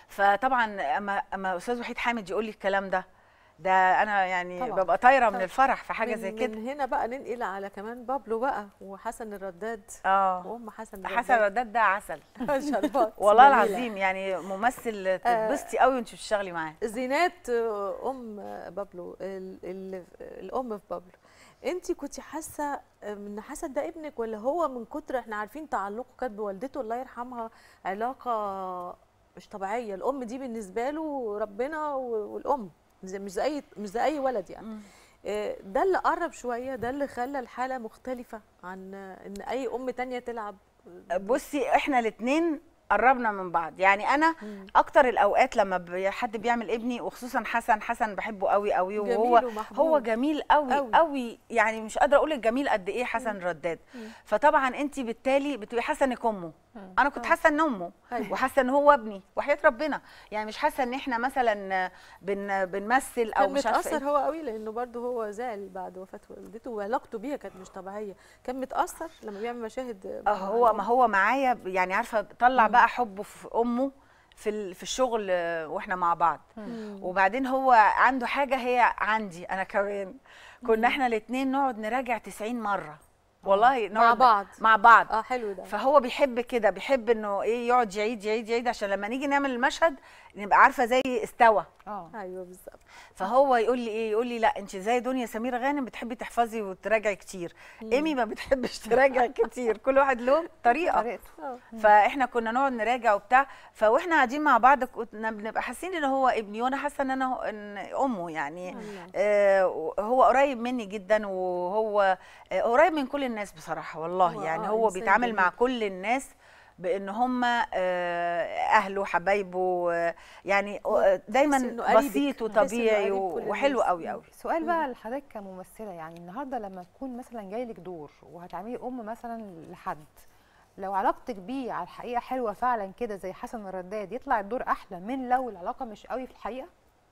Speaker 8: فطبعا اما اما استاذ وحيد حامد يقول لي الكلام ده ده انا يعني
Speaker 3: طبعاً.
Speaker 8: ببقى طايره من
Speaker 2: طبعاً.
Speaker 8: الفرح في حاجه
Speaker 2: من
Speaker 8: زي كده.
Speaker 2: من هنا بقى ننقل على كمان بابلو بقى وحسن الرداد
Speaker 8: اه
Speaker 2: وام حسن
Speaker 8: حسن رداد ده عسل
Speaker 2: شربات
Speaker 8: والله
Speaker 2: جميلة.
Speaker 8: العظيم، يعني ممثل تتبسطي قوي وانت بتشتغلي معاه.
Speaker 2: زينات آه، ام بابلو ال ال الام في بابلو انت كنت حاسه ان حسن ده ابنك، ولا هو من كتر احنا عارفين تعلقه كانت بوالدته الله يرحمها علاقه مش طبيعيه، الام دي بالنسبه له ربنا والام زي- مش زي اي مش زي اي ولد يعني. آه، ده اللي قرب شويه، ده اللي خلى الحاله مختلفه عن ان اي ام تانية تلعب.
Speaker 8: بصي احنا الاثنين قربنا من بعض، يعني انا اكتر الاوقات لما بي- حد بيعمل ابني، وخصوصا حسن حسن بحبه قوي قوي، وهو
Speaker 2: جميل ومحبوب.
Speaker 8: هو جميل قوي
Speaker 2: قوي.
Speaker 8: قوي يعني مش قادره اقول لك جميل قد ايه حسن رداد. فطبعا انت بالتالي بتبقي حاسه انك امه، انا كنت حاسه ان امه
Speaker 2: أيوة.
Speaker 8: وحاسه ان هو ابني وحياه ربنا، يعني مش حاسه ان احنا مثلا بن بنمثل او
Speaker 2: كان
Speaker 8: مش عارفه
Speaker 2: متاثر
Speaker 8: إيه.
Speaker 2: هو قوي لانه برضه هو زعل بعد وفاه والدته، وعلاقته بيها كانت مش طبيعيه، كان متاثر لما بيعمل مشاهد
Speaker 8: اه هو ما هو معايا يعني عارفه طلع بقى حبه في امه في ال- في الشغل آه، واحنا مع بعض. وبعدين هو عنده حاجه هي عندي انا كمان، كنا احنا الاثنين نقعد نراجع تسعين مره والله،
Speaker 2: مع
Speaker 8: نقعد
Speaker 2: بعض.
Speaker 8: مع بعض.
Speaker 2: اه حلو ده.
Speaker 8: فهو بيحب كده، بيحب انه ايه يقعد يعيد يعيد يعيد عشان لما نيجي نعمل المشهد نبقى عارفه زي استوى.
Speaker 3: اه
Speaker 2: ايوه بالظبط.
Speaker 8: فهو يقول لي ايه، يقول لي لا انت زي دنيا سمير غانم بتحبي تحفظي وتراجعي كتير، ايمي ما بتحبش تراجع كتير، كل واحد له طريقه.
Speaker 3: طريقته.
Speaker 8: فاحنا كنا نقعد نراجع وبتاع، فاحنا قاعدين مع بعض كنا بنبقى حاسين ان هو ابني، وانا حاسه ان انا ان امه يعني. آه هو قريب مني جدا، وهو آه قريب من كل الناس بصراحه والله،
Speaker 2: هو
Speaker 8: يعني
Speaker 2: آه
Speaker 8: هو
Speaker 2: إنسان
Speaker 8: بيتعامل مع
Speaker 2: جميل.
Speaker 8: كل الناس بان هم آه اهله حبايبه، آه يعني آه دايما
Speaker 2: إنه قريبك.
Speaker 8: بسيط
Speaker 2: تحس إنه
Speaker 8: وطبيعي
Speaker 2: قريب كل
Speaker 8: وحلو
Speaker 2: الناس.
Speaker 8: قوي قوي.
Speaker 3: سؤال بقى لحضرتك كممثله، يعني النهارده لما تكون مثلا جاي لك دور وهتعملي ام مثلا لحد، لو علاقتك بيه على الحقيقه حلوه فعلا كده زي حسن الرداد، يطلع الدور احلى من لو العلاقه مش قوي في الحقيقه؟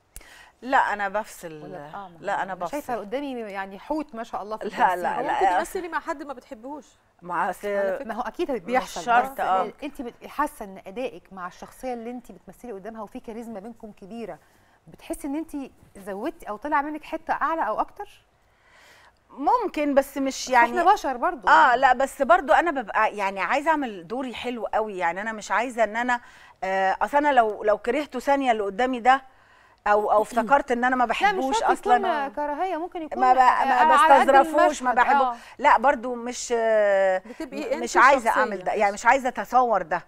Speaker 8: لا انا بفصل،
Speaker 3: ولا آه
Speaker 8: لا انا بفصل.
Speaker 3: شايفه قدامي يعني حوت ما شاء الله في
Speaker 8: لا،
Speaker 3: التمثيل.
Speaker 8: لا،
Speaker 2: هو ممكن تمثلي مع حد ما بتحبوش.
Speaker 8: مع
Speaker 3: ما هو اكيد بيحصل،
Speaker 8: شرط،
Speaker 3: بس
Speaker 8: آه.
Speaker 3: انت حاسه ان ادائك مع الشخصيه اللي انت بتمثلي قدامها وفي كاريزما بينكم كبيره، بتحسي ان انت زودتي او طلع منك حته اعلى او اكتر؟
Speaker 8: ممكن، بس مش
Speaker 3: يعني
Speaker 8: يعني
Speaker 3: احنا بشر برضو.
Speaker 8: اه لا، بس برضو انا ببقى يعني عايزه اعمل دوري حلو قوي، يعني انا مش عايزه ان انا آه اصل انا لو لو كرهته ثانيه اللي قدامي ده، او او افتكرت ان انا ما
Speaker 3: لا مش
Speaker 8: بحبوش
Speaker 3: شرط
Speaker 8: اصلا،
Speaker 3: يكون كراهيه، ممكن يكون
Speaker 8: ما, ب... ما
Speaker 3: على قد
Speaker 8: بستظرفوش، ما
Speaker 3: المشهد.
Speaker 8: بحبه.
Speaker 3: آه.
Speaker 8: لا برضو مش آه
Speaker 2: بتبقي انت
Speaker 8: مش عايزه
Speaker 2: الشخصية.
Speaker 8: اعمل ده، يعني مش عايزه اتصور ده.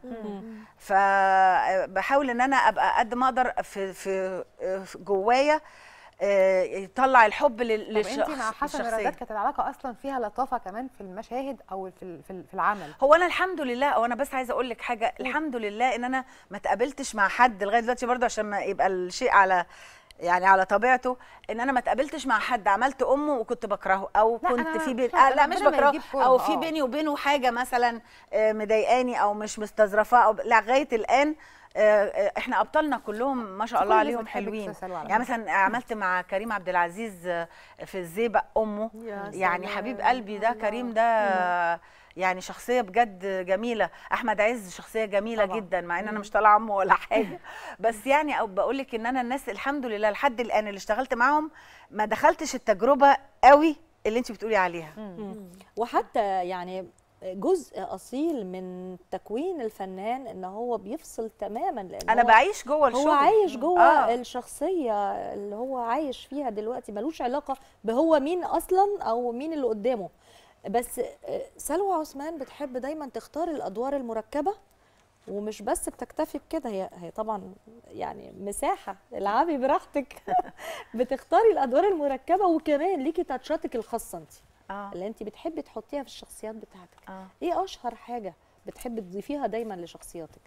Speaker 8: فبحاول ان انا ابقى قد ما اقدر في في في جوايا آه، يطلع الحب لل-
Speaker 3: طب
Speaker 8: للشخص
Speaker 3: انت مع حسن
Speaker 8: الشخصية.
Speaker 3: الرداد كانت العلاقه اصلا فيها لطافه كمان في المشاهد او في ال- في ال- في العمل؟
Speaker 8: هو انا الحمد لله، او انا بس عايزه اقول لك حاجه، الحمد لله ان انا ما اتقابلتش مع حد لغايه دلوقتي برضه، عشان ما يبقى الشيء على يعني على طبيعته، ان انا ما اتقابلتش مع حد عملت امه وكنت بكرهه، او
Speaker 3: لا،
Speaker 8: كنت
Speaker 3: أنا
Speaker 8: في بين
Speaker 3: مش-
Speaker 8: آه لا مش
Speaker 3: ربنا ما
Speaker 8: بكرهه،
Speaker 3: يجيب كره،
Speaker 8: او في
Speaker 3: آه.
Speaker 8: بيني وبينه حاجه مثلا آه، مضايقاني او مش مستظرفاه، او لا لغايه الان آه، آه، احنا ابطالنا كلهم ما شاء
Speaker 3: كل
Speaker 8: الله
Speaker 3: الناس
Speaker 8: عليهم
Speaker 3: بتحبك
Speaker 8: حلوين.
Speaker 3: في سلوى على
Speaker 8: يعني
Speaker 3: فكرة.
Speaker 8: مثلا عملت مع كريم عبد العزيز آه، في الزيبق امه،
Speaker 2: يا
Speaker 8: يعني
Speaker 2: سلام.
Speaker 8: حبيب قلبي ده
Speaker 2: الله.
Speaker 8: كريم ده آه، يعني شخصيه بجد جميله. احمد عز شخصيه جميله
Speaker 3: طبعاً.
Speaker 8: جدا، مع ان انا مش طالعه امه ولا حاجه، بس يعني بقول لك ان انا الناس الحمد لله لحد الان اللي اشتغلت معاهم ما دخلتش التجربه قوي اللي انت بتقولي عليها.
Speaker 1: وحتى يعني جزء اصيل من تكوين الفنان ان هو بيفصل تماما، لان
Speaker 8: انا
Speaker 1: هو
Speaker 8: بعيش جوه الشغل،
Speaker 1: هو عايش جوه
Speaker 8: آه.
Speaker 1: آه. الشخصيه اللي هو عايش فيها دلوقتي، ملوش علاقه بهو مين اصلا او مين اللي قدامه. بس آه، سلوى عثمان بتحب دايما تختار الادوار المركبه، ومش بس بتكتفي بكده، هي هي طبعا يعني مساحه العبي براحتك بتختاري الادوار المركبه، وكمان ليكي تاتشاتك الخاصه انت
Speaker 8: اه
Speaker 1: اللي انت بتحبي تحطيها في الشخصيات بتاعتك.
Speaker 8: اه
Speaker 1: ايه اشهر حاجه بتحبي تضيفيها دايما لشخصياتك؟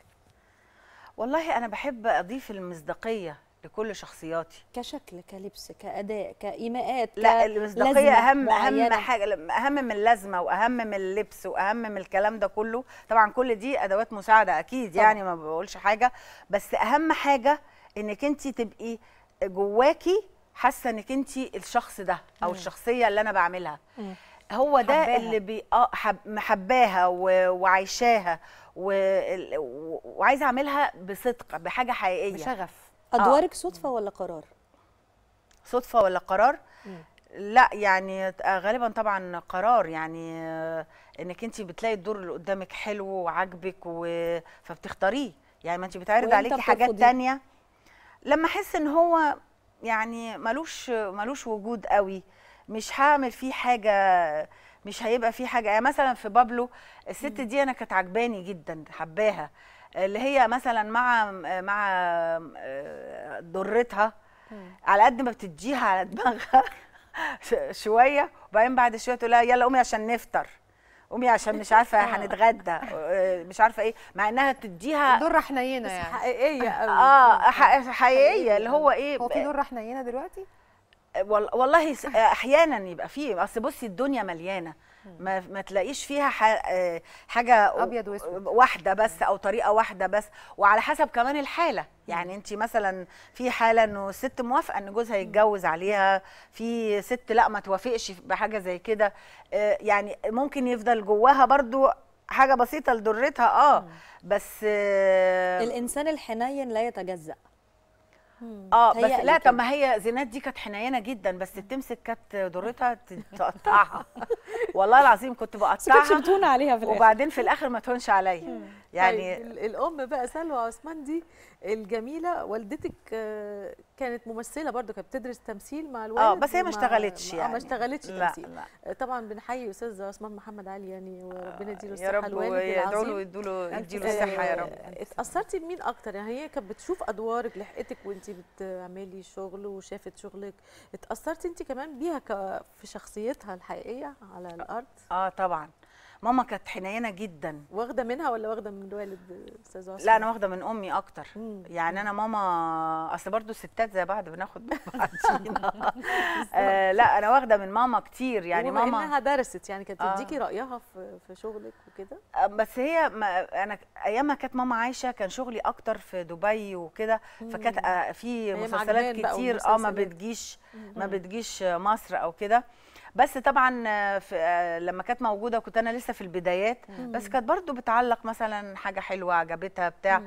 Speaker 8: والله انا بحب اضيف المصداقيه لكل شخصياتي.
Speaker 1: كشكل، كلبس، كاداء، كايماءات،
Speaker 8: لا
Speaker 1: ك-
Speaker 8: المصداقيه
Speaker 1: لازمة
Speaker 8: اهم اهم
Speaker 1: معينة.
Speaker 8: حاجه، اهم من اللازمه واهم من اللبس واهم من الكلام ده كله. طبعا كل دي ادوات مساعده اكيد،
Speaker 1: طبعاً.
Speaker 8: يعني ما بقولش حاجه، بس اهم حاجه انك انت تبقي جواكي حاسه انك انت الشخص ده او
Speaker 1: مم.
Speaker 8: الشخصيه اللي انا بعملها.
Speaker 1: مم.
Speaker 8: هو ده
Speaker 3: حباها.
Speaker 8: اللي بي اه حب محباها و- وعايشاها و- و- وعايزه اعملها بصدق، بحاجه حقيقيه.
Speaker 3: بشغف.
Speaker 1: ادوارك صدفه ولا قرار؟
Speaker 8: صدفه ولا قرار؟
Speaker 1: مم.
Speaker 8: لا يعني آه، غالبا طبعا قرار، يعني آه، انك انت بتلاقي الدور اللي قدامك حلو وعاجبك و... فبتختاريه، يعني ما انت بتعرض
Speaker 1: وإمتى
Speaker 8: عليكي حاجات
Speaker 1: بترفضيه؟
Speaker 8: تانية لما احس ان هو يعني ملوش ملوش وجود قوي، مش هعمل فيه حاجه، مش هيبقى فيه حاجه. يعني مثلا في بابلو الست دي انا كانت عجباني جدا، حباها، اللي هي مثلا مع مع ضرتها على قد ما بتديها على دماغها شويه، وبعدين بعد شويه تقول لها يلا قومي عشان نفطر، قومي عشان مش عارفه هنتغدى، مش عارفه ايه، مع انها تديها
Speaker 3: ضره حنينه يعني
Speaker 2: حقيقيه قوي.
Speaker 8: اه حقيقيه اللي هو ايه.
Speaker 3: هو في ضره حنينه دلوقتي؟
Speaker 8: والله احيانا يبقى فيه، اصل بصي الدنيا مليانه، ما ما تلاقيش فيها حاجه
Speaker 3: ابيض واسود
Speaker 8: واحده بس او طريقه واحده بس، وعلى حسب كمان الحاله. يعني انت مثلا في حاله انه الست موافقه ان جوزها يتجوز عليها، في ست لا ما توافقش بحاجه زي كده، يعني ممكن يفضل جواها برضو حاجه بسيطه لضرتها اه بس
Speaker 1: الانسان الحنين لا يتجزأ.
Speaker 8: اه بس لا، طب ما هي زينات دي كانت حنينه جدا، بس تمسك كانت ضرتها تقطعها. والله العظيم كنت بقطعها،
Speaker 1: كنت بتهون عليها في الاخر،
Speaker 8: وبعدين في الاخر ما تهونش عليا. يعني
Speaker 2: طيب الام بقى سلوى عثمان دي الجميله، والدتك كانت ممثله برضو، كانت بتدرس تمثيل مع الوالد.
Speaker 8: اه بس هي ما اشتغلتش يعني،
Speaker 2: ما اشتغلتش
Speaker 8: لا
Speaker 2: تمثيل.
Speaker 8: لا.
Speaker 2: طبعا بنحيي استاذ عثمان محمد علي يعني، وربنا يديله
Speaker 8: الصحه، يا رب يدعوا له يدوا له يديله الصحه يا رب.
Speaker 2: اتاثرتي بمين اكتر؟ يعني هي كانت بتشوف ادوارك، لحقتك وانت بتعملي شغل وشافت شغلك، اتاثرتي انت كمان بيها في شخصيتها الحقيقيه على الارض؟
Speaker 8: اه طبعا، ماما كانت حنينه جدا.
Speaker 2: واخده منها ولا واخده من الوالد استاذ عثمان؟
Speaker 8: لا انا واخده من امي اكتر. مم. يعني انا ماما، اصل برضو الستات زي بعض بناخد بعضينا. آه لا انا واخده من ماما كتير. يعني ماما
Speaker 2: انها درست يعني كانت تديكي آه. رايها في في شغلك وكده.
Speaker 8: آه بس هي ما انا ايام ما كانت ماما عايشه كان شغلي اكتر في دبي وكده، فكانت آه في مسلسلات كتير اه ما بتجيش ما بتجيش مصر او كده. بس طبعا في لما كانت موجوده كنت انا لسه في البدايات، بس كانت برضو بتعلق مثلا حاجه حلوه عجبتها بتاع.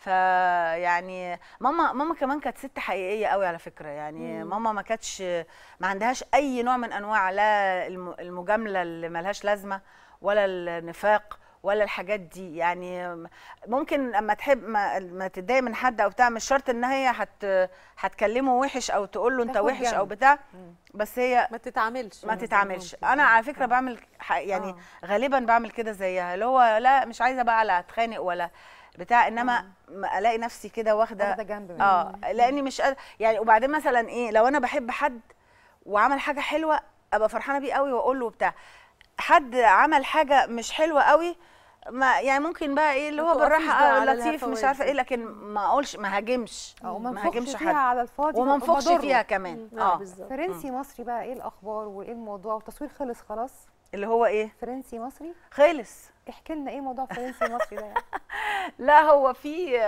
Speaker 8: فيعني ماما ماما كمان كانت ست حقيقيه قوي على فكره. يعني مم. ماما ما كانتش ما عندهاش اي نوع من انواع لا المجامله اللي ملهاش لازمه ولا النفاق ولا الحاجات دي. يعني ممكن اما تحب ما, ما تتضايق من حد او بتاع، مش شرط ان هي هت هتكلمه وحش او تقول له انت وحش او بتاع، بس هي
Speaker 2: ما تتعاملش
Speaker 8: ما تتعاملش. انا على فكره آه. بعمل يعني آه. غالبا بعمل كده زيها، اللي هو لا مش عايزه بقى لا اتخانق ولا بتاع، انما آه. الاقي نفسي كده واخده
Speaker 3: جنب
Speaker 8: اه لاني مش قادره يعني. وبعدين مثلا ايه، لو انا بحب حد وعمل حاجه حلوه ابقى فرحانه بيه قوي واقول له بتاع، حد عمل حاجه مش حلوه قوي ما يعني ممكن بقى ايه اللي هو بالراحه لطيف مش عارفه ايه، لكن ما اقولش ما هاجمش
Speaker 3: ما هاجمش حد على الفاضي
Speaker 8: وما انفخش فيها كمان.
Speaker 3: اه فرنسي مصري بقى ايه الاخبار وايه الموضوع؟ والتصوير خلص خلاص؟
Speaker 8: اللي هو ايه
Speaker 3: فرنسي مصري
Speaker 8: خلص.
Speaker 3: احكي لنا ايه موضوع فرنسي مصري ده يعني.
Speaker 8: لا هو في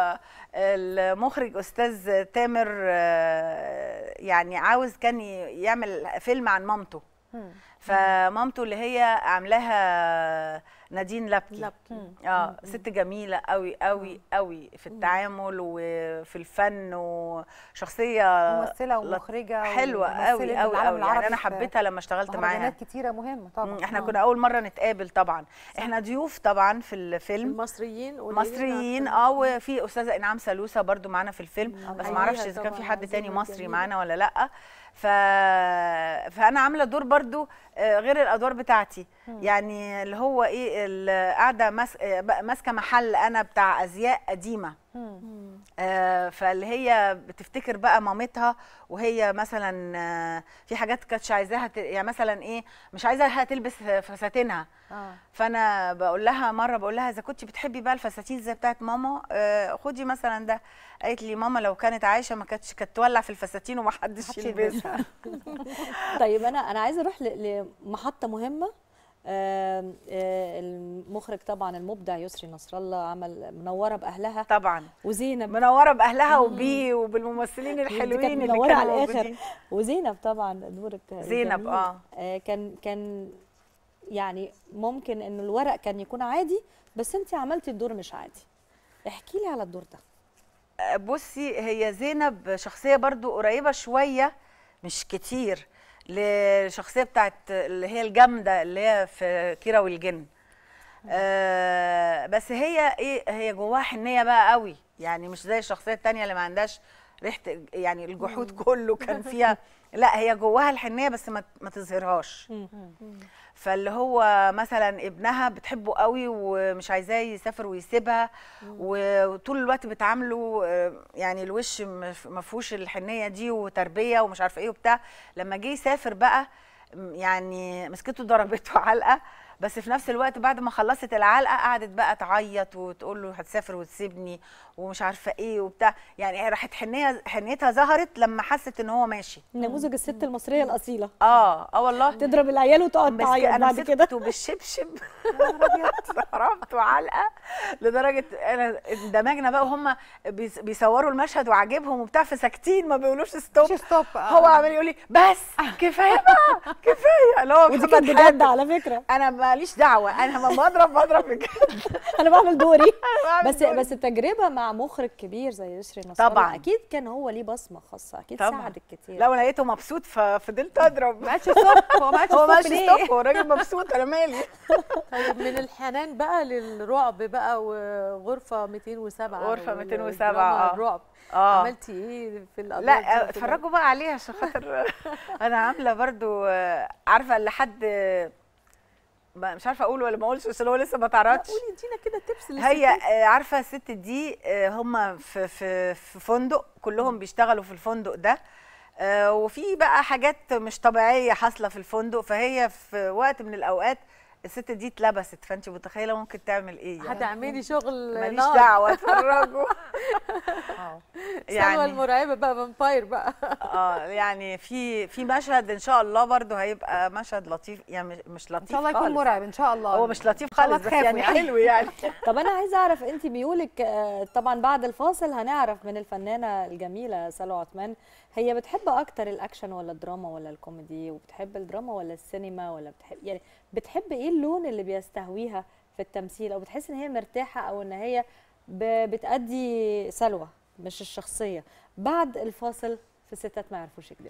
Speaker 8: المخرج استاذ تامر يعني عاوز كان يعمل فيلم عن مامته، فمامته اللي هي عاملاها نادين لبكي, لبكي. اه ست جميله قوي قوي قوي في التعامل وفي الفن، وشخصيه
Speaker 3: ممثله ومخرجه
Speaker 8: حلوه قوي قوي قوي. يعني انا حبيتها لما اشتغلت معاها.
Speaker 3: مهرجانات كتيره مهمه طبعا.
Speaker 8: احنا كنا اول مره نتقابل طبعا. صح. احنا ضيوف طبعا في الفيلم،
Speaker 2: المصريين
Speaker 8: مصريين اه وفي استاذه انعام سلوسه برضو معانا في الفيلم، بس ما اعرفش اذا كان في حد تاني مصري معانا ولا لا. ف... فانا عامله دور برضو غير الادوار بتاعتي. مم. يعني اللي هو ايه قاعده ماسكه محل انا بتاع ازياء قديمه. آه فاللي هي بتفتكر بقى مامتها، وهي مثلا آه في حاجات كانتش عايزاها يعني مثلا ايه مش عايزاها تلبس فساتينها. آه. فانا بقول لها مره بقول لها اذا كنت بتحبي بقى الفساتين زي بتاعت ماما آه خدي مثلا ده. قالت لي ماما لو كانت عايشه ما كانتش كانت تولع في الفساتين وما حدش يلبسها.
Speaker 1: طيب انا انا عايزه اروح لمحطه مهمه. آه آه المخرج طبعا المبدع يسري نصر الله عمل منوره باهلها
Speaker 8: طبعا،
Speaker 1: وزينب
Speaker 8: منوره باهلها وبيه وبالممثلين الحلوين اللي
Speaker 1: منوره على الاخر، وزينب طبعا دورك
Speaker 8: زينب اه.
Speaker 1: آه كان كان يعني ممكن ان الورق كان يكون عادي، بس انت عملتي الدور مش عادي. احكي لي على الدور ده.
Speaker 8: بصي هي زينب شخصيه برضو قريبه شويه مش كتير للشخصيه بتاعت اللي هي الجامده اللي هي في كيرة والجن. آه بس هي ايه هي جواها حنيه بقى قوي، يعني مش زي الشخصيه الثانيه اللي ما عندهاش ريحه يعني الجحود كله كان فيها لا هي جواها الحنيه بس ما ما تظهرهاش. فاللي هو مثلا ابنها بتحبه قوي ومش عايزاه يسافر ويسيبها، وطول الوقت بتعامله يعني الوش ما فيهوش الحنيه دي وتربيه ومش عارفه ايه وبتاع. لما جه يسافر بقى يعني مسكته ضربته علقه، بس في نفس الوقت بعد ما خلصت العلقه قعدت بقى تعيط وتقول له هتسافر وتسيبني ومش عارفه ايه وبتاع. يعني راحت حنيه حنيتها ظهرت لما حست ان هو ماشي.
Speaker 1: نموذج الست المصريه الاصيله.
Speaker 8: اه اه والله
Speaker 1: تضرب العيال وتقعد تعيط بعد كده.
Speaker 8: انا بالشبشب ضربته علقه لدرجه انا اندمجنا بقى وهم بيصوروا المشهد وعاجبهم وبتاع فساكتين ما بيقولوش ستوب.
Speaker 3: ستوب.
Speaker 8: هو عمال يقول لي بس كفايه بقى كفايه. اللي هو
Speaker 1: ودي كانت بجد على فكره.
Speaker 8: انا ماليش دعوه، انا لما بضرب بضرب بجد.
Speaker 1: انا بعمل دوري. بس بس التجربه مع مخرج كبير زي يسري نصار
Speaker 8: طبعا
Speaker 1: اكيد كان هو ليه بصمه خاصه، اكيد ساعدك كتير.
Speaker 8: لو لقيته مبسوط ففضلت اضرب.
Speaker 3: ما عادش ستوب. هو ما عادش
Speaker 8: هو ماشي
Speaker 3: ستوب.
Speaker 8: ستوب، هو راجل مبسوط انا مالي.
Speaker 2: طيب من الحنان بقى للرعب بقى وغرفه مئتين وسبعة.
Speaker 8: غرفه مئتين وسبعة
Speaker 2: الرعب
Speaker 8: اه
Speaker 2: عملتي ايه في الادوار؟
Speaker 8: لا اتفرجوا بقى عليه عشان خاطر انا عامله برضو عارفه لحد مش عارفه اقول ولا ما اقولش عشان هو لسه ما اتعرضش.
Speaker 2: قولي ادينا كده تبس.
Speaker 8: هي عارفه الست دي هم في في في فندق كلهم بيشتغلوا في الفندق ده، وفي بقى حاجات مش طبيعيه حاصله في الفندق، فهي في وقت من الاوقات الست دي اتلبست. فانت متخيله ممكن تعمل ايه؟ يعني
Speaker 2: هتعملي شغل
Speaker 8: ماليش دعوه اتفرجوا.
Speaker 2: يعني سلوى المرعبه بقى فامباير بقى.
Speaker 8: اه يعني في في مشهد ان شاء الله برضو هيبقى مشهد لطيف، يعني مش لطيف
Speaker 3: ان شاء الله يكون مرعب ان شاء الله.
Speaker 8: هو مش لطيف خالص بس يعني حلو يعني.
Speaker 1: طب انا عايزه اعرف انت ميولك طبعا بعد الفاصل هنعرف من الفنانه الجميله سلوى عثمان هي بتحب اكتر الاكشن ولا الدراما ولا الكوميدي، وبتحب الدراما ولا السينما ولا بتحب يعني بتحب ايه اللون اللي بيستهويها في التمثيل، او بتحس ان هي مرتاحه او ان هي بتأدي سلوى مش الشخصيه. بعد الفاصل في ستات ما يعرفوش يكذبوا.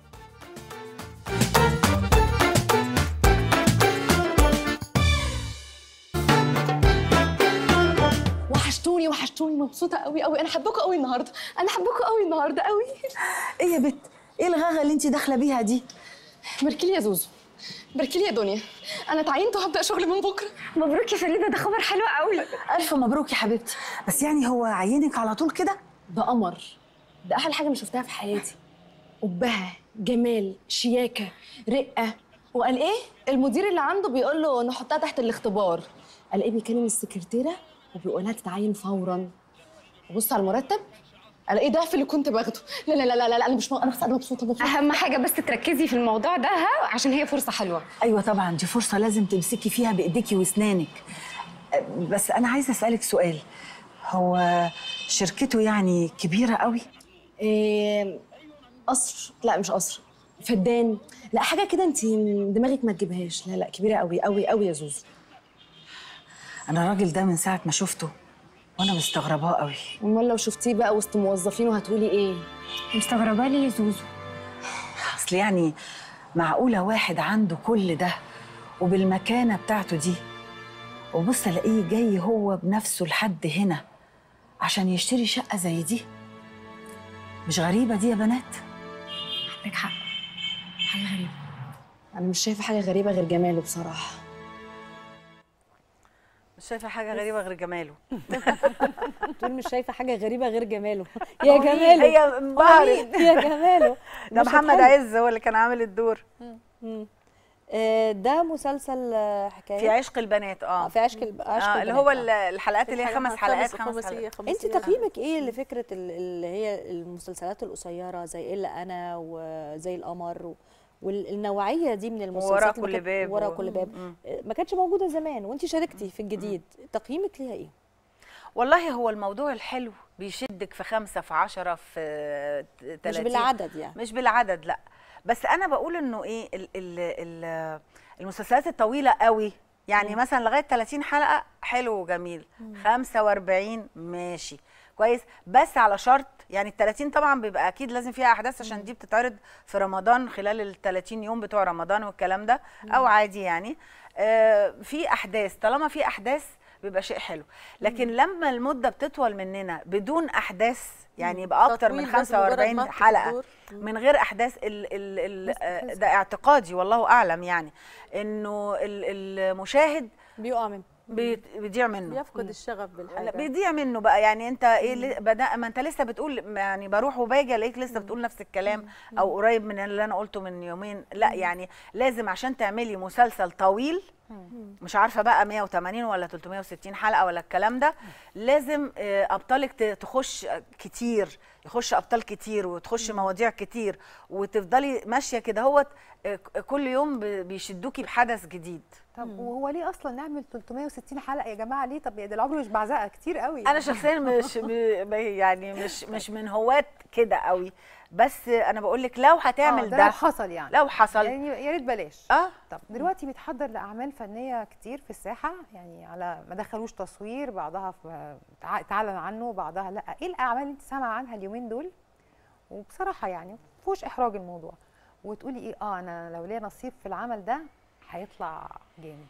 Speaker 9: وحشتوني وحشتوني مبسوطه قوي قوي. انا حباكوا قوي النهارده، انا حباكوا قوي النهارده قوي.
Speaker 5: ايه يا بت، ايه الغاغه اللي انت داخله بيها دي؟
Speaker 9: باركي لي يا زوزو، باركي لي يا دنيا، انا اتعينت وهبدا شغل من بكره.
Speaker 7: مبروك يا فريده، ده خبر حلو قوي.
Speaker 5: الف مبروك يا حبيبتي. بس يعني هو عينك على طول كده؟
Speaker 9: ده قمر، ده احلى حاجه انا شفتها في حياتي. قبها، جمال، شياكه، رقه. وقال ايه المدير اللي عنده بيقول له نحطها تحت الاختبار، قال ايه بيكلم السكرتيره وبيقول لها تتعين فورا. وبص على المرتب قال ايه ضعف اللي كنت باخده. لا لا لا لا لا انا مش م... انا بس انا مبسوطه مبسوطه.
Speaker 7: اهم حاجه بس تركزي في الموضوع ده ها، عشان هي فرصه حلوه.
Speaker 5: ايوه طبعا دي فرصه لازم تمسكي فيها بايديكي واسنانك. بس انا عايزه اسالك سؤال، هو شركته يعني كبيره قوي؟
Speaker 9: إيه قصر؟ لا مش قصر، فدان، لا حاجه كده انت دماغك ما تجيبهاش. لا لا كبيره قوي قوي قوي يا زوزو.
Speaker 5: انا الراجل ده من ساعه ما شفته وانا مستغرباه قوي.
Speaker 9: امال لو شفتيه بقى وسط موظفينه هتقولي ايه؟
Speaker 7: مستغرباه ليه يا زوزو؟
Speaker 5: اصل يعني معقوله واحد عنده كل ده وبالمكانه بتاعته دي وبص الاقيه جاي هو بنفسه لحد هنا عشان يشتري شقه زي دي؟ مش غريبه دي يا بنات؟
Speaker 9: عندك حق، حاجه غريبه. انا مش شايفه حاجه غريبه غير جماله بصراحه.
Speaker 8: مش شايفه حاجه غريبه غير جماله.
Speaker 1: تقول مش شايفه حاجه غريبه غير جماله. يا جماله
Speaker 8: هي انبهرت.
Speaker 1: يا جماله.
Speaker 8: ده محمد عز هو اللي كان عامل الدور.
Speaker 1: ده مسلسل حكايه
Speaker 8: في عشق البنات. اه
Speaker 1: في عشق عشق
Speaker 8: آه اللي هو الحلقات اللي هي خمس حلقات خمس حلقات.
Speaker 1: انت تقييمك ايه لفكره اللي هي المسلسلات القصيره زي الا انا وزي القمر والنوعيه دي من المسلسلات؟
Speaker 8: ورا كل باب.
Speaker 1: ورا كل باب ما كانتش موجوده زمان وانت شاركتي في الجديد، تقييمك ليها ايه؟
Speaker 8: والله هو الموضوع الحلو بيشدك في خمسة في عشرة في ثلاثين.
Speaker 1: مش بالعدد يعني؟
Speaker 8: مش بالعدد لا، بس انا بقول انه ايه ال ال ال المسلسلات الطويله قوي يعني م. مثلا لغايه ثلاثين حلقه حلو وجميل، م. خمسة وأربعين ماشي كويس، بس على شرط يعني ال ثلاثين طبعا بيبقى اكيد لازم فيها احداث عشان م. دي بتتعرض في رمضان خلال ال ثلاثين يوم بتوع رمضان والكلام ده، م. او عادي يعني آه في احداث، طالما في احداث بيبقى شيء حلو. لكن لما المده بتطول مننا بدون احداث، يعني يبقى اكتر من خمسة وأربعين حلقه من غير احداث، ال ال ال ده اعتقادي والله اعلم، يعني انه المشاهد
Speaker 1: بيقع منه،
Speaker 8: بيضيع منه،
Speaker 2: بيفقد الشغف بالحاجه،
Speaker 8: بيضيع منه بقى. يعني انت ايه بدا ما انت لسه بتقول، يعني بروح وباجي الاقيك لسه بتقول نفس الكلام او قريب من اللي انا قلته من يومين. لا يعني لازم عشان تعملي مسلسل طويل، مش عارفه بقى مية وتمانين ولا تلتمية وستين حلقه ولا الكلام ده، لازم ابطالك تخش كتير، يخش ابطال كتير وتخش مواضيع كتير، وتفضلي ماشيه كده هوت كل يوم بيشدوكي بحدث جديد.
Speaker 3: طب وهو ليه اصلا نعمل تلتمية وستين حلقه يا جماعه؟ ليه؟ طب ده العمر مش بعزقه كتير قوي.
Speaker 8: انا شخصيا مش يعني مش مش من هواة كده قوي، بس انا بقول لك لو هتعمل ده,
Speaker 3: ده لو حصل، يعني
Speaker 8: لو حصل
Speaker 3: يعني يا ريت بلاش.
Speaker 8: اه
Speaker 3: طب دلوقتي بيتحضر لاعمال فنيه كتير في الساحه، يعني على ما دخلوش تصوير، بعضها في اتعلن عنه، بعضها لا. ايه الاعمال اللي انت سامعه عنها اليومين دول وبصراحه يعني ما فيهوش احراج الموضوع وتقولي ايه اه انا لو ليا نصيب في العمل ده هيطلع جامد؟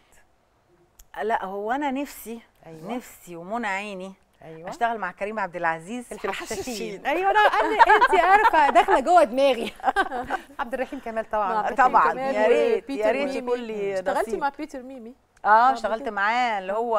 Speaker 8: لا هو انا نفسي
Speaker 3: أيوة.
Speaker 8: نفسي ومنى عيني
Speaker 3: أيوة.
Speaker 8: اشتغل مع كريم عبد العزيز
Speaker 3: في الحشاشين. ايوه انا انت عارفه داخله جوه دماغي.
Speaker 8: عبد الرحيم كمال طبعا
Speaker 2: طبعا
Speaker 8: يا ريت يا ريت يكون لي
Speaker 2: اشتغلتي مع بيتر ميمي؟
Speaker 8: اه اشتغلت معاه اللي هو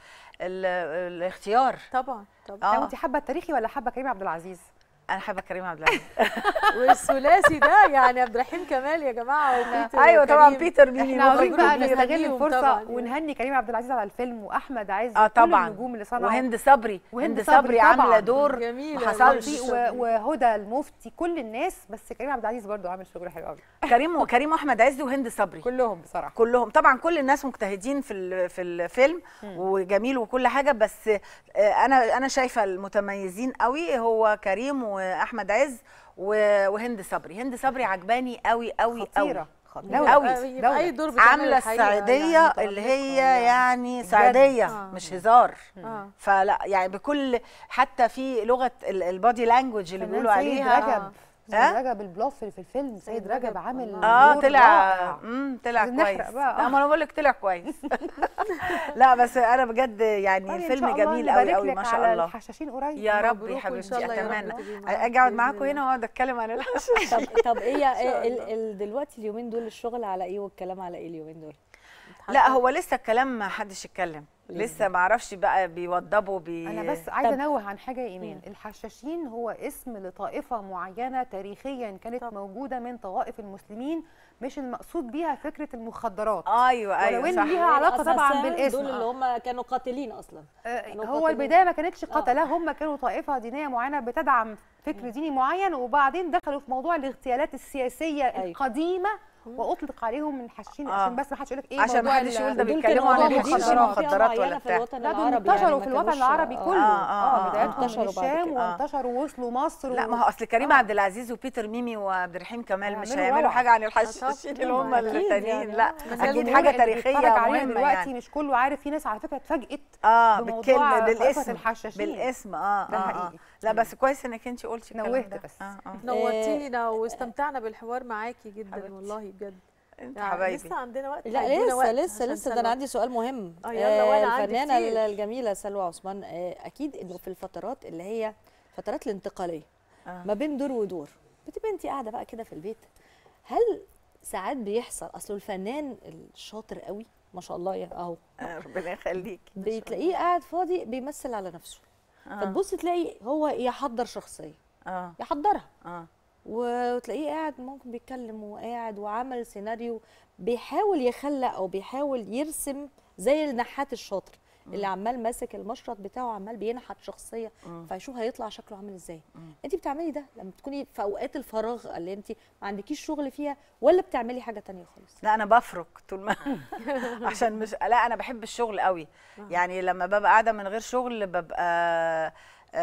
Speaker 8: الاختيار.
Speaker 2: طبعا طبعا.
Speaker 3: انت حابه التاريخي ولا حابه كريم عبد العزيز؟
Speaker 8: انا حابه كريم عبد العزيز.
Speaker 2: والثلاثي ده يعني عبد الرحيم كمال يا جماعه وبيتر.
Speaker 8: ايوه طبعا بيتر ميمي.
Speaker 3: احنا عاوزين بقى نستغل الفرصه ونهني كريم عبد العزيز على الفيلم، واحمد عز
Speaker 8: اه طبعا
Speaker 3: النجوم اللي صنعوا،
Speaker 8: وهند صبري
Speaker 3: وهند
Speaker 8: صبري, صبري عامله دور
Speaker 2: جميل
Speaker 8: ما حصلش،
Speaker 3: وهدى المفتي، كل الناس. بس كريم عبد العزيز برضو عامل شغل حلو قوي.
Speaker 8: كريم وكريم واحمد عز وهند صبري
Speaker 3: كلهم بصراحه
Speaker 8: كلهم طبعا كل الناس مجتهدين في في الفيلم وجميل وكل حاجه، بس انا انا شايفه المتميزين قوي هو كريم واحمد عز وهند صبري. هند صبري عجباني قوي قوي
Speaker 3: خطيره
Speaker 8: قوي
Speaker 2: اي دور
Speaker 8: عامله الصعيديه يعني اللي هي يعني صعيديه آه. مش هزار آه. فلا يعني بكل، حتى في لغه البادي لانجوج اللي بيقولوا عليها.
Speaker 3: رجب سيد رجب البلوف في الفيلم، سيد رجب عامل
Speaker 8: اه طلع امم طلع كويس. لا ما انا بقول لك طلع كويس. لا بس انا بجد يعني الفيلم جميل قوي قوي ما شاء الله.
Speaker 3: الحشاشين قريب
Speaker 8: يا رب يا حبيبتي، اتمنى اجي اقعد معاكم هنا واقعد اتكلم عن الحشاشين.
Speaker 1: طب طب ايه دلوقتي اليومين دول الشغل على ايه والكلام على ايه اليومين دول؟
Speaker 8: لا هو لسه الكلام ما حدش اتكلم لسه، ما اعرفش بقى بيوضبوا بي
Speaker 3: انا بس عايزه انوه عن حاجه يا ايمان. مم. الحشاشين هو اسم لطائفه معينه تاريخيا كانت طب. موجوده من طوائف المسلمين، مش المقصود بيها فكره المخدرات.
Speaker 8: ايوه ايوه
Speaker 3: ولو ان ليها علاقه طبعا بالاسم.
Speaker 1: دول اللي هم كانوا قاتلين اصلا.
Speaker 3: آه هو البدايه ما كانتش قتله، هم كانوا طائفه دينيه معينه بتدعم فكر ديني معين، وبعدين دخلوا في موضوع الاغتيالات السياسيه أيوة. القديمه واطلق عليهم من الحشاشين آه. عشان بس ما حدش يقول لك ايه
Speaker 8: عشان ما حدش يقول ده بيتكلموا عن الحشاشين ولا بتاع.
Speaker 3: لا دول انتشروا في الوطن العربي كله. اه
Speaker 8: بدايتهم
Speaker 3: من الشام وانتشروا ووصلوا مصر.
Speaker 8: لا ما هو اصل كريم عبد العزيز وبيتر ميمي وعبد الرحيم كمال مش هيعملوا حاجه عن الحشاشين اللي هم التانيين. لا اكيد حاجه تاريخيه مهمه
Speaker 3: دلوقتي. مش كله عارف، في ناس على فكره اتفاجئت
Speaker 8: اه بالكلمه بالاسم
Speaker 3: الحشاشين
Speaker 8: بالاسم. اه اه لا بس كويس انك انت قلتي
Speaker 3: نوهت بس.
Speaker 2: نورتينا واستمتعنا بالحوار معاكي جدا والله بجد.
Speaker 8: انت حبايبي
Speaker 2: لسه عندنا وقت.
Speaker 1: لا لسه وقت لسه لسه ده انا عندي سؤال مهم.
Speaker 2: اه يلا. وانا
Speaker 1: الفنانه الجميله سلوى عثمان، اكيد انه في الفترات اللي هي فترات الانتقاليه آه. ما بين دور ودور بتبقى انت قاعده بقى كده في البيت، هل ساعات بيحصل اصله الفنان الشاطر قوي ما شاء الله اهو
Speaker 8: آه ربنا يخليك
Speaker 1: بتلاقيه قاعد فاضي بيمثل على نفسه آه. فتبص تلاقي هو يحضر شخصيه
Speaker 8: اه
Speaker 1: يحضرها
Speaker 8: اه
Speaker 1: وتلاقيه قاعد ممكن بيتكلم وقاعد وعمل سيناريو بيحاول يخلق او بيحاول يرسم زي النحات الشاطر اللي عمال ماسك المشرط بتاعه عمال بينحت شخصيه فيشوف هيطلع شكله عامل ازاي. انت بتعملي ده لما بتكوني في اوقات الفراغ اللي انت ما عندكيش شغل فيها ولا بتعملي حاجه تانية خالص؟
Speaker 8: لا انا بفرك طول ما عشان مش لا انا بحب الشغل قوي. يعني لما ببقى قاعده من غير شغل ببقى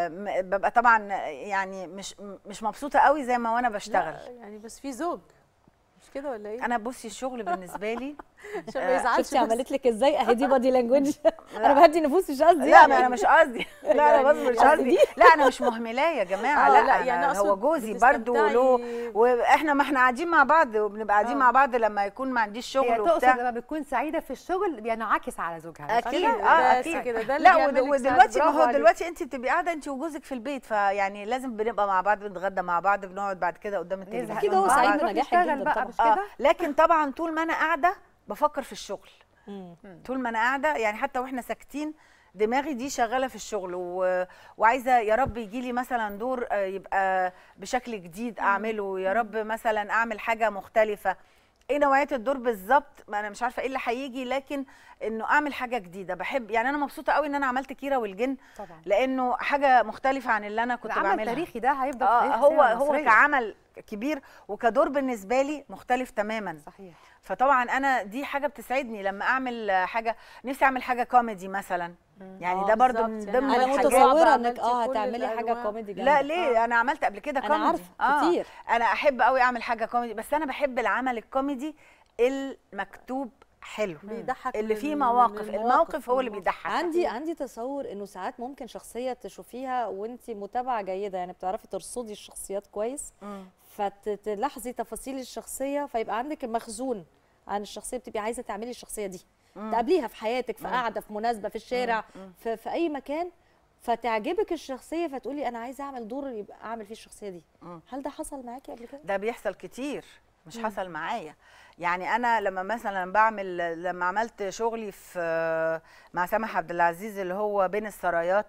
Speaker 8: ببقى طبعا يعني مش مش مبسوطه قوي زي ما وانا بشتغل.
Speaker 2: يعني بس في زوج مش كده ولا ايه؟
Speaker 8: انا بصي الشغل بالنسبه لي
Speaker 2: عشان ما يزعلش.
Speaker 1: شفتي عملت لك ازاي؟ اهي دي بادي لانجوج. انا بهدي نفوس مش قصدي.
Speaker 8: لا ما انا مش قصدي. لا انا
Speaker 2: يعني
Speaker 8: برضه مش قصدي. لا انا مش مهملاه يا جماعه.
Speaker 2: آه،
Speaker 8: لا,
Speaker 2: لا،
Speaker 8: لا
Speaker 2: يعني
Speaker 8: يعني هو
Speaker 2: أقصد
Speaker 8: جوزي برضه له، واحنا ما احنا قاعدين مع بعض وبنبقى قاعدين مع بعض لما يكون ما عنديش
Speaker 3: هي
Speaker 8: شغل
Speaker 3: تقصد
Speaker 8: وبتاع.
Speaker 3: لما بتكون سعيده في الشغل بينعكس على زوجها.
Speaker 8: اكيد
Speaker 2: كده؟
Speaker 8: اه
Speaker 2: بس
Speaker 8: اكيد
Speaker 2: كده، ده اللي
Speaker 8: لا
Speaker 2: بيعملك
Speaker 8: ود-
Speaker 2: سعادة.
Speaker 8: ودلوقتي ما
Speaker 2: برافو
Speaker 8: هو
Speaker 2: عليك.
Speaker 8: دلوقتي انت بتبقي قاعده انت وجوزك في البيت، فيعني لازم بنبقى مع بعض، بنتغدى مع بعض، بنقعد بعد كده قدام التلفزيون
Speaker 1: أكيد هو
Speaker 8: مع
Speaker 1: سعيد
Speaker 8: بعض.
Speaker 1: بنجاحك
Speaker 3: نشتغل
Speaker 1: جدا
Speaker 3: بقى
Speaker 1: طبعا.
Speaker 3: مش
Speaker 8: آه
Speaker 3: كده؟
Speaker 8: لكن طبعا طول ما انا قاعده بفكر في الشغل.
Speaker 1: مم.
Speaker 8: طول ما انا قاعده يعني حتى واحنا ساكتين دماغي دي شغاله في الشغل و... وعايزه يا رب يجي لي مثلا دور آه، يبقى بشكل جديد اعمله، يا رب مثلا اعمل حاجه مختلفه. ايه نوعيه الدور بالظبط ما انا مش عارفه ايه اللي هيجي، لكن انه اعمل حاجه جديده. بحب يعني انا مبسوطه قوي ان انا عملت كيرة والجن
Speaker 3: طبعا.
Speaker 8: لانه حاجه مختلفه عن اللي انا كنت
Speaker 3: العمل
Speaker 8: بعملها.
Speaker 3: التاريخي ده هيفضل في
Speaker 8: اه
Speaker 3: تاريخ
Speaker 8: هو
Speaker 3: السينما
Speaker 8: هو
Speaker 3: المصرية.
Speaker 8: كعمل كبير وكدور بالنسبه لي مختلف تماما.
Speaker 3: صحيح.
Speaker 8: فطبعا انا دي حاجه بتسعدني لما اعمل حاجه. نفسي اعمل حاجه كوميدي مثلا، يعني
Speaker 1: آه،
Speaker 8: ده برضو من
Speaker 2: بالظبط.
Speaker 8: ضمن
Speaker 1: انا
Speaker 2: الحاجات.
Speaker 1: متصوره
Speaker 2: عملتي
Speaker 1: انك اه
Speaker 2: كل
Speaker 1: هتعملي حاجه
Speaker 2: الأنواع.
Speaker 1: كوميدي جامده.
Speaker 8: لا ليه انا عملت قبل كده
Speaker 1: أنا
Speaker 8: كوميدي.
Speaker 1: عارفة، كتير.
Speaker 8: انا احب قوي اعمل حاجه كوميدي، بس انا بحب العمل الكوميدي المكتوب حلو،
Speaker 2: بيضحك
Speaker 8: اللي
Speaker 2: من-
Speaker 8: فيه
Speaker 2: من
Speaker 8: مواقف.
Speaker 2: المواقف.
Speaker 8: الموقف هو اللي
Speaker 2: المواقف.
Speaker 8: بيضحك.
Speaker 1: عندي عندي تصور انه ساعات ممكن شخصيه تشوفيها وانت متابعه جيده، يعني بتعرفي ترصدي الشخصيات كويس،
Speaker 8: مم.
Speaker 1: فتلاحظي تفاصيل الشخصيه، فيبقى عندك مخزون عن الشخصيه، بتبقي عايزه تعملي الشخصيه دي،
Speaker 8: مم.
Speaker 1: تقابليها في حياتك، في
Speaker 8: مم.
Speaker 1: قاعده، في مناسبه، في الشارع،
Speaker 8: مم.
Speaker 1: في, في اي مكان، فتعجبك الشخصيه فتقولي انا عايزه اعمل دور يبقى اعمل فيه الشخصيه دي.
Speaker 8: مم.
Speaker 1: هل ده حصل معاكي قبل كده؟
Speaker 8: ده بيحصل كتير، مش حصل معايا. يعني انا لما مثلا بعمل لما عملت شغلي في مع سامح عبد العزيز اللي هو بين السرايات،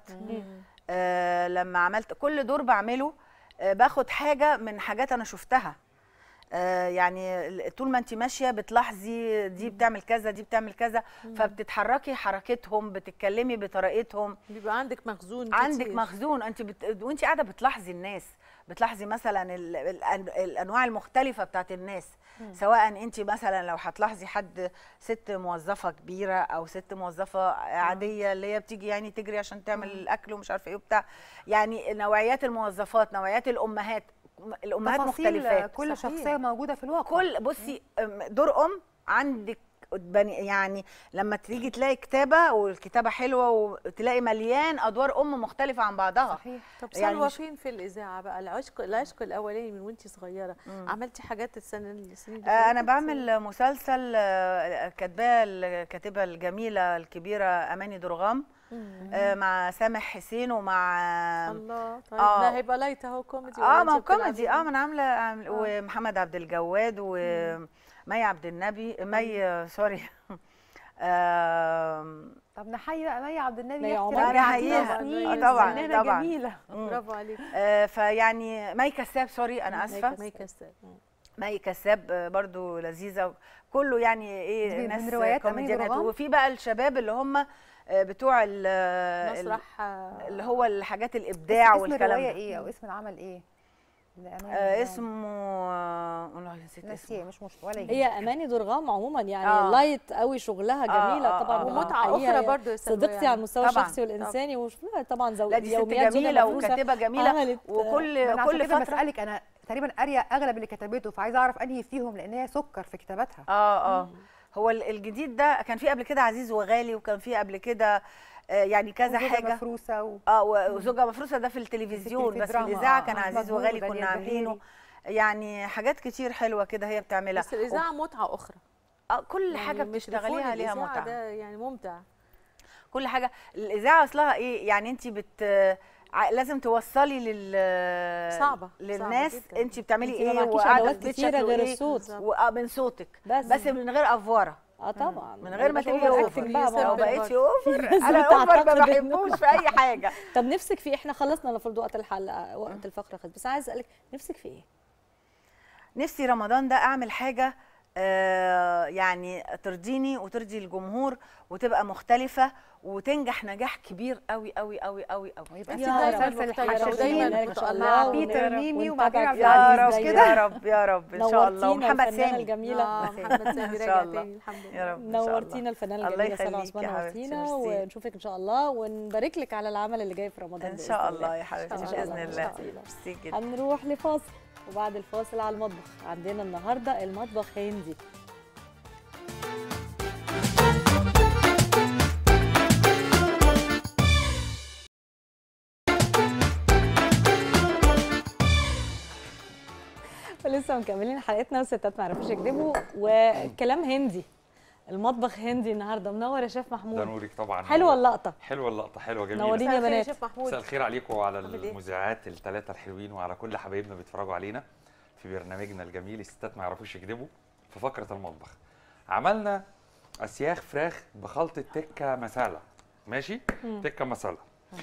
Speaker 8: آه لما عملت كل دور بعمله آه باخد حاجه من حاجات انا شفتها. آه يعني طول ما انت ماشيه بتلاحظي دي بتعمل كذا دي بتعمل كذا، فبتتحركي حركتهم، بتتكلمي بطريقتهم،
Speaker 2: بيبقى عندك مخزون
Speaker 8: عندك
Speaker 2: كتير.
Speaker 8: مخزون. انت بت... وانت قاعده بتلاحظي الناس، بتلاحظي مثلا ال... ال... الانواع المختلفه بتاعت الناس. مم. سواء انت مثلا لو هتلاحظي حد ست موظفه كبيره او ست موظفه عاديه اللي هي بتيجي يعني تجري عشان تعمل الاكل ومش عارفه ايه وبتاع، يعني نوعيات الموظفات، نوعيات الامهات، الامهات
Speaker 3: تفاصيل
Speaker 8: مختلفات.
Speaker 3: كل
Speaker 2: صحيح.
Speaker 3: شخصيه موجوده في الواقع.
Speaker 8: كل بصي دور ام عندك بني- يعني لما تيجي تلاقي كتابه والكتابه حلوه وتلاقي مليان ادوار ام مختلفه عن بعضها.
Speaker 3: صحيح.
Speaker 2: طب
Speaker 8: يعني
Speaker 2: سلوى
Speaker 8: مش-
Speaker 2: فين في الاذاعه بقى؟ العشق العشق الاولاني من وانت صغيره،
Speaker 8: مم.
Speaker 2: عملتي حاجات السنه السنين اللي
Speaker 8: آه، انا
Speaker 2: فاتت؟
Speaker 8: بعمل مسلسل آه، كاتباه الكاتبه الجميله الكبيره اماني درغام
Speaker 2: مم.
Speaker 8: آه، مع سامح حسين ومع
Speaker 2: الله. طيب
Speaker 8: آه.
Speaker 2: ده هيبقى لايت اهو كوميدي.
Speaker 8: اه
Speaker 2: ولا
Speaker 8: ما هو
Speaker 2: أنت بتلعبي
Speaker 8: كوميدي.
Speaker 2: إيه؟
Speaker 8: اه ما انا عامله عامل-
Speaker 2: آه.
Speaker 8: ومحمد عبد الجواد ومي عبد النبي مي آه، سوري آم،
Speaker 3: طب نحيي بقى مي عبد النبي.
Speaker 1: مي
Speaker 3: يا
Speaker 1: عمر.
Speaker 3: أختي
Speaker 8: أنا
Speaker 3: رجعتينا
Speaker 8: أحييها.
Speaker 3: سنين،
Speaker 8: آه، طبعاً،
Speaker 3: فنانة
Speaker 8: طبعاً.
Speaker 3: جميله.
Speaker 8: مم.
Speaker 2: برافو عليك.
Speaker 8: آه، فيعني مي كساب سوري انا اسفه.
Speaker 2: مي كساب.
Speaker 8: مي كساب آه، برضو لذيذه، كله يعني
Speaker 3: دي
Speaker 8: ايه
Speaker 3: من
Speaker 8: ناس
Speaker 3: روايات أماني
Speaker 8: كوميديانات.
Speaker 3: درغام؟
Speaker 8: وفي بقى الشباب اللي هم آه، بتوع ال- ال-
Speaker 2: مسرح
Speaker 8: اللي هو الحاجات الابداع
Speaker 3: اسم
Speaker 8: والكلام
Speaker 3: الروايه
Speaker 8: ده.
Speaker 3: ايه او اسم العمل ايه؟ لأماني
Speaker 8: آه
Speaker 3: درغام.
Speaker 8: اسمه آه، والله نسيت
Speaker 3: ناسيه
Speaker 8: اسمه.
Speaker 3: مش مشكله ولا
Speaker 1: هي اماني درغام عموما يعني
Speaker 8: آه.
Speaker 1: لايت قوي، شغلها جميله
Speaker 8: آه، آه،
Speaker 1: طبعا،
Speaker 8: آه.
Speaker 2: ومتعة
Speaker 1: بحقيقة
Speaker 2: أخرى
Speaker 1: هي
Speaker 2: برضو يا سلوى
Speaker 1: صديقتي
Speaker 2: يعني.
Speaker 1: على المستوى
Speaker 8: طبعاً،
Speaker 1: الشخصي والانساني، وشوفها طبعا زو...
Speaker 8: لا دي ست
Speaker 1: يوميات زوجة
Speaker 8: جميله
Speaker 1: مفروسة.
Speaker 8: وكاتبه جميله
Speaker 1: عملت
Speaker 8: وكل
Speaker 3: ما أنا عشان
Speaker 8: كل
Speaker 3: كده
Speaker 8: فتره
Speaker 3: بسالك، انا تقريبا قاريه اغلب اللي كتبته، فعايزه اعرف انهي فيهم لان هي سكر في كتاباتها.
Speaker 8: اه اه هو ال- الجديد ده كان فيه قبل كده عزيز وغالي، وكان فيه قبل كده آه، يعني كذا
Speaker 3: وزوجة
Speaker 8: حاجه.
Speaker 3: مفروسه و...
Speaker 8: اه و- وزوجة مفروسه ده في التلفزيون،
Speaker 3: في
Speaker 8: بس في
Speaker 3: الدراما،
Speaker 8: الاذاعه
Speaker 3: آه،
Speaker 8: كان
Speaker 3: آه.
Speaker 8: عزيز
Speaker 3: مجهول
Speaker 8: وغالي
Speaker 3: ودانيال
Speaker 8: كنا عاملينه.
Speaker 3: بهيري.
Speaker 8: يعني حاجات كتير حلوه كده هي بتعملها.
Speaker 2: بس الاذاعه متعه اخرى.
Speaker 8: آه كل
Speaker 2: يعني
Speaker 8: حاجه
Speaker 2: مش
Speaker 8: بتشتغليها
Speaker 2: تليفون
Speaker 8: ليها
Speaker 2: الإذاعة
Speaker 8: متعه.
Speaker 2: ده يعني ممتع.
Speaker 8: كل حاجه الاذاعه اصلها ايه؟ يعني انت بت ع- لازم توصلي لل
Speaker 2: صعبة،
Speaker 8: للناس
Speaker 2: صعبة جداً.
Speaker 8: انت بتعملي
Speaker 1: انت ما
Speaker 8: ايه
Speaker 1: معكيش
Speaker 8: وقاعده
Speaker 1: أدوات
Speaker 8: في بيت
Speaker 1: كتيرة
Speaker 8: شكله
Speaker 1: غير
Speaker 8: ايه
Speaker 1: الصوت.
Speaker 8: و- من صوتك
Speaker 1: بس.
Speaker 8: بس من غير افوره،
Speaker 1: اه طبعا
Speaker 8: من غير ما
Speaker 1: مش
Speaker 8: تبقي
Speaker 1: أوفر
Speaker 8: اوفر.
Speaker 1: acting بقى، ما
Speaker 8: لو
Speaker 1: هو
Speaker 2: بقى-
Speaker 8: بقيتي اوفر
Speaker 1: ناس
Speaker 8: انا الاوفر ما
Speaker 1: بتعتقد إنه-
Speaker 8: بحبوش في اي حاجه.
Speaker 1: طب نفسك في، احنا خلصنا المفروض وقت الحلقه، وقت الفقره خلص، بس عايز اسالك نفسك في ايه؟
Speaker 8: نفسي رمضان ده اعمل حاجه آه يعني ترضيني وترضي الجمهور وتبقى مختلفه وتنجح نجاح كبير قوي قوي قوي قوي قوي.
Speaker 3: ويبقى
Speaker 1: يا
Speaker 3: في
Speaker 1: رب
Speaker 3: مسلسل
Speaker 2: مختلفة
Speaker 3: الحشاشين
Speaker 2: ودايماً
Speaker 1: إن شاء
Speaker 3: مع
Speaker 1: الله
Speaker 3: بيتر
Speaker 1: ونعرف
Speaker 3: ميمي ومع
Speaker 1: ونتابعك
Speaker 3: كريم عبد
Speaker 8: يا
Speaker 3: العزيز
Speaker 8: رب
Speaker 3: مش
Speaker 8: يا
Speaker 3: كده؟
Speaker 8: رب يا رب ان شاء الله.
Speaker 1: نورتينا
Speaker 8: ومحمد
Speaker 1: الفنانة
Speaker 8: سامي
Speaker 1: الجميله
Speaker 2: آه، محمد سامي
Speaker 8: إن شاء
Speaker 2: راجع
Speaker 8: الله.
Speaker 2: تاني الحمد لله.
Speaker 8: يا رب إن شاء الله.
Speaker 1: نورتينا الفنانه
Speaker 8: الله
Speaker 1: الجميله سلوى
Speaker 8: يخليكي
Speaker 1: عثمان،
Speaker 8: يا حبيبتي،
Speaker 1: نورتينا،
Speaker 8: ميرسي.
Speaker 1: ونشوفك ان شاء الله، ونبارك لك على العمل اللي جاي في رمضان
Speaker 8: ان
Speaker 1: بإذن
Speaker 8: شاء
Speaker 1: الله.
Speaker 8: الله يا حبيبتي
Speaker 1: إن شاء
Speaker 8: باذن
Speaker 1: الله.
Speaker 8: الله.
Speaker 1: إن شاء الله.
Speaker 8: ميرسي جدا.
Speaker 1: هنروح لفاصل، وبعد الفاصل على المطبخ. عندنا النهارده المطبخ هندي. لسه مكملين حلقتنا وستات ما يعرفوش يكذبوا، وكلام هندي، المطبخ هندي النهارده. منور يا شيف محمود.
Speaker 10: ده نورك طبعا.
Speaker 1: حلوه اللقطه.
Speaker 10: حلوه اللقطه، حلوه جميله.
Speaker 1: نورينا يا بنات.
Speaker 10: مساء الخير عليكم وعلى المذيعات الثلاثه الحلوين وعلى كل حبايبنا بيتفرجوا علينا في برنامجنا الجميل الستات ما يعرفوش يكذبوا. في فقره المطبخ عملنا اسياخ فراخ بخلطه تكه مساله، ماشي؟ مم. تكه مساله.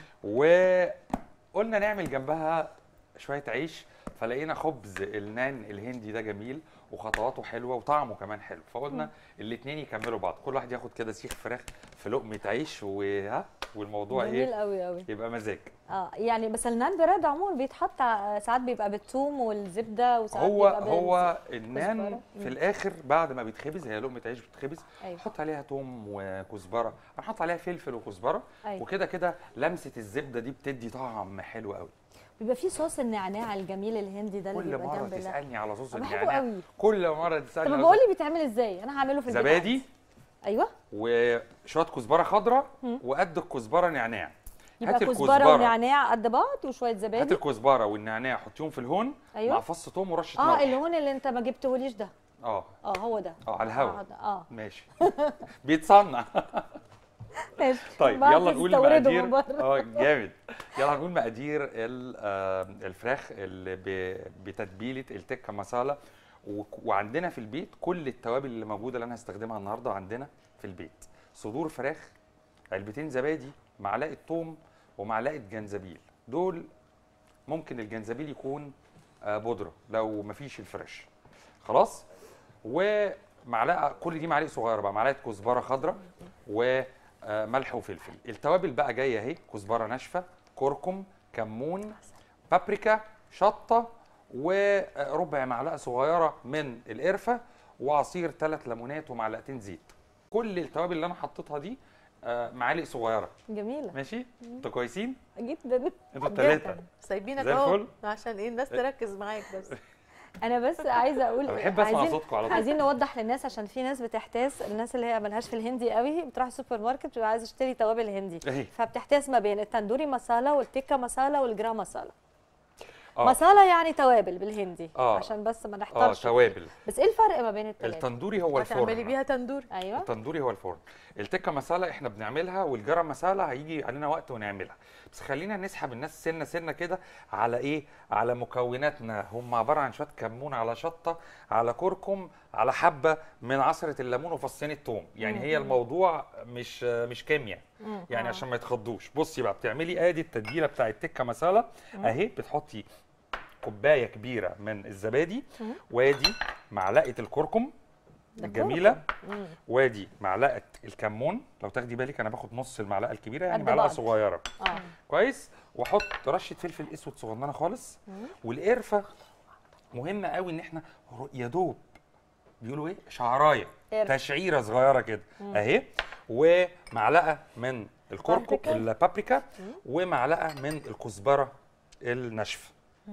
Speaker 10: وقلنا نعمل جنبها شويه عيش، فلقينا خبز النان الهندي ده جميل وخطواته حلوه وطعمه كمان حلو، فقلنا الاثنين يكملوا بعض، كل واحد ياخد كده سيخ فراخ في لقمه عيش وها والموضوع
Speaker 1: جميل
Speaker 10: ايه؟
Speaker 1: جميل قوي قوي،
Speaker 10: يبقى مزاج.
Speaker 1: اه يعني بس النان براد عموما بيتحط ساعات بيبقى بالثوم والزبده وساعات
Speaker 10: هو
Speaker 1: بيبقى
Speaker 10: هو النان في الاخر بعد ما بيتخبز، هي لقمه عيش بتتخبز،
Speaker 1: أيوة.
Speaker 10: نحط عليها ثوم وكزبره، هنحط عليها فلفل وكزبره، أيوة. وكده كده لمسه الزبده دي بتدي طعم حلو قوي.
Speaker 1: بيبقى في صوص النعناع الجميل الهندي ده اللي
Speaker 10: كل
Speaker 1: بيبقى
Speaker 10: مرة
Speaker 1: جنب
Speaker 10: تسألني على صوص
Speaker 1: النعناع.
Speaker 10: النعناع، كل مرة تسألني.
Speaker 1: طب بقول لي بيتعمل ازاي؟ انا هعمله في البيت.
Speaker 10: زبادي،
Speaker 1: ايوه،
Speaker 10: وشوية كزبرة خضراء وقد الكزبرة نعناع.
Speaker 1: يبقى كزبرة ونعناع قد بعض وشوية زبادي.
Speaker 10: هات الكزبرة والنعناع حطيهم في الهون، أيوة. مع فص ثوم ورشة ملح.
Speaker 1: اه الهون اللي انت ما جبتهوليش ده.
Speaker 10: اه
Speaker 1: اه هو ده.
Speaker 10: اه على الهوا.
Speaker 1: اه
Speaker 10: ماشي. بيتصنع.
Speaker 1: ماشي.
Speaker 10: طيب يلا نقول مقادير. اه جامد. يلا نقول مقادير الفراخ اللي بتتبيله التكه مساله، وعندنا في البيت كل التوابل اللي موجوده اللي انا هستخدمها النهارده عندنا في البيت. صدور فراخ، علبتين زبادي، معلقه ثوم ومعلقه جنزبيل. دول ممكن الجنزبيل يكون بودره لو مفيش الفريش، خلاص. ومعلقه، كل دي معالق صغيره بقى، معلقه كزبره خضراء و ملح وفلفل. التوابل بقى جايه اهي: كزبره ناشفه، كركم، كمون، بابريكا، شطه، وربع معلقه صغيره من القرفه، وعصير ثلاث ليمونات ومعلقتين زيت. كل التوابل اللي انا حطيتها دي معالق صغيره.
Speaker 1: جميله.
Speaker 10: ماشي؟ انتوا كويسين؟
Speaker 1: جدا.
Speaker 10: انتوا الثلاثه
Speaker 2: سايبينك اهو عشان ايه الناس تركز معاك. بس
Speaker 1: انا بس عايزه اقول،
Speaker 10: بحب اسمع صوتكم على طول.
Speaker 1: عايزين نوضح للناس عشان في ناس بتحتاس، الناس اللي هي مالهاش في الهندي قوي بتروح السوبر ماركت بتبقى عايزه تشتري توابل هندي، فبتحتاس ما بين التندوري مساله والتكه مساله والجرام مساله. آه. مساله يعني توابل بالهندي. آه. عشان بس ما نحتارش.
Speaker 10: اه توابل.
Speaker 1: بس ايه الفرق ما بين الثلاثه؟
Speaker 10: التندوري هو الفرن.
Speaker 2: هتعملي بيها تندوري.
Speaker 1: ايوه
Speaker 10: التندوري هو الفرن. التكه مساله احنا بنعملها، والجرام مساله هيجي علينا وقت ونعملها. بس خلينا نسحب الناس سنه سنه كده على ايه؟ على مكوناتنا. هم عباره عن شويه كمون، على شطه، على كركم، على حبه من عصره الليمون وفصين الثوم. يعني هي الموضوع مش مش كيمياء يعني، عشان ما يتخضوش. بصي بقى، بتعملي ادي التتبيله بتاع التكه مساله اهي. بتحطي كوبايه كبيره من الزبادي، وادي معلقه الكركم الجميله، وادي معلقه الكمون. لو تاخدي بالك انا باخد نص المعلقه الكبيره، يعني معلقه صغيره. آه. كويس. واحط رشه فلفل اسود صغننه خالص. والقرفه مهمه قوي، ان احنا يا دوب بيقولوا ايه، شعرايه، تشعيره صغيره كده اهي. ومعلقه من الكركم البابريكا، ومعلقه من الكزبره الناشفه.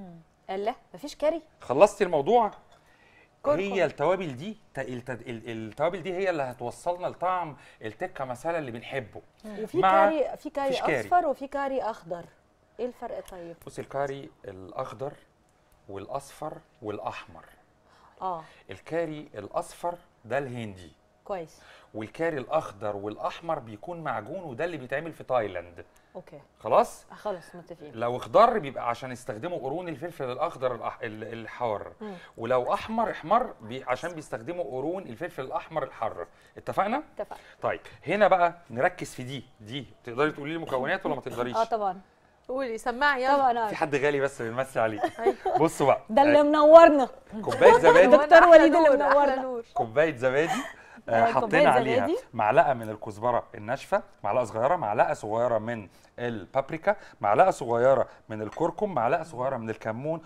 Speaker 1: لا مفيش كاري.
Speaker 10: خلصتي الموضوع؟ كركم. هي التوابل دي التوابل دي هي اللي هتوصلنا لطعم التكه مساله اللي بنحبه.
Speaker 1: وفي كاري، في كاري اصفر وفي كاري اخضر، ايه الفرق طيب؟
Speaker 10: بصي، الكاري الاخضر والاصفر والاحمر.
Speaker 1: اه
Speaker 10: الكاري الاصفر ده الهندي
Speaker 1: كويس،
Speaker 10: والكاري الاخضر والاحمر بيكون معجون، وده اللي بيتعمل في تايلاند.
Speaker 1: اوكي
Speaker 10: خلاص
Speaker 1: خلاص متفقين.
Speaker 10: لو اخضر بيبقى عشان يستخدموا قرون الفلفل الاخضر الأح... الحار، م. ولو احمر احمر بي... عشان بيستخدموا قرون الفلفل الاحمر الحار. اتفقنا؟
Speaker 1: اتفقنا.
Speaker 10: طيب هنا بقى نركز في دي دي تقدري تقولي لي المكونات ولا ما تقدريش؟
Speaker 1: اه طبعا
Speaker 2: قولي، سمعي يلا.
Speaker 1: طبعا.
Speaker 10: في حد غالي بس بنمسي عليه. بصوا بقى،
Speaker 1: ده اللي منورنا
Speaker 10: كوبايه زبادي.
Speaker 1: دكتور وليد اللي منورنا.
Speaker 10: كوبايه زبادي حطينا عليها معلقه من الكزبره الناشفه، معلقه صغيره، معلقه صغيره من البابريكا، معلقه صغيره من الكركم، معلقه صغيره من الكمون،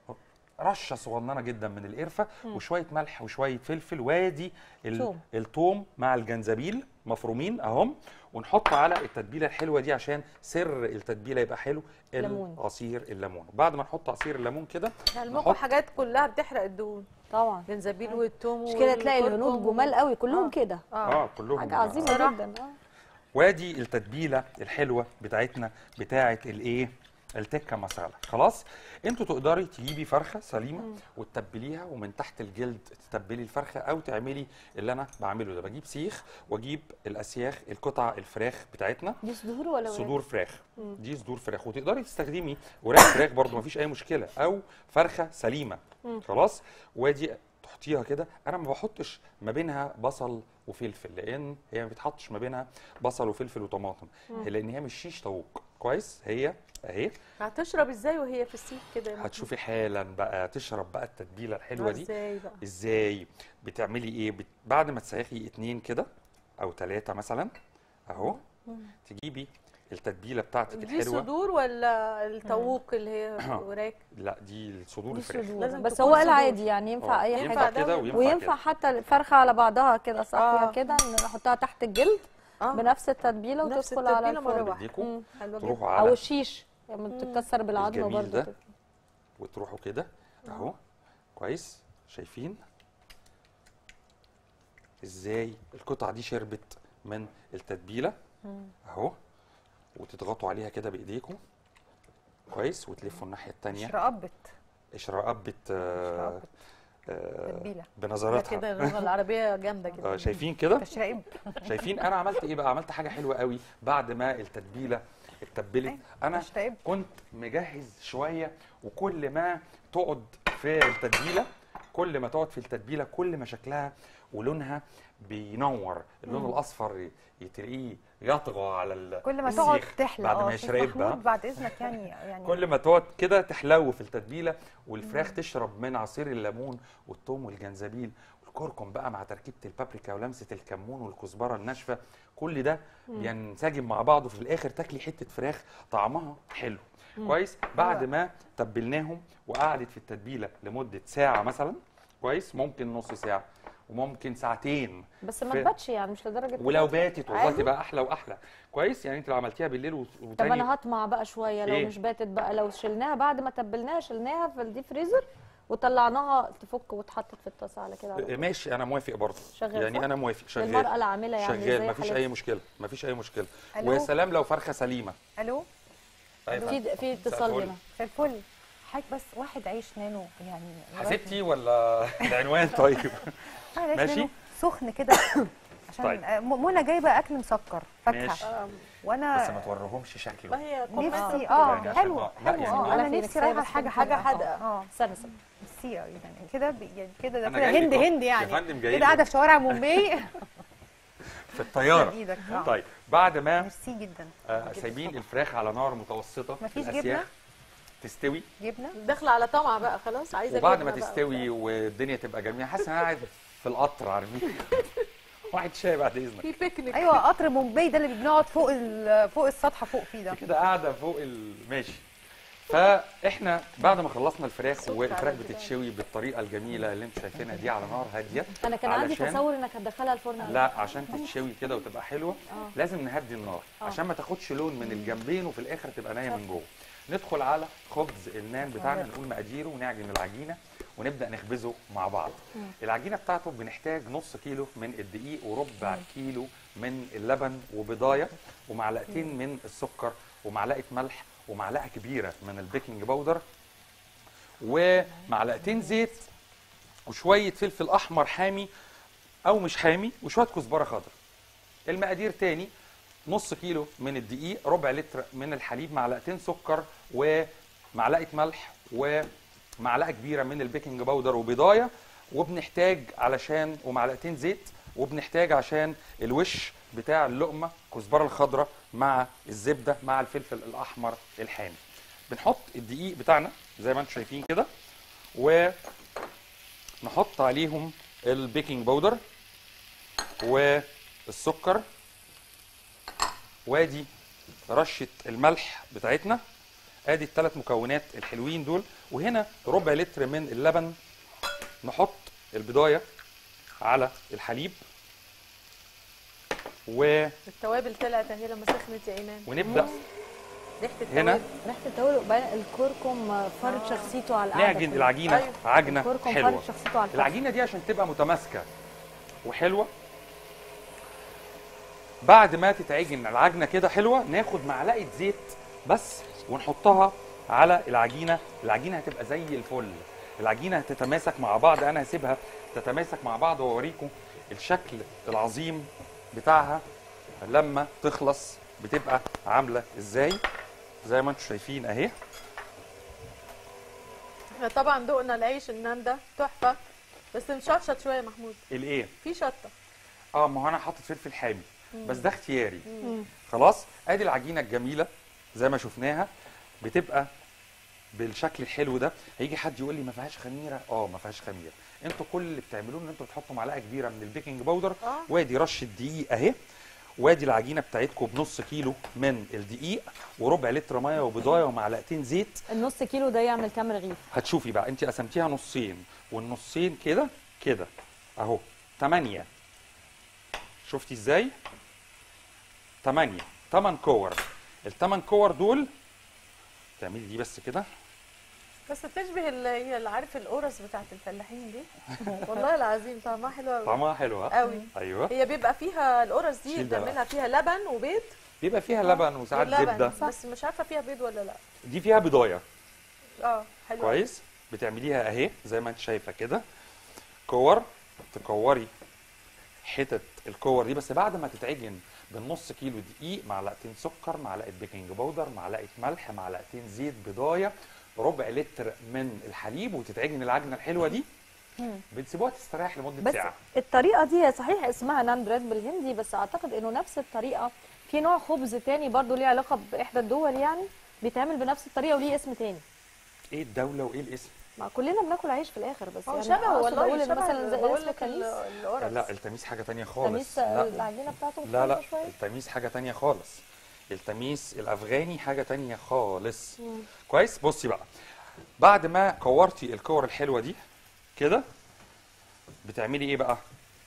Speaker 10: رشه صغننه جدا من القرفه، وشويه ملح وشويه فلفل، وادي الثوم مع الجنزبيل مفرومين اهم. ونحط على التتبيله الحلوه دي عشان سر التتبيله يبقى حلو، عصير الليمون. بعد ما نحط عصير الليمون كده،
Speaker 2: الموضوع حاجات كلها بتحرق الدهون
Speaker 1: طبعا،
Speaker 2: الجنزبيل والثوم،
Speaker 1: مش كده تلاقي الهنود جمال قوي كلهم. آه. كده
Speaker 10: اه, آه كلهم
Speaker 1: حاجه عظيمه جدا. اه
Speaker 10: وادي التتبيله الحلوه بتاعتنا بتاعه الايه، التكه مساله. خلاص، انتوا تقدري تجيبي فرخه سليمه وتتبليها، ومن تحت الجلد تتبلي الفرخه، او تعملي اللي انا بعمله ده، بجيب سيخ واجيب الاسياخ القطع الفراخ بتاعتنا.
Speaker 1: دي صدور ولا وراك؟
Speaker 10: صدور فراخ. مم. دي صدور فراخ، وتقدري تستخدمي وراك فراخ برضو مفيش اي مشكله، او فرخه سليمه. مم. خلاص، وادي تحطيها كده. انا ما بحطش ما بينها بصل وفلفل، لان هي ما بتحطش ما بينها بصل وفلفل وطماطم، لان هي مش شيش طاووق. كويس، هي اهي.
Speaker 2: هتشرب ازاي وهي في السيخ كده؟
Speaker 10: هتشوفي حالا بقى تشرب بقى التتبيله الحلوه دي
Speaker 2: ازاي بقى؟
Speaker 10: ازاي بتعملي ايه؟ بت... بعد ما تسيخي اتنين كده او ثلاثه مثلا اهو، تجيبي التتبيله بتاعتك
Speaker 2: دي
Speaker 10: الحلوه.
Speaker 2: دي صدور ولا الطاووق اللي هي وراك؟
Speaker 10: لا، دي الصدور
Speaker 1: دي
Speaker 10: الفراخ.
Speaker 1: صدور.
Speaker 2: لازم
Speaker 1: بس
Speaker 2: تكون
Speaker 1: هو
Speaker 2: صدور.
Speaker 1: العادي يعني ينفع
Speaker 10: آه،
Speaker 1: اي
Speaker 10: ينفع
Speaker 1: حاجه
Speaker 10: كده وينفع
Speaker 1: وينفع
Speaker 10: كده.
Speaker 1: حتى الفرخه على بعضها كده صاحيه
Speaker 2: آه.
Speaker 1: كده، نحطها تحت الجلد
Speaker 2: آه.
Speaker 1: بنفس التدبيله
Speaker 2: نفس
Speaker 1: وتدخل على
Speaker 2: التتبيلة مرة
Speaker 1: الفرن.
Speaker 2: واحدة.
Speaker 10: بديكم
Speaker 2: حلوة
Speaker 10: تروحوا
Speaker 2: جدا.
Speaker 10: على
Speaker 1: او الشيش لما بتتكسر بالعظم
Speaker 10: الجميل
Speaker 1: برضه
Speaker 10: ده،
Speaker 1: كده.
Speaker 10: وتروحوا كده اهو. كويس، شايفين ازاي القطعه دي شربت من التتبيله اهو، وتضغطوا عليها كده بايديكم كويس، وتلفوا الناحيه الثانيه.
Speaker 3: اشرقبت
Speaker 10: اشرقبت آه آه
Speaker 3: تتبيله
Speaker 10: بنظراتها
Speaker 2: كده. اللغه العربيه جامده جدا.
Speaker 10: آه شايفين كده؟
Speaker 3: تشرقب.
Speaker 10: شايفين انا عملت ايه بقى؟ عملت حاجه حلوه قوي. بعد ما التتبيله اتبلت، انا
Speaker 3: تشرقب.
Speaker 10: كنت مجهز شويه، وكل ما تقعد في التتبيله كل ما تقعد في التتبيله كل ما شكلها ولونها بينور. اللون الاصفر تلاقيه يطغى على ال
Speaker 3: كل ما تقعد
Speaker 10: السيخ
Speaker 3: تحلى.
Speaker 10: بعد ما
Speaker 3: اه شيخ
Speaker 10: يشربها.
Speaker 3: محمود بعد اذنك يعني يعني
Speaker 10: كل ما تقعد كده تحلو في التتبيله، والفراخ تشرب من عصير الليمون والثوم والجنزبيل والكركم بقى، مع تركيبه البابريكا ولمسه الكمون والكزبره الناشفه، كل ده بينسجم مع بعضه. في الاخر تاكلي حته فراخ طعمها حلو. كويس، بعد ما تبلناهم وقعدت في التتبيله لمده ساعه مثلا، كويس، ممكن نص ساعه وممكن ساعتين،
Speaker 1: بس ما
Speaker 10: في-
Speaker 1: تباتش يعني، مش لدرجه
Speaker 10: ولو
Speaker 1: تبات.
Speaker 10: باتت والله
Speaker 1: عادي.
Speaker 10: تبقى احلى واحلى. كويس، يعني انت لو عملتيها بالليل وت-
Speaker 1: طب
Speaker 10: وتاني
Speaker 1: انا هطمع بقى شويه، لو
Speaker 10: إيه؟
Speaker 1: مش باتت بقى، لو شلناها بعد ما تبلناها شلناها في الديب فريزر وطلعناها تفك واتحطت في الطاسه على كده على طول.
Speaker 10: ماشي، انا موافق برضه.
Speaker 1: شغال
Speaker 10: يعني
Speaker 1: صح؟
Speaker 10: انا موافق، شغال.
Speaker 1: للمرأة العاملة يعني
Speaker 10: شغال،
Speaker 1: زي
Speaker 10: مفيش
Speaker 1: حالتي.
Speaker 10: اي مشكله، مفيش اي مشكله.
Speaker 3: ألو؟
Speaker 10: ويا سلام لو فرخه سليمه.
Speaker 3: الو
Speaker 10: أيوة.
Speaker 1: في في اتصال
Speaker 10: الفل.
Speaker 1: هنا.
Speaker 3: مساء الفل. حضرتك بس واحد عيش نانو يعني
Speaker 10: حسبتي ولا العنوان؟ طيب
Speaker 3: واحد عيش
Speaker 10: ماشي.
Speaker 3: نانو سخن كده عشان
Speaker 10: طيب.
Speaker 3: آه، م- منى جايبه اكل مسكر فاكهه
Speaker 10: ماشي.
Speaker 3: وانا
Speaker 10: بس ما توريهمش شكله.
Speaker 2: ما هي
Speaker 3: نفسي
Speaker 10: يعني
Speaker 3: اه
Speaker 10: عشان-
Speaker 3: حلو
Speaker 10: لا،
Speaker 3: حلو
Speaker 10: يعني
Speaker 3: اه
Speaker 1: ولا
Speaker 3: انا
Speaker 1: في
Speaker 3: نفسي
Speaker 1: نفسية
Speaker 3: رايحه
Speaker 1: بس
Speaker 3: لحاجه
Speaker 1: حاجة
Speaker 3: حاجه
Speaker 1: حادقة.
Speaker 3: اه
Speaker 1: استنى استنى.
Speaker 3: ميرسي قوي يعني كده بي- يعني كده ده
Speaker 10: أنا
Speaker 3: كده
Speaker 10: جاي
Speaker 3: هند
Speaker 10: لك أهو.
Speaker 3: هند يعني
Speaker 10: يا فندم جاي
Speaker 3: كده
Speaker 10: لك.
Speaker 3: قاعده في شوارع مومباي
Speaker 10: في الطياره.
Speaker 3: ايدك اه
Speaker 10: طيب، بعد ما
Speaker 3: ميرسي جدا
Speaker 10: آه سايبين الفراخ على نار متوسطه،
Speaker 3: مفيش
Speaker 10: الأسياخ
Speaker 3: جبنة؟
Speaker 10: تستوي،
Speaker 3: جبنه
Speaker 2: داخله على طمع بقى خلاص، عايزه
Speaker 10: وبعد
Speaker 2: جبنة
Speaker 10: ما
Speaker 2: بقى
Speaker 10: تستوي
Speaker 2: وبتاع.
Speaker 10: والدنيا تبقى جميله، حاسس ان انا قاعد في القطر، عارفين؟ واحد شاي بعد اذنك.
Speaker 2: في بيكنيك.
Speaker 3: ايوه قطر مومباي ده اللي بنقعد فوق ال- فوق السطح فوق فيه ده
Speaker 10: كده قاعده فوق ال- ماشي. فاحنا بعد ما خلصنا الفراخ والفراخ بتتشوي بالطريقه الجميله اللي انتم شايفينها دي على نار هاديه،
Speaker 1: انا كان عندي
Speaker 10: علشان-
Speaker 1: تصور انك هتدخلها الفرن.
Speaker 10: لا، عشان تتشوي كده وتبقى حلوه لازم نهدي النار عشان ما تاخدش لون من الجنبين وفي الاخر تبقى نايه من جوه. ندخل على خبز النان بتاعنا، نقول مقاديره ونعجن العجينه ونبدا نخبزه مع بعض. العجينه بتاعته بنحتاج نص كيلو من الدقيق وربع كيلو من اللبن وبضايه ومعلقتين من السكر ومعلقه ملح ومعلقه كبيره من البيكنج باودر ومعلقتين زيت وشويه فلفل احمر حامي او مش حامي وشويه كزبره خضراء. المقادير تاني: نص كيلو من الدقيق، ربع لتر من الحليب، معلقتين سكر ومعلقه ملح ومعلقه كبيره من البيكنج باودر وبضايه، وبنحتاج علشان ومعلقتين زيت، وبنحتاج عشان الوش بتاع اللقمه كزبره الخضراء مع الزبده مع الفلفل الاحمر الحامي. بنحط الدقيق بتاعنا زي ما انتم شايفين كده، ونحط عليهم البيكنج باودر والسكر، وادي رشه الملح بتاعتنا، ادي الثلاث مكونات الحلوين دول، وهنا ربع لتر من اللبن. نحط البضايه على الحليب و
Speaker 2: التوابل طلعت اهي لما سخنت يا ايمان.
Speaker 10: ونبدا
Speaker 2: ريحه
Speaker 10: هنا
Speaker 2: التوابل.
Speaker 1: ريحه التوابل وبعدين الكركم فرد شخصيته على القعده
Speaker 10: نعجن
Speaker 1: كده.
Speaker 10: العجينه
Speaker 2: أيوة.
Speaker 10: عجنه
Speaker 1: الكركم
Speaker 10: حلوه.
Speaker 1: فرد شخصيته على الفرن.
Speaker 10: العجينه دي عشان تبقى متماسكه وحلوه، بعد ما تتعجن العجنه كده حلوه، ناخد معلقه زيت بس ونحطها على العجينه. العجينه هتبقى زي الفل، العجينه هتتماسك مع بعض. انا هسيبها تتماسك مع بعض واوريكم الشكل العظيم بتاعها لما تخلص بتبقى عامله ازاي. زي ما انتم شايفين اهي.
Speaker 2: احنا طبعا دقنا العيش النان ده تحفه، بس مشطشط شويه يا محمود.
Speaker 10: الايه؟
Speaker 2: في شطه.
Speaker 10: اه ما هو انا حاطط فلفل حامي بس ده اختياري. مم. خلاص ادي العجينه الجميله زي ما شفناها بتبقى بالشكل الحلو ده. هيجي حد يقول لي ما فيهاش خميره. اه ما فيهاش خميره. انتوا كل اللي بتعملوه ان انتوا بتحطوا معلقه كبيره من البيكنج باودر آه. وادي رشه دقيق اهي، وادي العجينه بتاعتكم بنص كيلو من الدقيق وربع لتر ميه وبضايه ومعلقتين زيت.
Speaker 1: النص كيلو ده يعمل كام رغيف؟
Speaker 10: هتشوفي بقى انت قسمتيها نصين والنصين كده كده اهو تمانية. شفتي ازاي؟ تمانية تمن كور. التمن كور دول تعملي دي بس كده
Speaker 2: بس تشبه اللي عارف القرص بتاعت الفلاحين دي. والله العظيم طعمها حلو قوي.
Speaker 10: طعمها حلو
Speaker 2: قوي.
Speaker 10: ايوه.
Speaker 2: هي بيبقى فيها القرص دي بنعملها فيها لبن وبيض.
Speaker 10: بيبقى فيها لبن وساعات زبده
Speaker 2: بس مش عارفه فيها بيض ولا لا.
Speaker 10: دي فيها بضايه.
Speaker 2: اه حلوه
Speaker 10: كويس. بتعمليها اهي زي ما انت شايفه كده كور. تكوري حتت الكور دي بس بعد ما تتعجن بالنص كيلو دقيق، معلقتين سكر، معلقه بيكنج باودر، معلقه ملح، معلقتين زيت، بضايه، ربع لتر من الحليب، وتتعجن العجنه الحلوه دي. بتسيبوها تستريح لمده
Speaker 1: بس
Speaker 10: ساعه.
Speaker 1: الطريقه دي صحيح اسمها نان بريد بالهندي، بس اعتقد انه نفس الطريقه في نوع خبز تاني برضو ليه علاقه باحدى الدول يعني بيتعمل بنفس الطريقه وليه اسم تاني.
Speaker 10: ايه الدوله وايه الاسم؟
Speaker 1: ما كلنا بناكل عيش في الاخر بس
Speaker 2: هو
Speaker 1: يعني
Speaker 2: شبه والله
Speaker 1: بقول
Speaker 2: شبه
Speaker 1: مثلا زي
Speaker 2: بقول لك
Speaker 1: التميس.
Speaker 10: لا التميس حاجه تانية خالص.
Speaker 1: التميس العجينه بتاعته
Speaker 10: لا لا شوية. التميس حاجه تانية خالص. التميس الافغاني حاجه تانية خالص. مم. كويس. بصي بقى بعد ما كورتي الكور الحلوه دي كده بتعملي ايه بقى؟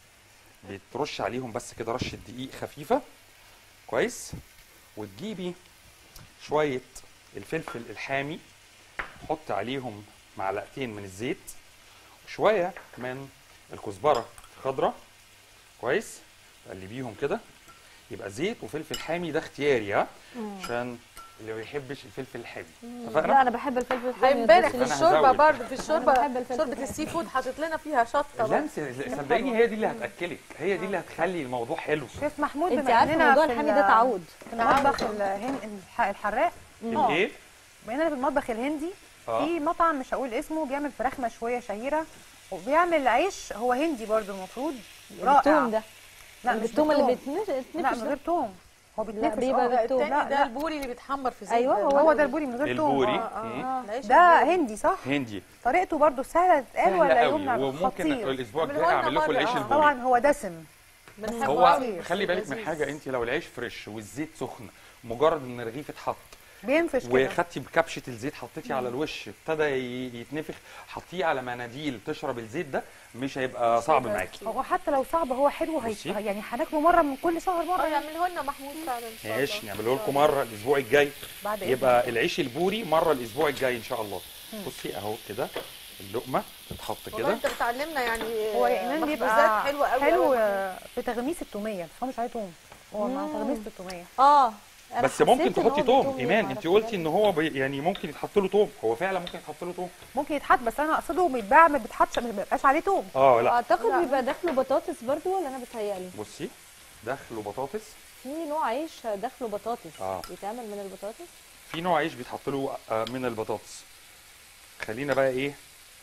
Speaker 10: بترش عليهم بس كده رشه دقيق خفيفه. كويس. وتجيبي شويه الفلفل الحامي تحط عليهم معلقتين من الزيت وشويه من الكزبره الخضراء. كويس. تقلبيهم كده يبقى زيت وفلفل حامي. ده اختياري ها عشان اللي ما بيحبش الفلفل الحامي. اتفقنا؟
Speaker 1: لا انا بحب الفلفل الحامي.
Speaker 2: امبارح في الشوربه برضه في الشوربه شوربه السي فود حاطط لنا فيها شطه.
Speaker 10: لا صدقيني هي دي اللي هتاكلك، هي دي اللي هتخلي الموضوع حلو.
Speaker 3: شيف محمود
Speaker 1: انت عارفه موضوع الحامي ده تعود
Speaker 3: في المطبخ الحراق.
Speaker 10: الايه؟
Speaker 3: بما اننا في المطبخ الهندي في مطعم مش هقول اسمه بيعمل فراخ مشويه شهيره وبيعمل عيش هو هندي برضه المفروض رائع.
Speaker 1: التوم ده
Speaker 3: لا
Speaker 1: التوم اللي بيتنفش.
Speaker 3: لا من غير توم. هو بيتنفش.
Speaker 1: بيبقى بالتوم.
Speaker 2: لا ده البوري اللي بيتحمر في زيت.
Speaker 3: ايوه هو, هو ده البوري من غير توم.
Speaker 10: البوري
Speaker 3: آه آه. ده هندي صح؟
Speaker 10: هندي.
Speaker 3: طريقته برضه سهله تتقال ولا يومنا
Speaker 10: وممكن الاسبوع الجاي اعمل لكم العيش البوري.
Speaker 3: طبعا هو دسم.
Speaker 10: هو خلي بالك من حاجه، انت لو العيش فريش والزيت سخن مجرد ان الرغيف اتحط
Speaker 3: بينفش كده
Speaker 10: وخدتي بكبشه الزيت حطيتي على الوش ابتدى يتنفخ، حطيه على مناديل تشرب الزيت ده مش هيبقى صعب معاكي.
Speaker 3: هو حتى لو صعب هو حلو هي يعني هناكله مره من كل شهر مره.
Speaker 2: يعمله لنا محمود فعلا ان شاء الله.
Speaker 10: ماشي نعمله لكم مره الاسبوع الجاي.
Speaker 3: بعد
Speaker 10: يبقى العيش البوري مره الاسبوع الجاي ان شاء الله. بصي اهو كده اللقمه تتحط كده.
Speaker 2: والله انت بتعلمنا يعني
Speaker 3: هو ايمان بيبقى
Speaker 2: حلوه قوي
Speaker 3: حلو في تغميس التوميه بس هو مش عليه توم. هو مع تغميس التوميه.
Speaker 1: اه
Speaker 10: بس ممكن تحطي توم. ايمان انت قلتي ان هو يعني ممكن يتحط له توم. هو فعلا ممكن يتحط له توم.
Speaker 3: ممكن يتحط بس انا اقصده بيتباع ما بيتحطش ما بيبقاش عليه توم.
Speaker 10: اه لا
Speaker 1: اعتقد بيبقى داخله بطاطس برضو ولا انا بتهيألي؟
Speaker 10: بصي داخله بطاطس.
Speaker 1: في نوع عيش داخله بطاطس
Speaker 10: آه.
Speaker 1: بيتعمل من البطاطس.
Speaker 10: في نوع عيش بيتحط له من البطاطس. خلينا بقى ايه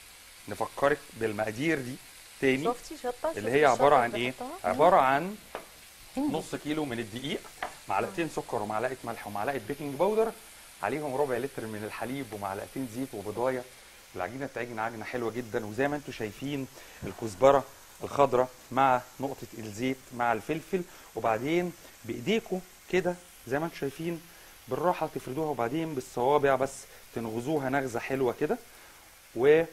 Speaker 10: نفكرك بالمقادير دي تاني.
Speaker 2: شفتي شطه
Speaker 10: اللي هي عباره عن ايه؟ عباره عن نص كيلو من الدقيق، معلقتين سكر ومعلقه ملح ومعلقه بيكنج باودر، عليهم ربع لتر من الحليب ومعلقتين زيت وبضايه. العجينه بتعجن عجنه حلوه جدا، وزي ما انتم شايفين الكزبره الخضراء مع نقطه الزيت مع الفلفل، وبعدين بايديكم كده زي ما انتم شايفين بالراحه تفردوها، وبعدين بالصوابع بس تنغزوها نغزه حلوه كده و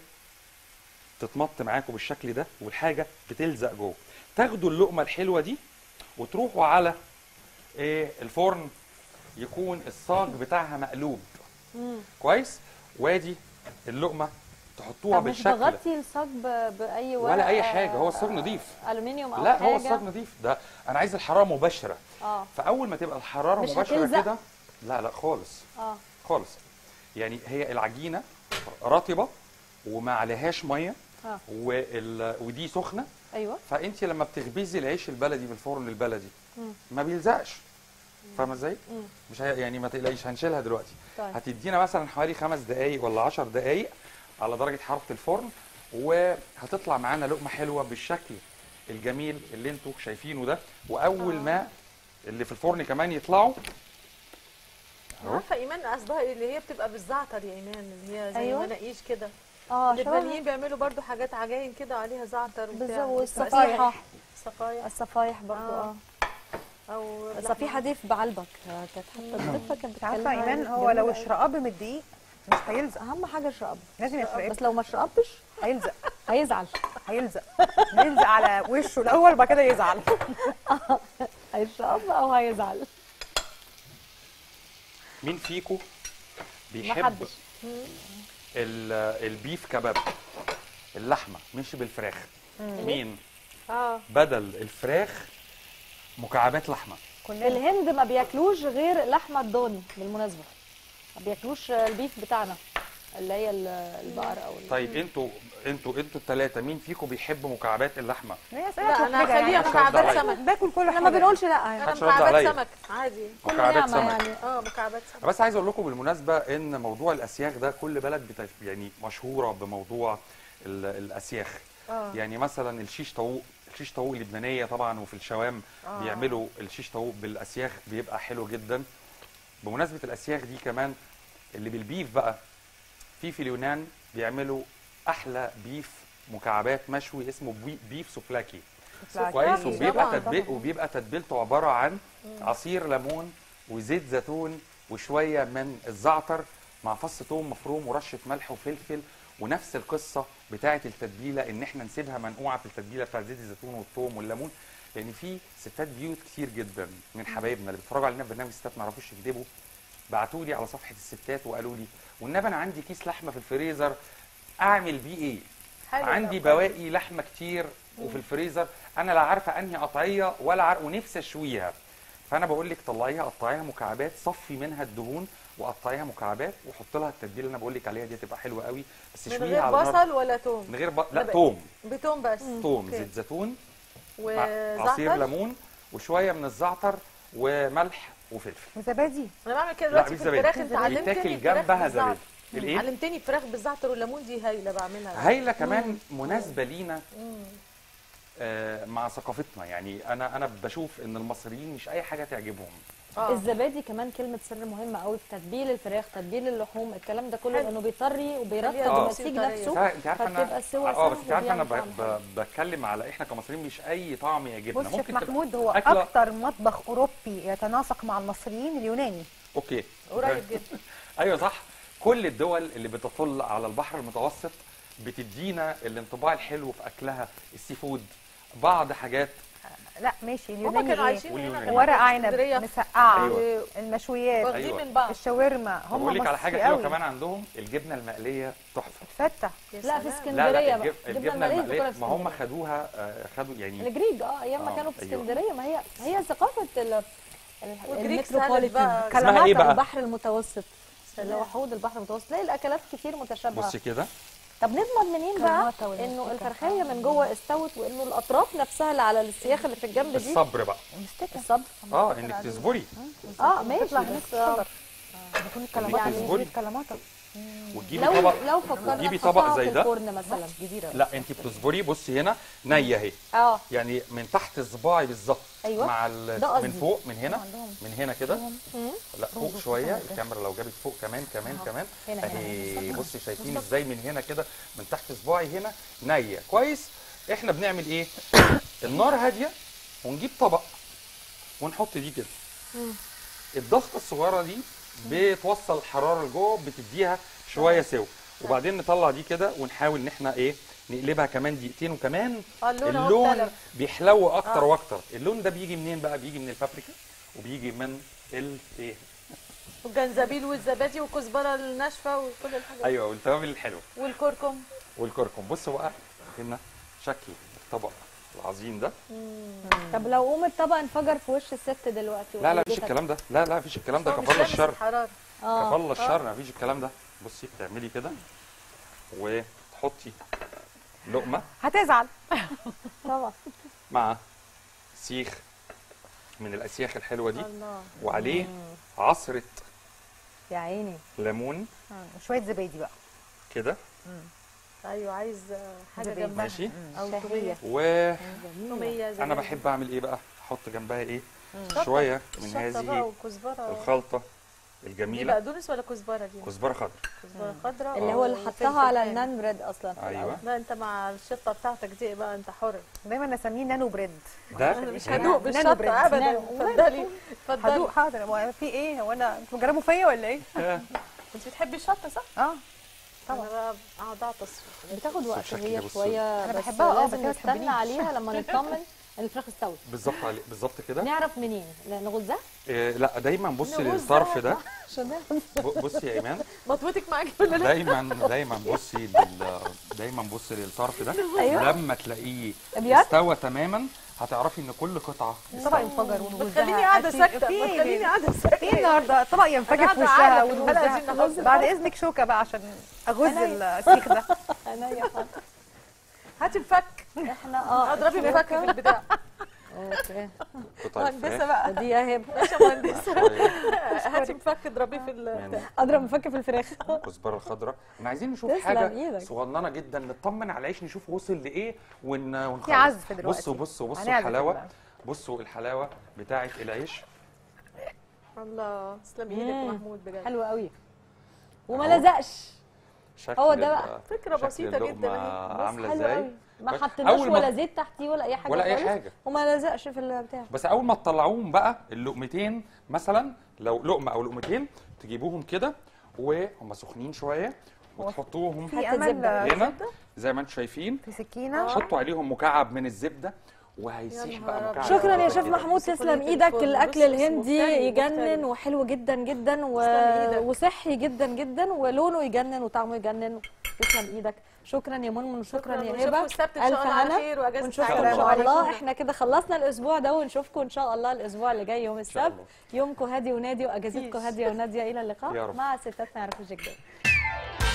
Speaker 10: تتمط معاكم بالشكل ده، والحاجه بتلزق جوه. تاخدوا اللقمه الحلوه دي وتروحوا على ايه الفرن يكون الصاج بتاعها مقلوب. مم. كويس. وادي اللقمه تحطوها بالشكل.
Speaker 1: طب مش بغطي الصاج باي ورقه
Speaker 10: ولا اي حاجه؟ هو الصاج نظيف.
Speaker 1: الومنيوم او
Speaker 10: لا
Speaker 1: حاجه؟
Speaker 10: لا هو الصاج نظيف. ده انا عايز الحراره مباشره.
Speaker 1: اه
Speaker 10: فاول ما تبقى الحراره مباشره كده لا لا خالص
Speaker 1: اه
Speaker 10: خالص. يعني هي العجينه رطبه وما عليهاش ميه
Speaker 1: اه
Speaker 10: وال... ودي سخنه،
Speaker 1: ايوه
Speaker 10: فانت لما بتخبزي العيش البلدي بالفرن البلدي
Speaker 1: مم.
Speaker 10: ما بيلزقش. فاهمه ازاي؟
Speaker 1: مم.
Speaker 10: مش هي... يعني ما تقلقيش هنشيلها دلوقتي.
Speaker 1: طيب.
Speaker 10: هتدينا مثلا حوالي خمس دقائق ولا عشر دقائق على درجه حراره الفرن، وهتطلع معانا لقمه حلوه بالشكل الجميل اللي انتوا شايفينه ده. واول
Speaker 2: آه.
Speaker 10: ما اللي في الفرن كمان يطلعوا اهو.
Speaker 2: عارفه ايمان قصدها اللي هي بتبقى بالزعتر يا ايمان، اللي هي زي
Speaker 1: أيوة.
Speaker 2: مناقيش كده.
Speaker 1: اه
Speaker 2: اللبنانيين بيعملوا برضو حاجات عجاين كده عليها زعتر وبتاع.
Speaker 1: بالظبط. والصفايح
Speaker 2: الصفايح
Speaker 1: الصفايح برضو
Speaker 2: آه.
Speaker 1: اه
Speaker 2: او
Speaker 1: الصفيحه دي في بعلبك كانت حتى الضيفه كانت
Speaker 3: عارفه
Speaker 1: بتتكلم
Speaker 3: ايمان
Speaker 1: عنها.
Speaker 3: هو لو
Speaker 1: جميلة أوي.
Speaker 3: الشرقاب من الدقيق مش هيلزق،
Speaker 1: اهم حاجه الشرقاب
Speaker 3: لازم يشرقب
Speaker 1: بس لو ما شرقبش
Speaker 3: هيلزق
Speaker 1: هيزعل
Speaker 3: هيلزق هيلزق على وشه الاول وبعد كده يزعل.
Speaker 1: هيشرقب او هيزعل.
Speaker 10: مين فيكو بيحب
Speaker 1: محدش.
Speaker 10: ال- البيف كباب اللحمه مش بالفراخ؟ مين
Speaker 2: اه
Speaker 10: بدل الفراخ مكعبات لحمه؟
Speaker 1: الهند ما بياكلوش غير لحمه الضاني بالمناسبه، ما بياكلوش البيف بتاعنا اللي هي ال- البقر او ال-
Speaker 10: طيب انتوا انتوا انتوا الثلاثه مين فيكم بيحب مكعبات اللحمه؟
Speaker 3: هي
Speaker 2: لا
Speaker 3: سمك
Speaker 2: انا
Speaker 3: وحاجة
Speaker 2: هخليها
Speaker 3: يعني.
Speaker 2: مكعبات
Speaker 10: عليا.
Speaker 2: سمك.
Speaker 3: باكل كل
Speaker 1: احنا
Speaker 3: حاجه
Speaker 1: ما بنقولش لا يعني.
Speaker 2: انا
Speaker 10: محدش رد
Speaker 2: مكعبات
Speaker 10: عليا.
Speaker 2: سمك عادي.
Speaker 1: كل
Speaker 10: مكعبات
Speaker 1: نعمه
Speaker 10: سمك.
Speaker 1: يعني.
Speaker 2: اه مكعبات سمك.
Speaker 10: بس عايز اقول لكم بالمناسبه ان موضوع الاسياخ ده كل بلد بت... يعني مشهوره بموضوع ال... الاسياخ.
Speaker 2: اه
Speaker 10: يعني مثلا الشيش طاووق، الشيش طاووق اللبنانيه طبعا وفي الشوام
Speaker 2: آه.
Speaker 10: بيعملوا الشيش طاووق بالاسياخ بيبقى حلو جدا. بمناسبه الاسياخ دي كمان اللي بالبيف بقى، في في اليونان بيعملوا احلى بيف مكعبات مشوي اسمه بي- بيف سوفلاكي. كويس. وبيبقى
Speaker 2: طبعاً،
Speaker 10: تتبيل
Speaker 2: طبعاً.
Speaker 10: وبيبقى تتبيلته عباره عن عصير ليمون وزيت زيتون وشويه من الزعتر مع فص ثوم مفروم ورشه ملح وفلفل. ونفس القصه بتاعه التتبيله ان احنا نسيبها منقوعه في التتبيله بتاعه زيت الزيتون والثوم والليمون. لان في ستات بيوت كتير جدا من حبايبنا اللي بيتفرجوا علينا في برنامج ستات ما يعرفوش يكذبوا بعتوا لي على صفحه الستات وقالوا لي والنبي انا عندي كيس لحمه في الفريزر اعمل بيه ايه؟
Speaker 2: حلو
Speaker 10: عندي
Speaker 2: ده.
Speaker 10: بواقي لحمه كتير وفي الفريزر انا لا عارفه انهي قطعيه ولا عارفه ونفسي اشويها. فانا بقول لك طلعيها قطعيها مكعبات، صفي منها الدهون وقطعيها مكعبات وحط لها التتبيله اللي انا بقول لك عليها دي هتبقى حلوه قوي. بس
Speaker 2: من
Speaker 10: شويها
Speaker 2: غير
Speaker 10: على نار
Speaker 2: بصل ولا توم؟
Speaker 10: من غير ب... لا
Speaker 2: لا،
Speaker 10: توم
Speaker 2: بتوم بس.
Speaker 10: توم
Speaker 2: أوكي.
Speaker 10: زيت زيتون مع
Speaker 2: وزعتر.
Speaker 10: عصير ليمون وشويه من الزعتر وملح وفلفل.
Speaker 3: وزبادي.
Speaker 2: انا بعمل كده
Speaker 10: لا
Speaker 2: دلوقتي
Speaker 10: مش
Speaker 2: في
Speaker 10: زبادي،
Speaker 2: الفراخ. انت علمتني
Speaker 10: بيتاكل
Speaker 2: الفراخ
Speaker 10: جنبها
Speaker 2: بالزعتر.
Speaker 10: زبادي. الايه؟
Speaker 2: علمتني فراخ بالزعتر والليمون دي هايله بعملها.
Speaker 10: هايله كمان مناسبه لينا آه مع ثقافتنا. يعني انا انا بشوف ان المصريين مش اي حاجه تعجبهم.
Speaker 2: آه.
Speaker 1: الزبادي كمان كلمه سر مهمه قوي في تتبيل الفراخ، تتبيل اللحوم، الكلام ده كله
Speaker 2: حلو.
Speaker 1: انه بيطري وبيرطب
Speaker 2: آه.
Speaker 1: النسيج
Speaker 2: آه.
Speaker 1: نفسه
Speaker 10: انت عارفه
Speaker 1: فبتبقى
Speaker 10: انا
Speaker 1: السوا
Speaker 10: اه بس
Speaker 1: سهل
Speaker 10: انت عارفه انا
Speaker 1: وبيعمل
Speaker 10: ب...
Speaker 1: طعم
Speaker 10: ب... بتكلم على احنا كمصريين مش اي طعم يعجبنا.
Speaker 3: بص شيخ
Speaker 10: ممكن تبقى
Speaker 3: محمود هو
Speaker 10: أكلة-
Speaker 3: اكتر مطبخ اوروبي يتناسق مع المصريين اليوناني.
Speaker 10: اوكي
Speaker 2: قريب جدا.
Speaker 10: ايوه صح. كل الدول اللي بتطل على البحر المتوسط بتدينا الانطباع الحلو في اكلها. السي فود، بعض حاجات
Speaker 3: لا ماشي
Speaker 2: هما
Speaker 3: اليوناني
Speaker 2: كانوا
Speaker 3: ايه؟
Speaker 2: عايشين هنا
Speaker 10: واليوناني.
Speaker 2: كمان
Speaker 3: ورق
Speaker 2: في
Speaker 3: عنب
Speaker 2: اسكندرية.
Speaker 3: مسقعه
Speaker 10: أيوة.
Speaker 3: المشويات
Speaker 2: واخدين
Speaker 10: أيوة.
Speaker 2: من بعض.
Speaker 3: الشاورما هم
Speaker 10: بقول لك على حاجه
Speaker 3: مصري
Speaker 10: حلوه
Speaker 3: قوي.
Speaker 10: كمان عندهم الجبنه المقليه تحفه.
Speaker 3: فتة.
Speaker 2: يا
Speaker 1: لا في
Speaker 2: سلام.
Speaker 1: اسكندريه
Speaker 10: لا لا
Speaker 1: بقى.
Speaker 10: الجب... الجبنه
Speaker 1: المقلية
Speaker 10: المقليه
Speaker 1: بتاكلها في
Speaker 10: ما هم
Speaker 1: اسكندرية.
Speaker 10: خدوها آه، خدوا يعني
Speaker 1: الجريج اه ايام ما
Speaker 10: آه،
Speaker 1: كانوا في
Speaker 10: أيوة.
Speaker 1: اسكندريه. ما هي هي ثقافه ال ال-
Speaker 2: والجريك سالاد
Speaker 1: المتروبوليتان
Speaker 2: بقى.
Speaker 10: اسمها إيه بقى؟
Speaker 1: البحر المتوسط اللي هو حوض البحر المتوسط. تلاقي الاكلات كتير متشابهه.
Speaker 10: بصي كده
Speaker 1: طب نضمن منين بقى
Speaker 3: كراماتا ولا
Speaker 1: انه
Speaker 3: مستكة؟
Speaker 1: الفرخيه من جوه استوت وانه الاطراف نفسها اللي على السياخ اللي في الجنب دي
Speaker 10: الصبر بقى.
Speaker 3: مستكة.
Speaker 1: الصبر
Speaker 10: اه انك تصبري
Speaker 1: اه ماشي
Speaker 3: تطلع هناك
Speaker 1: بس آه،
Speaker 3: الصبر. بيكون الكلامات
Speaker 10: يعني
Speaker 3: يعني الكلامات
Speaker 10: وتجيبي
Speaker 1: لو
Speaker 10: طبق
Speaker 1: لو فكرنا
Speaker 10: وتجيبي
Speaker 1: نحطها
Speaker 10: طبق
Speaker 1: في
Speaker 10: زي ده.
Speaker 1: الفرن مثلا
Speaker 3: جديدة.
Speaker 10: لا انت بتصبري. بصي هنا نيه اهي،
Speaker 1: اه
Speaker 10: يعني من تحت صباعي بالظبط.
Speaker 1: أيوة.
Speaker 10: مع ال...
Speaker 1: ده قصدي.
Speaker 10: من فوق من هنا
Speaker 3: عندهم.
Speaker 10: من هنا كده
Speaker 1: مم.
Speaker 10: لا فوق شويه. الكاميرا لو جابت فوق كمان كمان كمان
Speaker 1: هنا، هنا.
Speaker 10: اهي. بصي شايفين ازاي من هنا كده من تحت صباعي هنا نيه كويس. احنا بنعمل ايه؟ النار هاديه ونجيب طبق ونحط دي كده. الضغطه الصغيره دي بتوصل الحراره لجوه بتديها شويه سوا. وبعدين نطلع دي كده ونحاول ان احنا ايه نقلبها كمان دقيقتين. وكمان
Speaker 2: آه، اللون أهو
Speaker 10: اللون
Speaker 2: اختلف.
Speaker 10: بيحلو اكتر
Speaker 2: آه.
Speaker 10: واكتر. اللون ده بيجي منين بقى؟ بيجي من البابريكا وبيجي من ال ايه
Speaker 2: والجنزبيل والزبادي والكزبره الناشفه وكل الحاجات.
Speaker 10: ايوه والتوابل الحلوه
Speaker 2: والكركم.
Speaker 10: والكركم. بصوا بقى هنا شكل الطبق العظيم ده.
Speaker 1: طب لو قوم الطبق انفجر في وش الست دلوقتي
Speaker 10: لا لا مفيش الكلام ده، لا لا مفيش الكلام ده، كفر الشر.
Speaker 1: اه
Speaker 10: كفر الشر مفيش الكلام ده. بصي بتعملي كده وتحطي لقمه
Speaker 3: هتزعل
Speaker 1: طبعا
Speaker 10: مع سيخ من الاسياخ الحلوه دي،
Speaker 2: الله.
Speaker 10: وعليه عصره
Speaker 1: يا عيني
Speaker 10: ليمون
Speaker 3: وشويه زبادي بقى
Speaker 10: كده.
Speaker 2: ايوه عايز حاجه
Speaker 3: زبادي.
Speaker 2: جنبها
Speaker 10: ماشي.
Speaker 2: او توميه
Speaker 10: و
Speaker 2: توميه
Speaker 10: انا بحب اعمل ايه بقى؟ احط جنبها ايه؟ شويه من هذه الخلطه
Speaker 2: دي
Speaker 10: الجميله.
Speaker 2: بقدونس ولا كزبره دي؟
Speaker 10: كزبره خضراء.
Speaker 2: كزبره خضراء
Speaker 1: اللي هو اللي حطها على النان بريد اصلا في
Speaker 10: أيوة.
Speaker 1: الأول.
Speaker 2: لا انت مع الشطه بتاعتك دي بقى انت حر.
Speaker 3: دايما اسميه نانو بريد.
Speaker 10: ده
Speaker 2: انا مش
Speaker 10: هنا-
Speaker 2: هدوق بالشطه
Speaker 3: بريد.
Speaker 2: ابدا.
Speaker 1: نانو.
Speaker 2: اتفضلي اتفضلي.
Speaker 3: هدوق حاضر. هو في ايه؟ هو انا انتوا بتجربوا فيا ولا ايه؟
Speaker 2: انت بتحبي الشطه صح؟
Speaker 3: اه
Speaker 2: طبعا. انا بقى اقعد اعطس.
Speaker 1: بتاخد وقت
Speaker 10: بشكل
Speaker 1: هي
Speaker 10: بص-
Speaker 1: شويه
Speaker 3: أنا
Speaker 1: بس
Speaker 3: بحبها، اه، بس
Speaker 1: لازم
Speaker 3: هي ما
Speaker 1: نستنى
Speaker 3: تحبنيش.
Speaker 1: عليها لما نطمن ان الفراخ استوت.
Speaker 10: بالظبط علي بالظبط كده.
Speaker 1: نعرف منين؟ نغزها
Speaker 10: إيه لا دايما بصي
Speaker 1: نغزها.
Speaker 10: للطرف ده.
Speaker 1: عشان
Speaker 10: ب- بصي يا ايمان،
Speaker 2: مطوتك معاكي ولا لا؟
Speaker 10: دايما دايما بصي لل... دايما بصي للطرف ده.
Speaker 1: أيوة.
Speaker 10: لما تلاقيه
Speaker 1: أبيض؟
Speaker 10: استوى تماما هتعرفي ان كل قطعه
Speaker 3: الطبق ينفجر ونغزها.
Speaker 2: خليني قاعده ساكته
Speaker 3: في
Speaker 2: ما تخليني قاعده
Speaker 3: في
Speaker 2: ساكته.
Speaker 3: النهارده الطبق ينفجر
Speaker 2: أنا
Speaker 3: في
Speaker 2: قاعدة
Speaker 3: وشها
Speaker 2: عارفة الحلقة دي
Speaker 3: ونغزها.
Speaker 2: نغزها.
Speaker 3: بعد اذنك شوكه بقى عشان اغز السيخ ده.
Speaker 1: انا يا حاضر.
Speaker 2: هاتي الفك.
Speaker 1: احنا اه
Speaker 2: اضربي بفك في البتاع.
Speaker 1: اوكي
Speaker 10: قطع
Speaker 2: مهندسه
Speaker 10: الفراخ.
Speaker 2: بقى.
Speaker 1: دي يا هبه
Speaker 2: باشا مهندسه. هاتي الفك اضربيه في البتاع.
Speaker 1: اضرب مفك في الفراخ.
Speaker 10: الكزبره الخضراء. احنا عايزين نشوف
Speaker 1: تسلم
Speaker 10: حاجه
Speaker 1: إيدك.
Speaker 10: صغننه جدا نطمن على العيش، نشوف وصل لايه ون... ونخلص.
Speaker 3: في عزف دلوقتي.
Speaker 10: بصوا بصوا بصوا
Speaker 3: هنعزف
Speaker 10: الحلاوه،
Speaker 3: دلوقتي.
Speaker 10: بصوا الحلاوه بتاعه العيش.
Speaker 2: الله تسلم ايدك يا محمود بجد.
Speaker 1: حلو قوي وما لزقش.
Speaker 10: شكل
Speaker 1: هو ده بقى.
Speaker 10: ال-
Speaker 2: فكرة
Speaker 10: شكل
Speaker 2: بسيطة
Speaker 10: اللقمة
Speaker 2: جدا أهي.
Speaker 10: عامله
Speaker 1: حلو
Speaker 10: ازاي؟
Speaker 1: قوي. ما
Speaker 10: بس
Speaker 1: حطيناش
Speaker 10: أول ما-
Speaker 1: ولا زيت تحتيه ولا اي حاجه
Speaker 10: ولا أي
Speaker 1: خالص.
Speaker 10: حاجة.
Speaker 1: وما لزقش في البتاع.
Speaker 10: بس اول ما تطلعوهم بقى اللقمتين مثلا، لو لقمه او لقمتين تجيبوهم كده وهم سخنين شويه وتحطوهم
Speaker 3: في
Speaker 1: حتة
Speaker 3: امل
Speaker 1: زبدة.
Speaker 10: هنا زي ما انتم شايفين،
Speaker 3: في سكينه.
Speaker 10: حطوا عليهم مكعب من الزبده وهيسيح بقى
Speaker 2: نهار
Speaker 10: مكعب.
Speaker 1: شكرا يا
Speaker 10: الزبدة
Speaker 1: شيف
Speaker 10: كده.
Speaker 1: محمود، تسلم
Speaker 2: كلية
Speaker 1: ايدك.
Speaker 2: الفل.
Speaker 1: الاكل
Speaker 2: بص،
Speaker 1: الهندي
Speaker 2: مختلف،
Speaker 1: يجنن
Speaker 2: مختلف.
Speaker 1: وحلو جدا جدا و...
Speaker 2: تسلم إيدك.
Speaker 1: وصحي جدا جدا ولونه يجنن وطعمه يجنن. تسلم ايدك. شكرا يا منمن وشكرا يا
Speaker 2: ونشوفكم
Speaker 1: هبه.
Speaker 2: السبت ان شاء الله على خير واجازه
Speaker 1: ونشوفكم
Speaker 2: سعيدة.
Speaker 1: ان شاء الله.
Speaker 2: عليكم.
Speaker 1: احنا كده خلصنا الاسبوع ده ونشوفكم ان شاء الله الاسبوع اللي جاي يوم
Speaker 10: شاء
Speaker 1: السبت.
Speaker 10: الله.
Speaker 1: يومكم هادي ونادي واجازتكم هاديه وناديه. الى اللقاء
Speaker 10: يا رب.
Speaker 1: مع ستات ما يعرفوش الجدال.